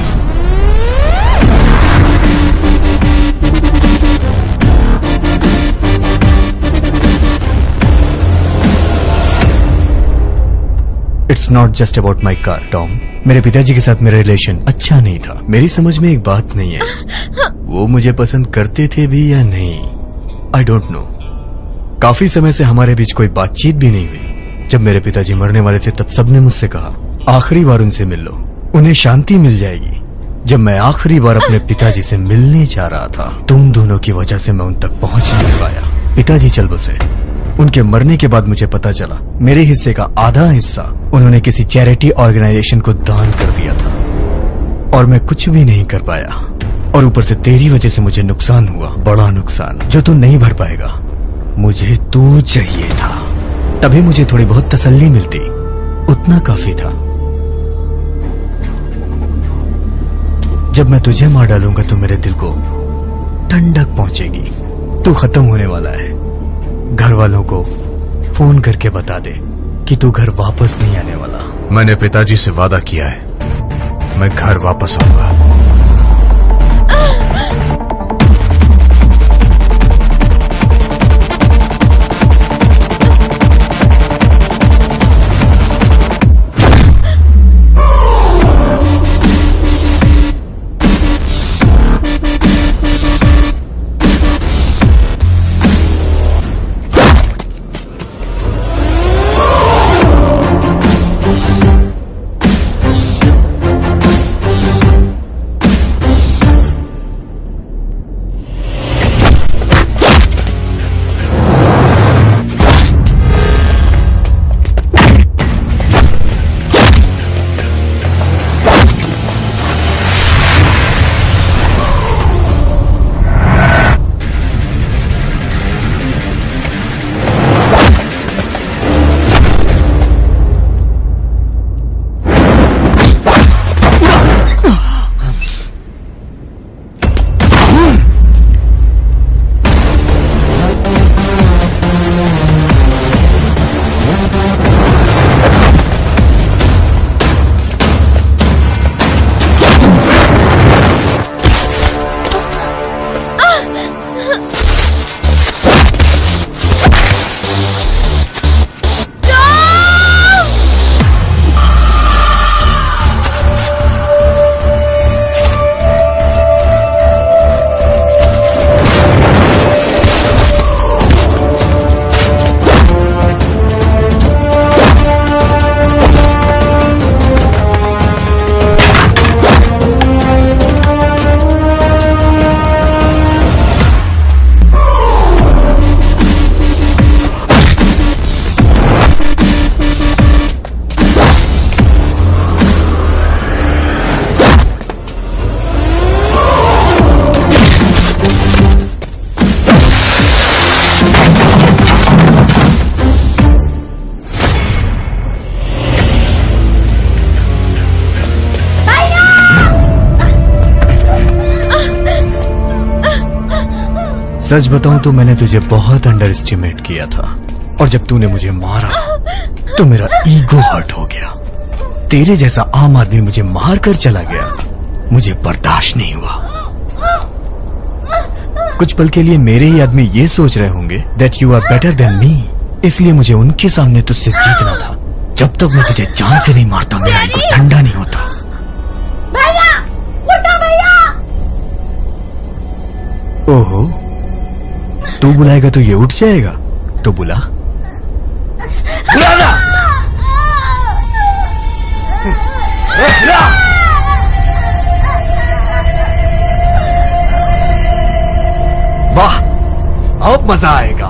It's not just about my car Tom. मेरे पिताजी के साथ मेरा रिलेशन अच्छा नहीं था। मेरी समझ में एक बात नहीं है, वो मुझे पसंद करते थे भी या नहीं, आई डोंट नो। काफी समय से हमारे बीच कोई बातचीत भी नहीं हुई। जब मेरे पिताजी मरने वाले थे तब सबने मुझसे कहा आखिरी बार उनसे मिल लो, उन्हें शांति मिल जाएगी। जब मैं आखिरी बार अपने पिताजी से मिलने जा रहा था, तुम दोनों की वजह से मैं उन तक पहुंच नहीं पाया। पिताजी चल बसे। उनके मरने के बाद मुझे पता चला मेरे हिस्से का आधा हिस्सा उन्होंने किसी चैरिटी ऑर्गेनाइजेशन को दान कर दिया था और मैं कुछ भी नहीं कर पाया। और ऊपर से तेरी वजह से मुझे नुकसान हुआ, बड़ा नुकसान, जो तू नहीं भर पाएगा। मुझे तू चाहिए था, तभी मुझे थोड़ी बहुत तसल्ली मिलती, उतना काफी था। जब मैं तुझे मार डालूंगा तो मेरे दिल को ठंडक पहुंचेगी। तू खत्म होने वाला है। घर वालों को फोन करके बता दे कि तू घर वापस नहीं आने वाला। मैंने पिताजी से वादा किया है, मैं घर वापस आऊंगा। सच बताऊं तो मैंने तुझे बहुत अंडर एस्टिमेट किया था, और जब तूने मुझे मारा तो मेरा ईगो हर्ट हो गया। तेरे जैसा आम आदमी मुझे मार कर चला गया, मुझे बर्दाश्त नहीं हुआ। कुछ पल के लिए मेरे ही आदमी ये सोच रहे होंगे that you are better than me, इसलिए मुझे उनके सामने तुझसे जीतना था। जब तक मैं तुझे जान से नहीं मारता मेरा ईगो ठंडा नहीं होता। भैया, उठो भैया। ओहो, तू बुलाएगा तो ये उठ जाएगा, तो बुला। बुलाना। वाह, अब मजा आएगा।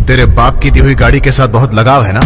तेरे बाप की दी हुई गाड़ी के साथ बहुत लगाव है ना?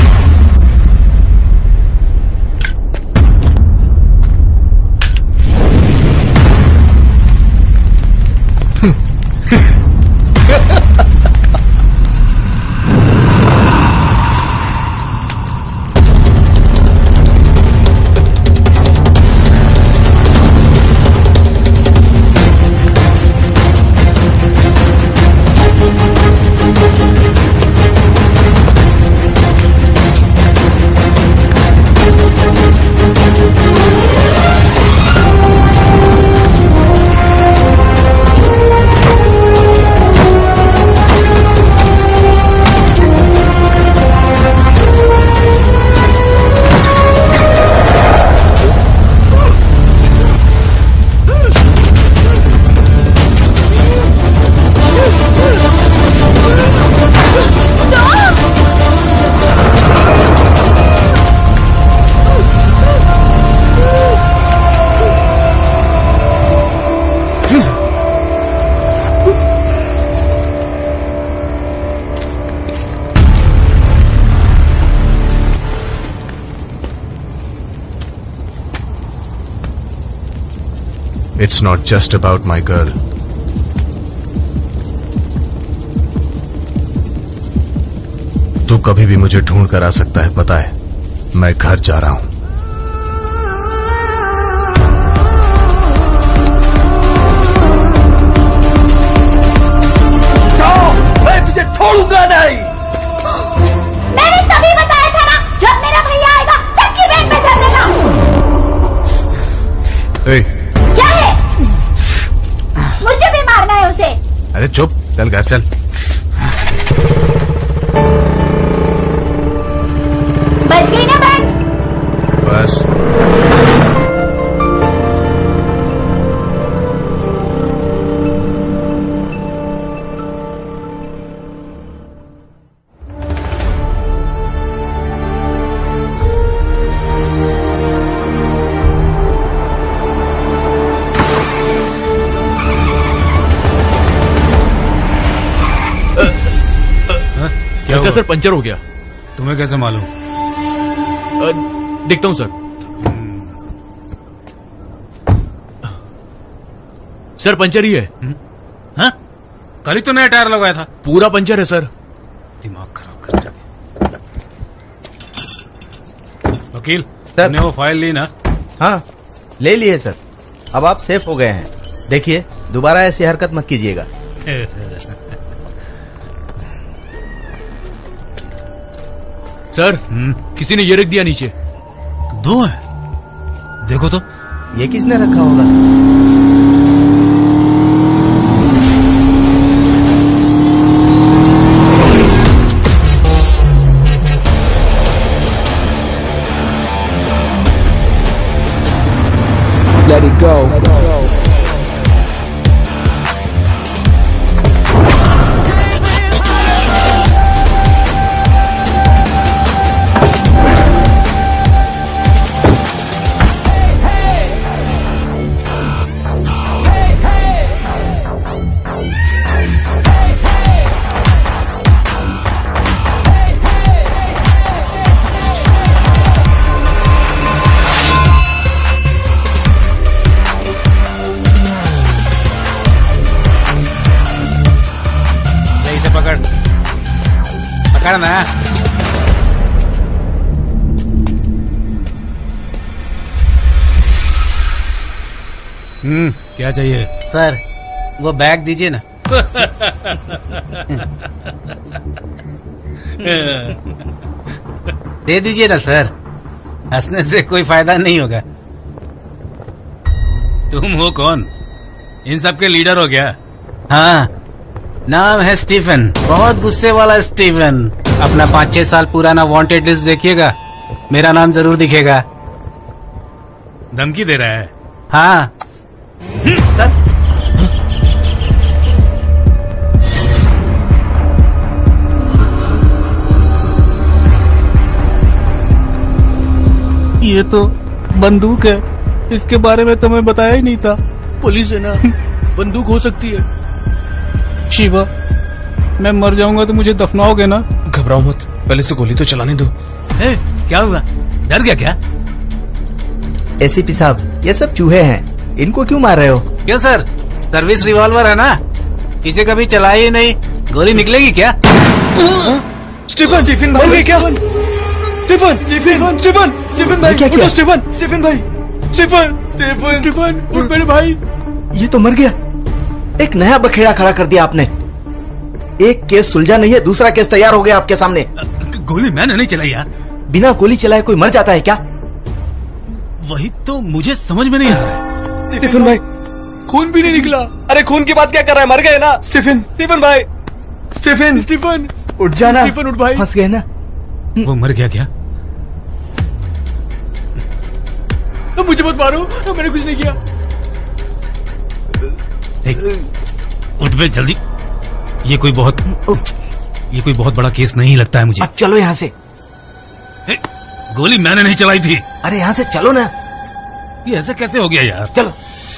It's not just about my girl. तू कभी भी मुझे ढूंढ कर आ सकता है, पता है? मैं घर जा रहा हूं। मैं तुझे छोड़ूंगा नहीं। मैंने तभी बताया था ना, जब मेरा भैया आएगा सबकी बैंड में चल देना। क्या है? मुझे भी मारना है उसे। अरे चुप, चल घर चल। बच गई ना बैंड? बस। क्या सर, पंचर हो गया। तुम्हें कैसे मालूम? देखता हूँ सर। सर पंचर ही है। हाँ? कल ही तो नया टायर लगवाया था। पूरा पंचर है सर। दिमाग खराब कर दिया। वकील, तुमने वो फाइल ली ना? हाँ, ले लिए सर। अब आप सेफ हो गए हैं। देखिए, दोबारा ऐसी हरकत मत कीजिएगा। सर, किसी ने ये रख दिया नीचे। दो है, देखो तो। ये किसने रखा होगा? Let it go. पकड़ना। क्या चाहिए? सर, वो बैग दीजिए ना। दे दीजिए ना सर, हंसने से कोई फायदा नहीं होगा। तुम हो कौन? इन सब के लीडर हो क्या? हाँ, नाम है स्टीफन, बहुत गुस्से वाला स्टीफन। अपना 5-6 साल पुराना वांटेड लिस्ट देखिएगा, मेरा नाम जरूर दिखेगा। धमकी दे रहा है? हाँ सर। ये तो बंदूक है, इसके बारे में तो मैं बताया ही नहीं था। पुलिस है ना, बंदूक हो सकती है। शिवा, मैं मर जाऊंगा तो मुझे दफनाओगे ना? घबराओ मत, पहले से गोली तो चलाने दो। क्या हुआ, डर गया क्या? एसीपी साहब, ये सब चूहे हैं, इनको क्यों मार रहे हो? क्यों सर, सर्विस रिवॉल्वर है ना, इसे कभी चलाई ही नहीं, गोली निकलेगी क्या? स्टीफन, स्टीफन भाई क्या? स्टीफन, स्टीफन, स्टीफन, स्टीफन भाई क्या किया? स्टीफन, स्टीफन भाई, स्टीफन, स्टीफन, स्टीफन, उठ मेरे भाई। ये तो मर गया। एक नया बखेड़ा खड़ा कर दिया आपने। एक केस सुलझा नहीं है, दूसरा केस तैयार हो गया आपके सामने। गोली मैंने नहीं चलाई यार। बिना गोली चलाए कोई मर जाता है क्या? वही तो मुझे समझ में नहीं आ रहा है। स्टीफन भाई, खून भी नहीं निकला। अरे खून की बात क्या कर रहा है, मर गए ना। स्टीफन, स्टीफन भाई, स्टीफन, स्टीफन उठ जाना। स्टीफन उठ भाई। फंस गए ना। वो मर गया क्या? तो मुझे मत मारो, मैंने कुछ नहीं किया। उठ बे जल्दी, ये कोई बहुत बड़ा केस नहीं लगता है मुझे। अब चलो यहाँ से। गोली मैंने नहीं चलाई थी। अरे यहाँ से चलो ना। ये ऐसा कैसे हो गया यार? चलो।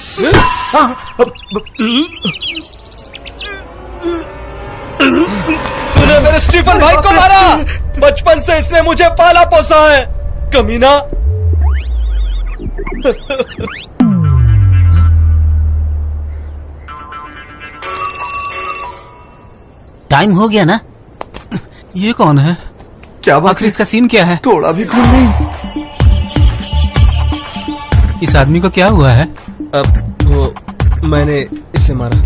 तूने मेरे स्टीफन भाई को मारा। बचपन से इसने मुझे पाला पोसा है, कमीना। टाइम हो गया ना? ये कौन है? क्या बात आखिर इसका सीन क्या है? थोड़ा भी खून नहीं। इस आदमी को क्या हुआ है? अब वो मैंने इसे मारा।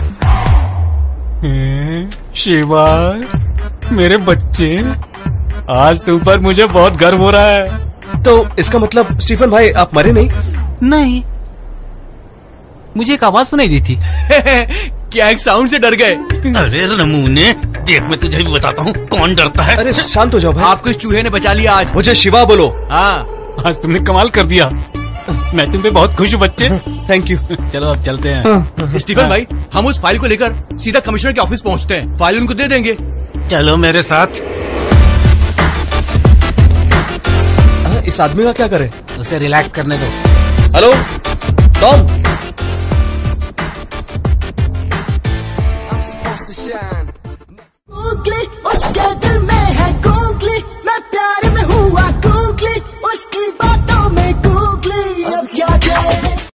शिवा, मेरे बच्चे, आज तुम पर मुझे बहुत गर्व हो रहा है। तो इसका मतलब स्टीफन भाई आप मरे नहीं? नहीं, मुझे एक आवाज सुनाई दी थी। क्या एक साउंड से डर गए? अरे नमूने, देख मैं तुझे भी बताता हूँ कौन डरता है। अरे शांत हो जाओ भाई। आपको इस चूहे ने बचा लिया आज। मुझे शिवा बोलो। हाँ, आज तुमने कमाल कर दिया। मैं तुम पे बहुत खुश हूँ बच्चे। Thank you. चलो अब चलते हैं। स्टीफन भाई, हम उस फाइल को लेकर सीधा कमिश्नर के ऑफिस पहुँचते हैं, फाइल उनको दे देंगे। चलो मेरे साथ। इस आदमी का क्या करें? उसे रिलैक्स करने दो। Hello Tom,